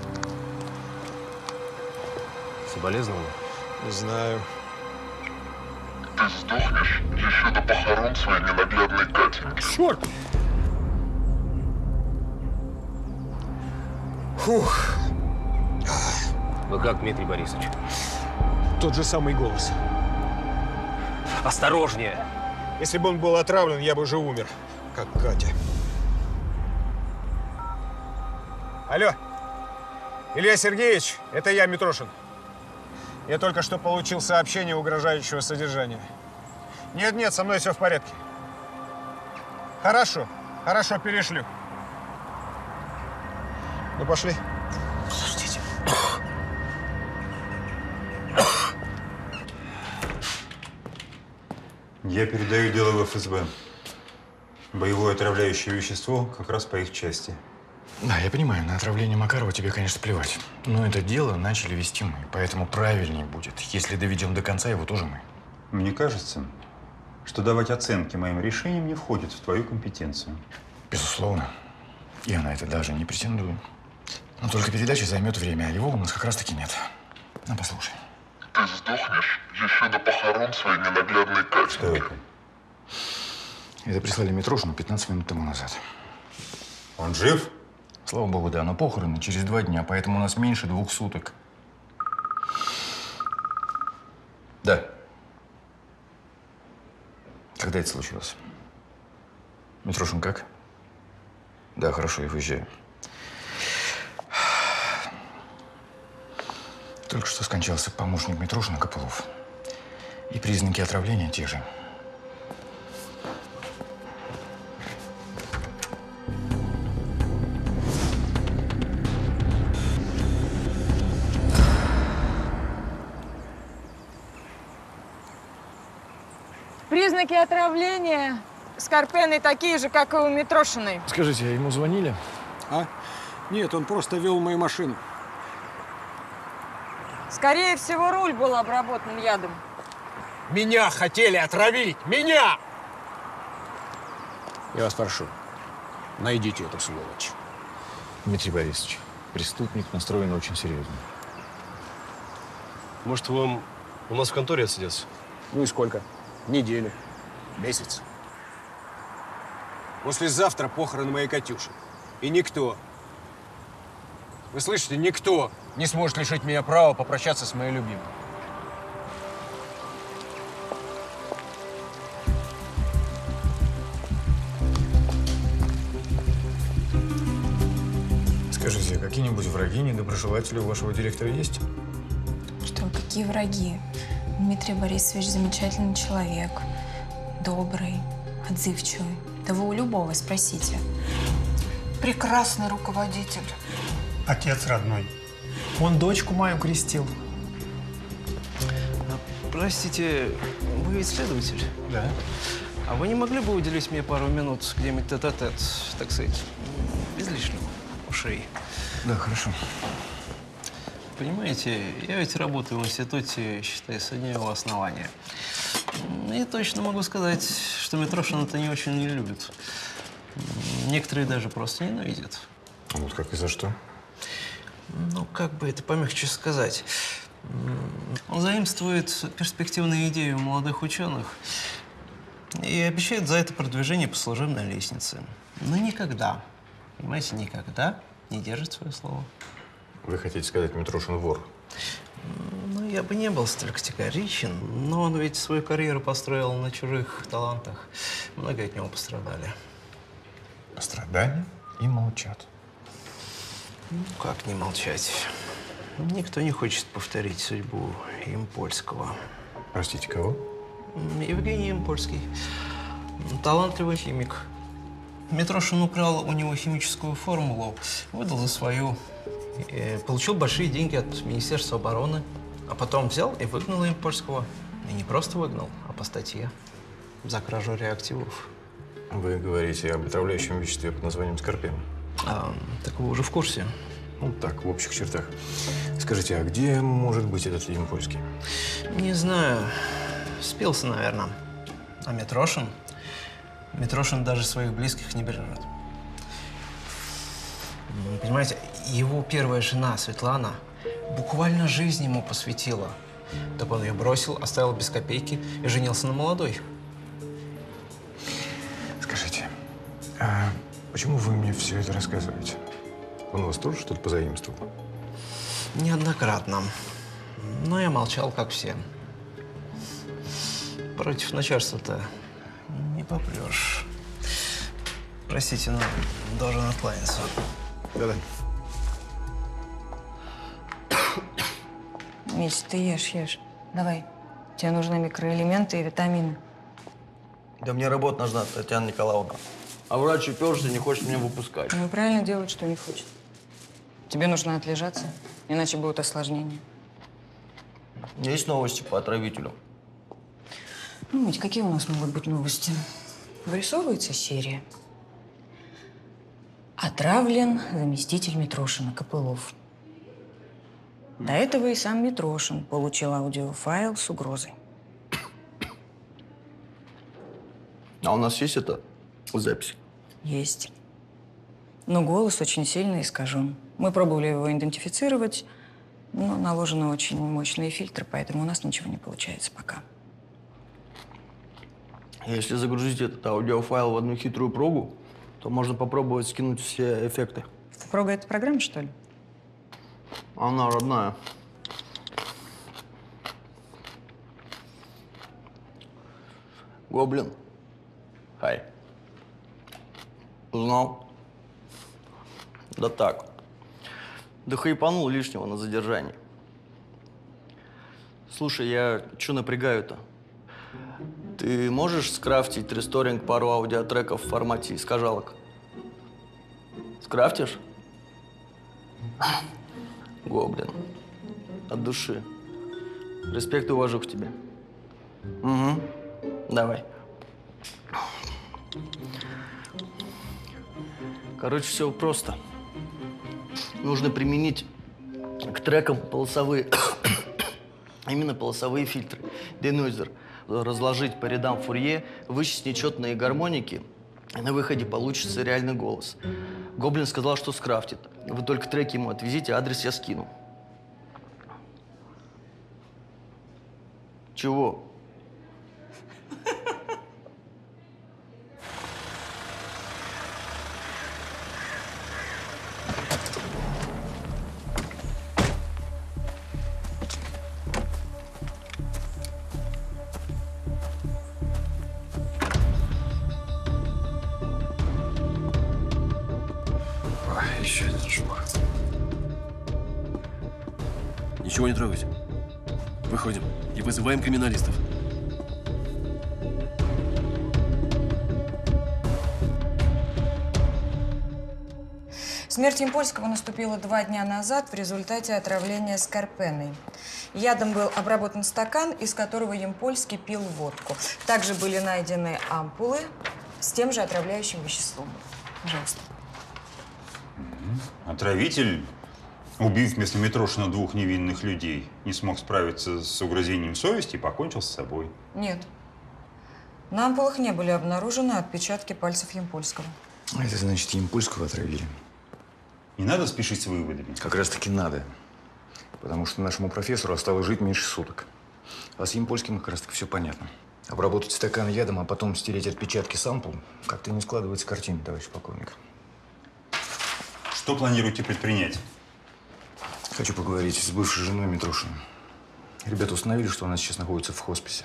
Соболезнования? Не знаю. Ты сдохнешь еще до похорон своей ненаглядной Катеньки. Черт! Фух. Вы как, Дмитрий Борисович? Тот же самый голос. Осторожнее! Если бы он был отравлен, я бы уже умер, как Катя. Алло, Илья Сергеевич, это я, Митрошин. Я только что получил сообщение угрожающего содержания. Нет-нет, со мной все в порядке. Хорошо, хорошо, перешлю. Ну, пошли. Подождите. Я передаю дело в эф эс бэ. Боевое отравляющее вещество как раз по их части. Да, я понимаю, на отравление Макарова тебе, конечно, плевать. Но это дело начали вести мы, поэтому правильнее будет, если доведем до конца его тоже мы. Мне кажется, что давать оценки моим решениям не входит в твою компетенцию. Безусловно. Я на это даже не претендую. Но только передача займет время, а его у нас как раз-таки нет. Ну, послушай. Ты сдохнешь еще до похорон своей ненаглядной Катеньки. Что это? Это прислали Митрошину пятнадцать минут тому назад. Он жив? Слава богу, да, но похороны через два дня, поэтому у нас меньше двух суток. Да. Когда это случилось? Митрошин как? Да, хорошо, я выезжаю. Только что скончался помощник Митрошина Копылов. И признаки отравления те же. Признаки отравления Скорпены такие же, как и у Митрошиной. Скажите, а ему звонили? А? Нет, он просто вел мою машину. Скорее всего, руль был обработан ядом. Меня хотели отравить! Меня! Я вас прошу, найдите эту сволочь. Дмитрий Борисович, преступник настроен очень серьезно. Может, вам у нас в конторе отсидеться? Ну и сколько? Неделю? Месяц? Послезавтра похороны моей Катюши. И никто, вы слышите, никто не сможет лишить меня права попрощаться с моей любимой. Скажите, какие-нибудь враги, недоброжелатели у вашего директора есть? Что, какие враги? Дмитрий Борисович замечательный человек, добрый, отзывчивый. Да вы у любого спросите. Прекрасный руководитель. Отец родной. Он дочку мою крестил. Простите, вы ведь следователь? Да. А вы не могли бы уделить мне пару минут где-нибудь тет-а-тет, так сказать, без лишних ушей? Да, хорошо. Понимаете, я ведь работаю в институте, считай, со дня его основания. И точно могу сказать, что Митрошин это не очень не любит. Некоторые даже просто ненавидят. А вот как и за что? Ну, как бы это помягче сказать. Он заимствует перспективные идеи у молодых ученых И обещает за это продвижение по служебной лестнице. Но никогда, понимаете, никогда не держит свое слово. Вы хотите сказать, Митрошин вор? Ну, я бы не был столь категоричен, но он ведь свою карьеру построил на чужих талантах. Многие от него пострадали. Пострадали и молчат. Ну, как не молчать? Никто не хочет повторить судьбу Ямпольского. Простите, кого? Евгений Ямпольский. Талантливый химик. Митрошин украл у него химическую формулу, выдал за свою. И получил большие деньги от Министерства обороны, а потом взял и выгнал Ямпольского. И не просто выгнал, а по статье за кражу реактивов. Вы говорите об отравляющем веществе под названием скорпен. А, так вы уже в курсе? Ну, так, в общих чертах. Скажите, а где может быть этот Ямпольский? Не знаю. Спился, наверное. А Митрошин? Митрошин даже своих близких не бережет. Понимаете, его первая жена, Светлана, буквально жизнь ему посвятила. Так он ее бросил, оставил без копейки и женился на молодой. Скажите, а почему вы мне все это рассказываете? Он вас тоже что-то позаимствовал? Неоднократно. Но я молчал, как все. Против начальства-то не попрешь. Простите, но должен откланяться. Да-да. Мить, ты ешь, ешь. Давай. Тебе нужны микроэлементы и витамины. Да мне работа нужна, Татьяна Николаевна. А врач уперся, не хочет меня выпускать. Ну и правильно делает, что не хочет. Тебе нужно отлежаться, иначе будут осложнения. Есть новости по отравителю? Ну, Мить, какие у нас могут быть новости? Вырисовывается серия. Отравлен заместитель Митрошина, Копылов. До этого и сам Митрошин получил аудиофайл с угрозой. А у нас есть это запись? Есть. Но голос очень сильно искажен. Мы пробовали его идентифицировать, но наложены очень мощные фильтры, поэтому у нас ничего не получается пока. Если загрузить этот аудиофайл в одну хитрую прогу, то можно попробовать скинуть все эффекты. Прога — это программа, что ли? Она родная. Гоблин. Хай. Узнал? Да так. Да хайпанул лишнего на задержании. Слушай, я чё напрягаю-то? Ты можешь скрафтить ресторинг пару аудиотреков в формате искажалок? Скрафтишь? Гоблин. От души. Респект и уважух тебе. Угу. Давай. Короче, все просто. Нужно применить к трекам полосовые, именно полосовые фильтры. Денойзер. Разложить по рядам Фурье, вычесть нечетные гармоники, и на выходе получится реальный голос. Гоблин сказал, что скрафтит. Вы только треки ему отвезите, адрес я скину. Чего? Еще один шмах. Ничего не трогайте. Выходим и вызываем криминалистов. Смерть Ямпольского наступила два дня назад в результате отравления скорпеной. Ядом был обработан стакан, из которого Ямпольский пил водку. Также были найдены ампулы с тем же отравляющим веществом. Пожалуйста. Отравитель, убив вместо Митрошина двух невинных людей, не смог справиться с угрызением совести и покончил с собой. Нет. На ампулах не были обнаружены отпечатки пальцев Ямпольского. Это значит, Ямпольского отравили. Не надо спешить с выводами. Как раз таки надо. Потому что нашему профессору осталось жить меньше суток. А с Ямпольским как раз таки все понятно. Обработать стакан ядом, а потом стереть отпечатки с ампул – как-то не складывается картина, товарищ полковник. Что планируете предпринять? Хочу поговорить с бывшей женой Митрушиной. Ребята установили, что она сейчас находится в хосписе.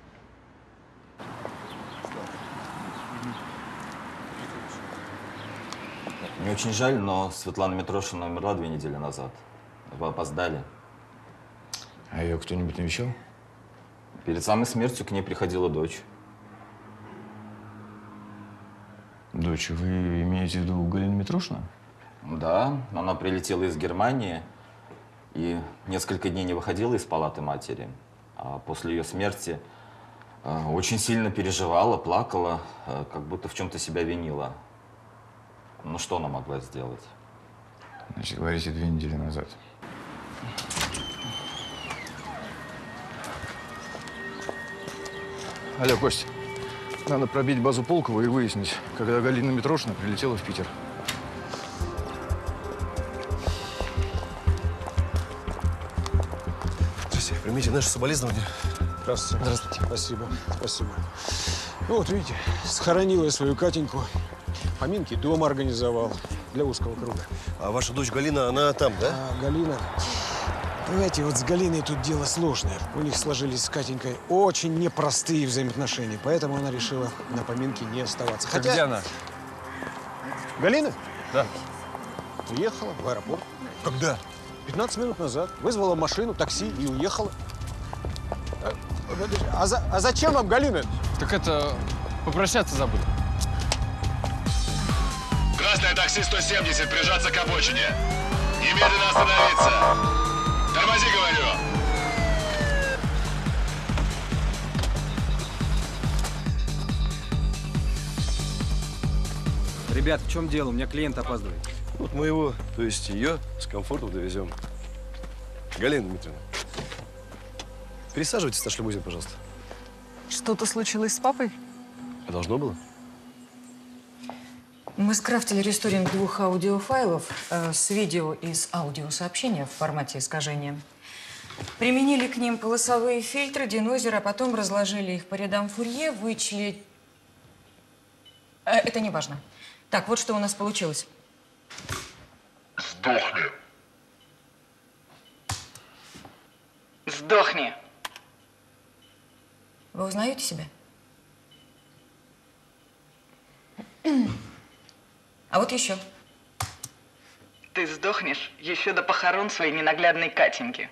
Мне очень жаль, но Светлана Митрошина умерла две недели назад. Вы опоздали. А ее кто-нибудь навещал? Перед самой смертью к ней приходила дочь. Дочь, вы имеете в виду Галину Митрошину? Да, она прилетела из Германии и несколько дней не выходила из палаты матери. А после ее смерти э, очень сильно переживала, плакала, э, как будто в чем-то себя винила. Ну что она могла сделать? Значит, говорите, две недели назад. Алло, Костя. Надо пробить базу Полкова и выяснить, когда Галина Митрошина прилетела в Питер. Здравствуйте. Примите наши соболезнования. Здравствуйте. Здравствуйте. Спасибо. Спасибо. Ну вот, видите, схоронила я свою Катеньку. Поминки дома организовал для узкого круга. А ваша дочь Галина, она там, да? А, Галина… Понимаете, вот с Галиной тут дело сложное. У них сложились с Катенькой очень непростые взаимоотношения, поэтому она решила на поминки не оставаться. А где она? Галина? Да. Уехала в аэропорт. Когда? пятнадцать минут назад. Вызвала машину, такси и уехала. А, а, за, а зачем вам Галина? Так это… попрощаться забыли. Красное такси сто семьдесят, прижаться к обочине. Немедленно остановиться. Тормози, говорю. Ребят, в чем дело? У меня клиент опаздывает. Вот мы его, то есть ее, с комфортом довезем. Галина Дмитриевна, пересаживайтесь в наш лимузин, пожалуйста. Что-то случилось с папой? А должно было? Мы скрафтили ресторинг двух аудиофайлов э, с видео и с аудиосообщения в формате искажения. Применили к ним полосовые фильтры, денойзер, а потом разложили их по рядам Фурье, вычли… Э, это не важно. Так, вот что у нас получилось. Сдохни. Сдохни. Вы узнаете себя? А вот еще. Ты сдохнешь еще до похорон своей ненаглядной Катеньки.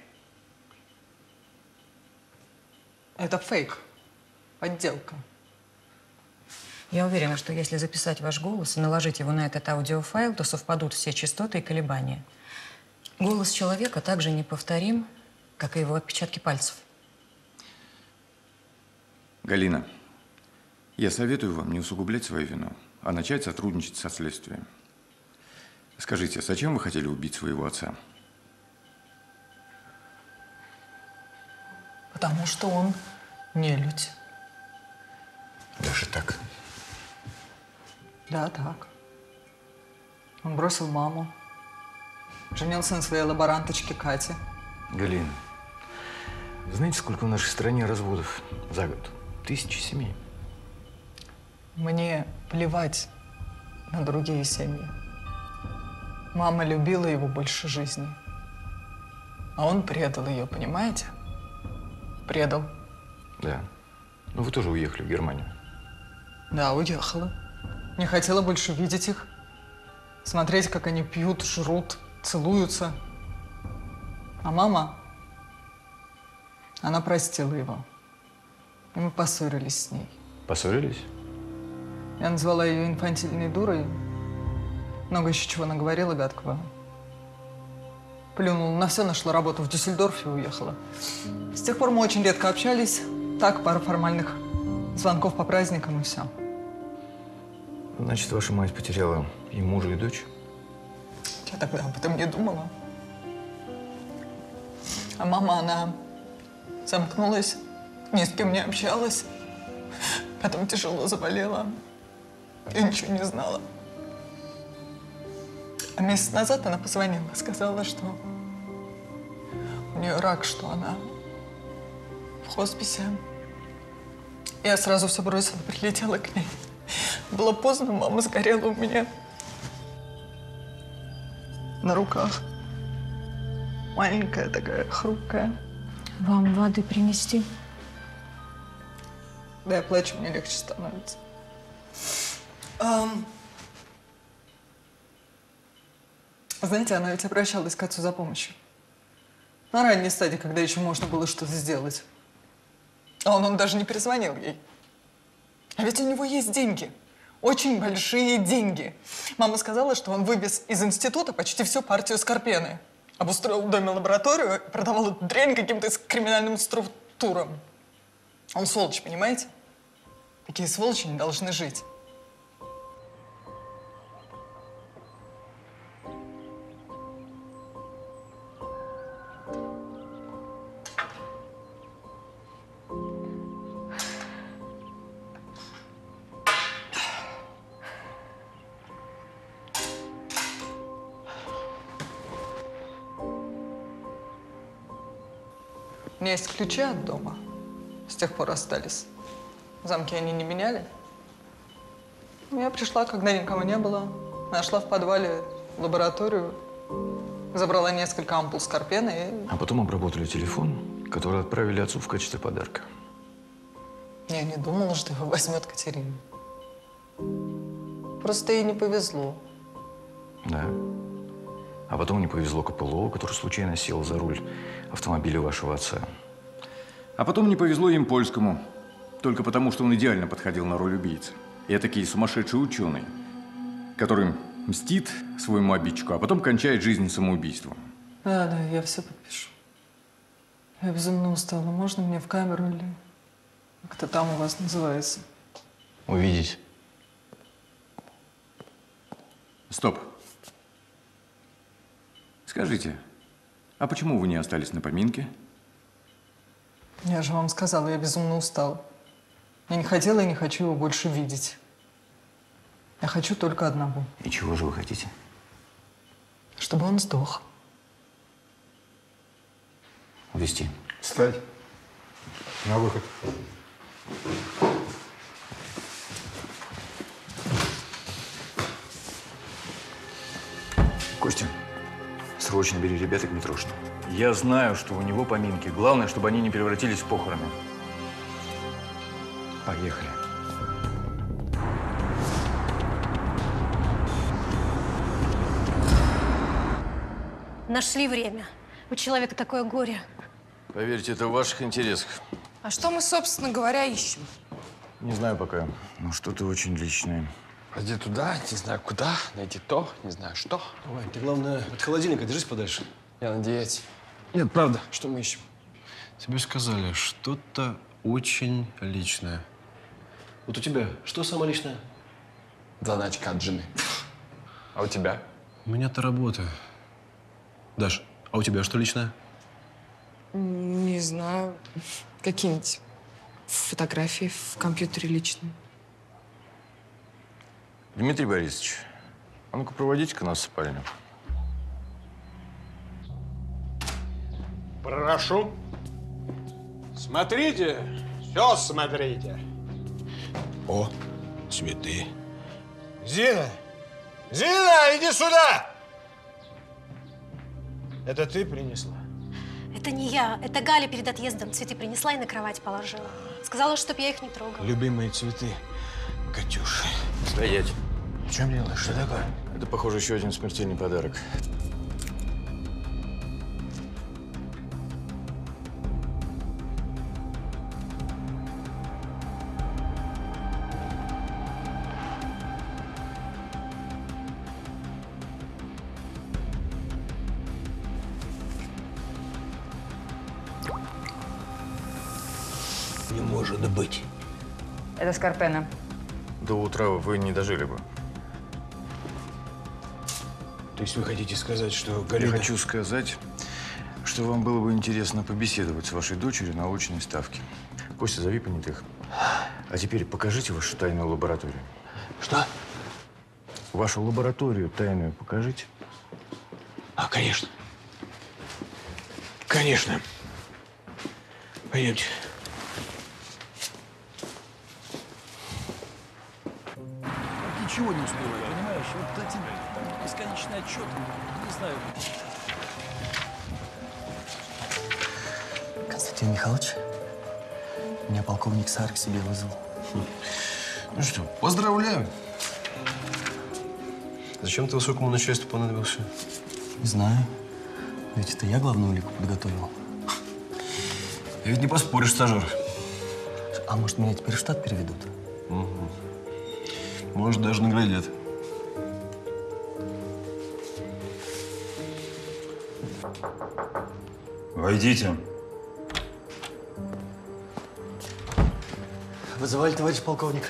Это фейк. Подделка. Я уверена, что если записать ваш голос и наложить его на этот аудиофайл, то совпадут все частоты и колебания. Голос человека также неповторим, как и его отпечатки пальцев. Галина, я советую вам не усугублять свою вину, а начать сотрудничать со следствием. Скажите, зачем вы хотели убить своего отца? Потому что он нелюдь. Даже так? Да, так. Он бросил маму, женился на своей лаборанточке Кате. Галина, вы знаете, сколько в нашей стране разводов за год? Тысячи семей. Мне плевать на другие семьи. Мама любила его больше жизни. А он предал ее, понимаете? Предал. Да. Ну, вы тоже уехали в Германию. Да, уехала. Не хотела больше видеть их. Смотреть, как они пьют, жрут, целуются. А мама, она простила его. И мы поссорились с ней. Поссорились? Я назвала ее инфантильной дурой. Много еще чего наговорила гадкого. Плюнула на все, нашла работу в Дюссельдорфе и уехала. С тех пор мы очень редко общались. Так, пара формальных звонков по праздникам и все. Значит, ваша мать потеряла и мужа, и дочь? Я тогда об этом не думала. А мама, она замкнулась, ни с кем не общалась. Потом тяжело заболела. Я ничего не знала. А месяц назад она позвонила, сказала, что у нее рак, что она в хосписе. Я сразу все бросила, прилетела к ней. Было поздно, мама сгорела у меня на руках. Маленькая такая, хрупкая. Вам воды принести? Да, я плачу, мне легче становится. Ам. Знаете, она ведь обращалась к отцу за помощью. На ранней стадии, когда еще можно было что-то сделать. А он, он даже не перезвонил ей. А ведь у него есть деньги. Очень большие деньги. Мама сказала, что он вывез из института почти всю партию Скорпены. Обустроил в доме лабораторию и продавал эту дрянь каким-то криминальным структурам. Он сволочь, понимаете? Такие сволочи не должны жить. У меня есть ключи от дома. С тех пор остались. Замки они не меняли. Я пришла, когда никого не было. Нашла в подвале лабораторию. Забрала несколько ампул Скорпена и… А потом обработали телефон, который отправили отцу в качестве подарка. Я не думала, что его возьмет Катерина. Просто ей не повезло. Да. А потом не повезло Копылову, который случайно сел за руль автомобиля вашего отца. А потом не повезло Ямпольскому, только потому, что он идеально подходил на роль убийцы. Этакий сумасшедший ученый, который мстит своему обидчику, а потом кончает жизнь самоубийством. Да, да, я все подпишу. Я безумно устала. Можно мне в камеру или как это там у вас называется? Увидеть. Стоп. Скажите, а почему вы не остались на поминке? Я же вам сказала, я безумно устала. Я не хотела и не хочу его больше видеть. Я хочу только одного. И чего же вы хотите? Чтобы он сдох. Увезти. Встать. На выход. Костя, срочно бери ребят к Митрошину. Я знаю, что у него поминки. Главное, чтобы они не превратились в похороны. Поехали. Нашли время. У человека такое горе. Поверьте, это в ваших интересах. А что мы, собственно говоря, ищем? Не знаю пока. Ну, что-то очень личное. Пойди туда, не знаю куда, найти то, не знаю что. Давай, ты, главное, от холодильника держись подальше. Я на диете. Нет, правда. Что мы ищем? Тебе сказали, что-то очень личное. Вот у тебя что самое личное? Заначка от жены. А у тебя? У меня-то работа. Даш, а у тебя что личное? Не знаю. Какие-нибудь фотографии в компьютере личные. Дмитрий Борисович, а ну-ка проводите-ка нас в спальню. Прошу. Смотрите, все смотрите. О, цветы. Зина! Зина, иди сюда! Это ты принесла? Это не я. Это Галя перед отъездом цветы принесла и на кровать положила. Сказала, чтоб я их не трогала. Любимые цветы Катюши. Стоять. В чем дело? Что такое? Это, похоже, еще один смертельный подарок. Не может быть. Это Скорпена. До утра вы не дожили бы. То есть вы хотите сказать, что Я Галина… хочу сказать, что вам было бы интересно побеседовать с вашей дочерью на очной ставке. Костя, зови понятых. А теперь покажите вашу тайную лабораторию. Что? Вашу лабораторию тайную покажите. А, конечно. Конечно. Пойдемте. ничего не успеваю, понимаешь? Вот эти бесконечные отчеты, не знаю. Константин Михайлович, меня полковник Сар к себе вызвал. Ну что, поздравляю. Зачем ты высокому начальству понадобился? Не знаю. Ведь это я главную улику подготовил. И ведь не поспоришь, стажер. А может, меня теперь в штат переведут? Угу. Может, даже наградят. Войдите. Вызывали, товарищ полковник?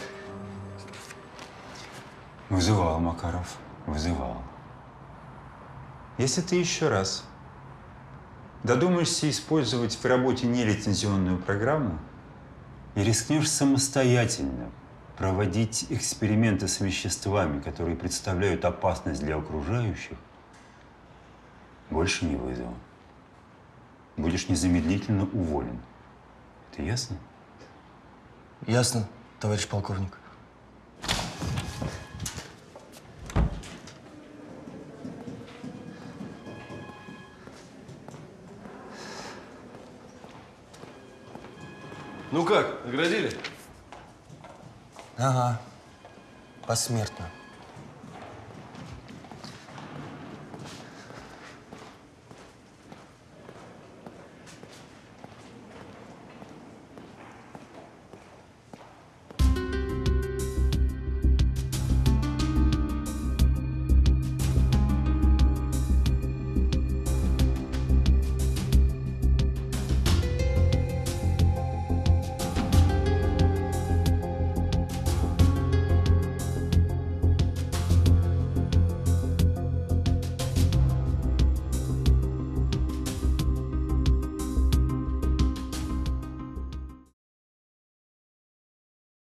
Вызывал, Макаров, вызывал. Если ты еще раз додумаешься использовать в работе нелицензионную программу и рискнешь самостоятельно проводить эксперименты с веществами, которые представляют опасность для окружающих, больше не вызову. Будешь незамедлительно уволен. Это ясно? Ясно, товарищ полковник. Ну как, наградили? Ага, посмертно.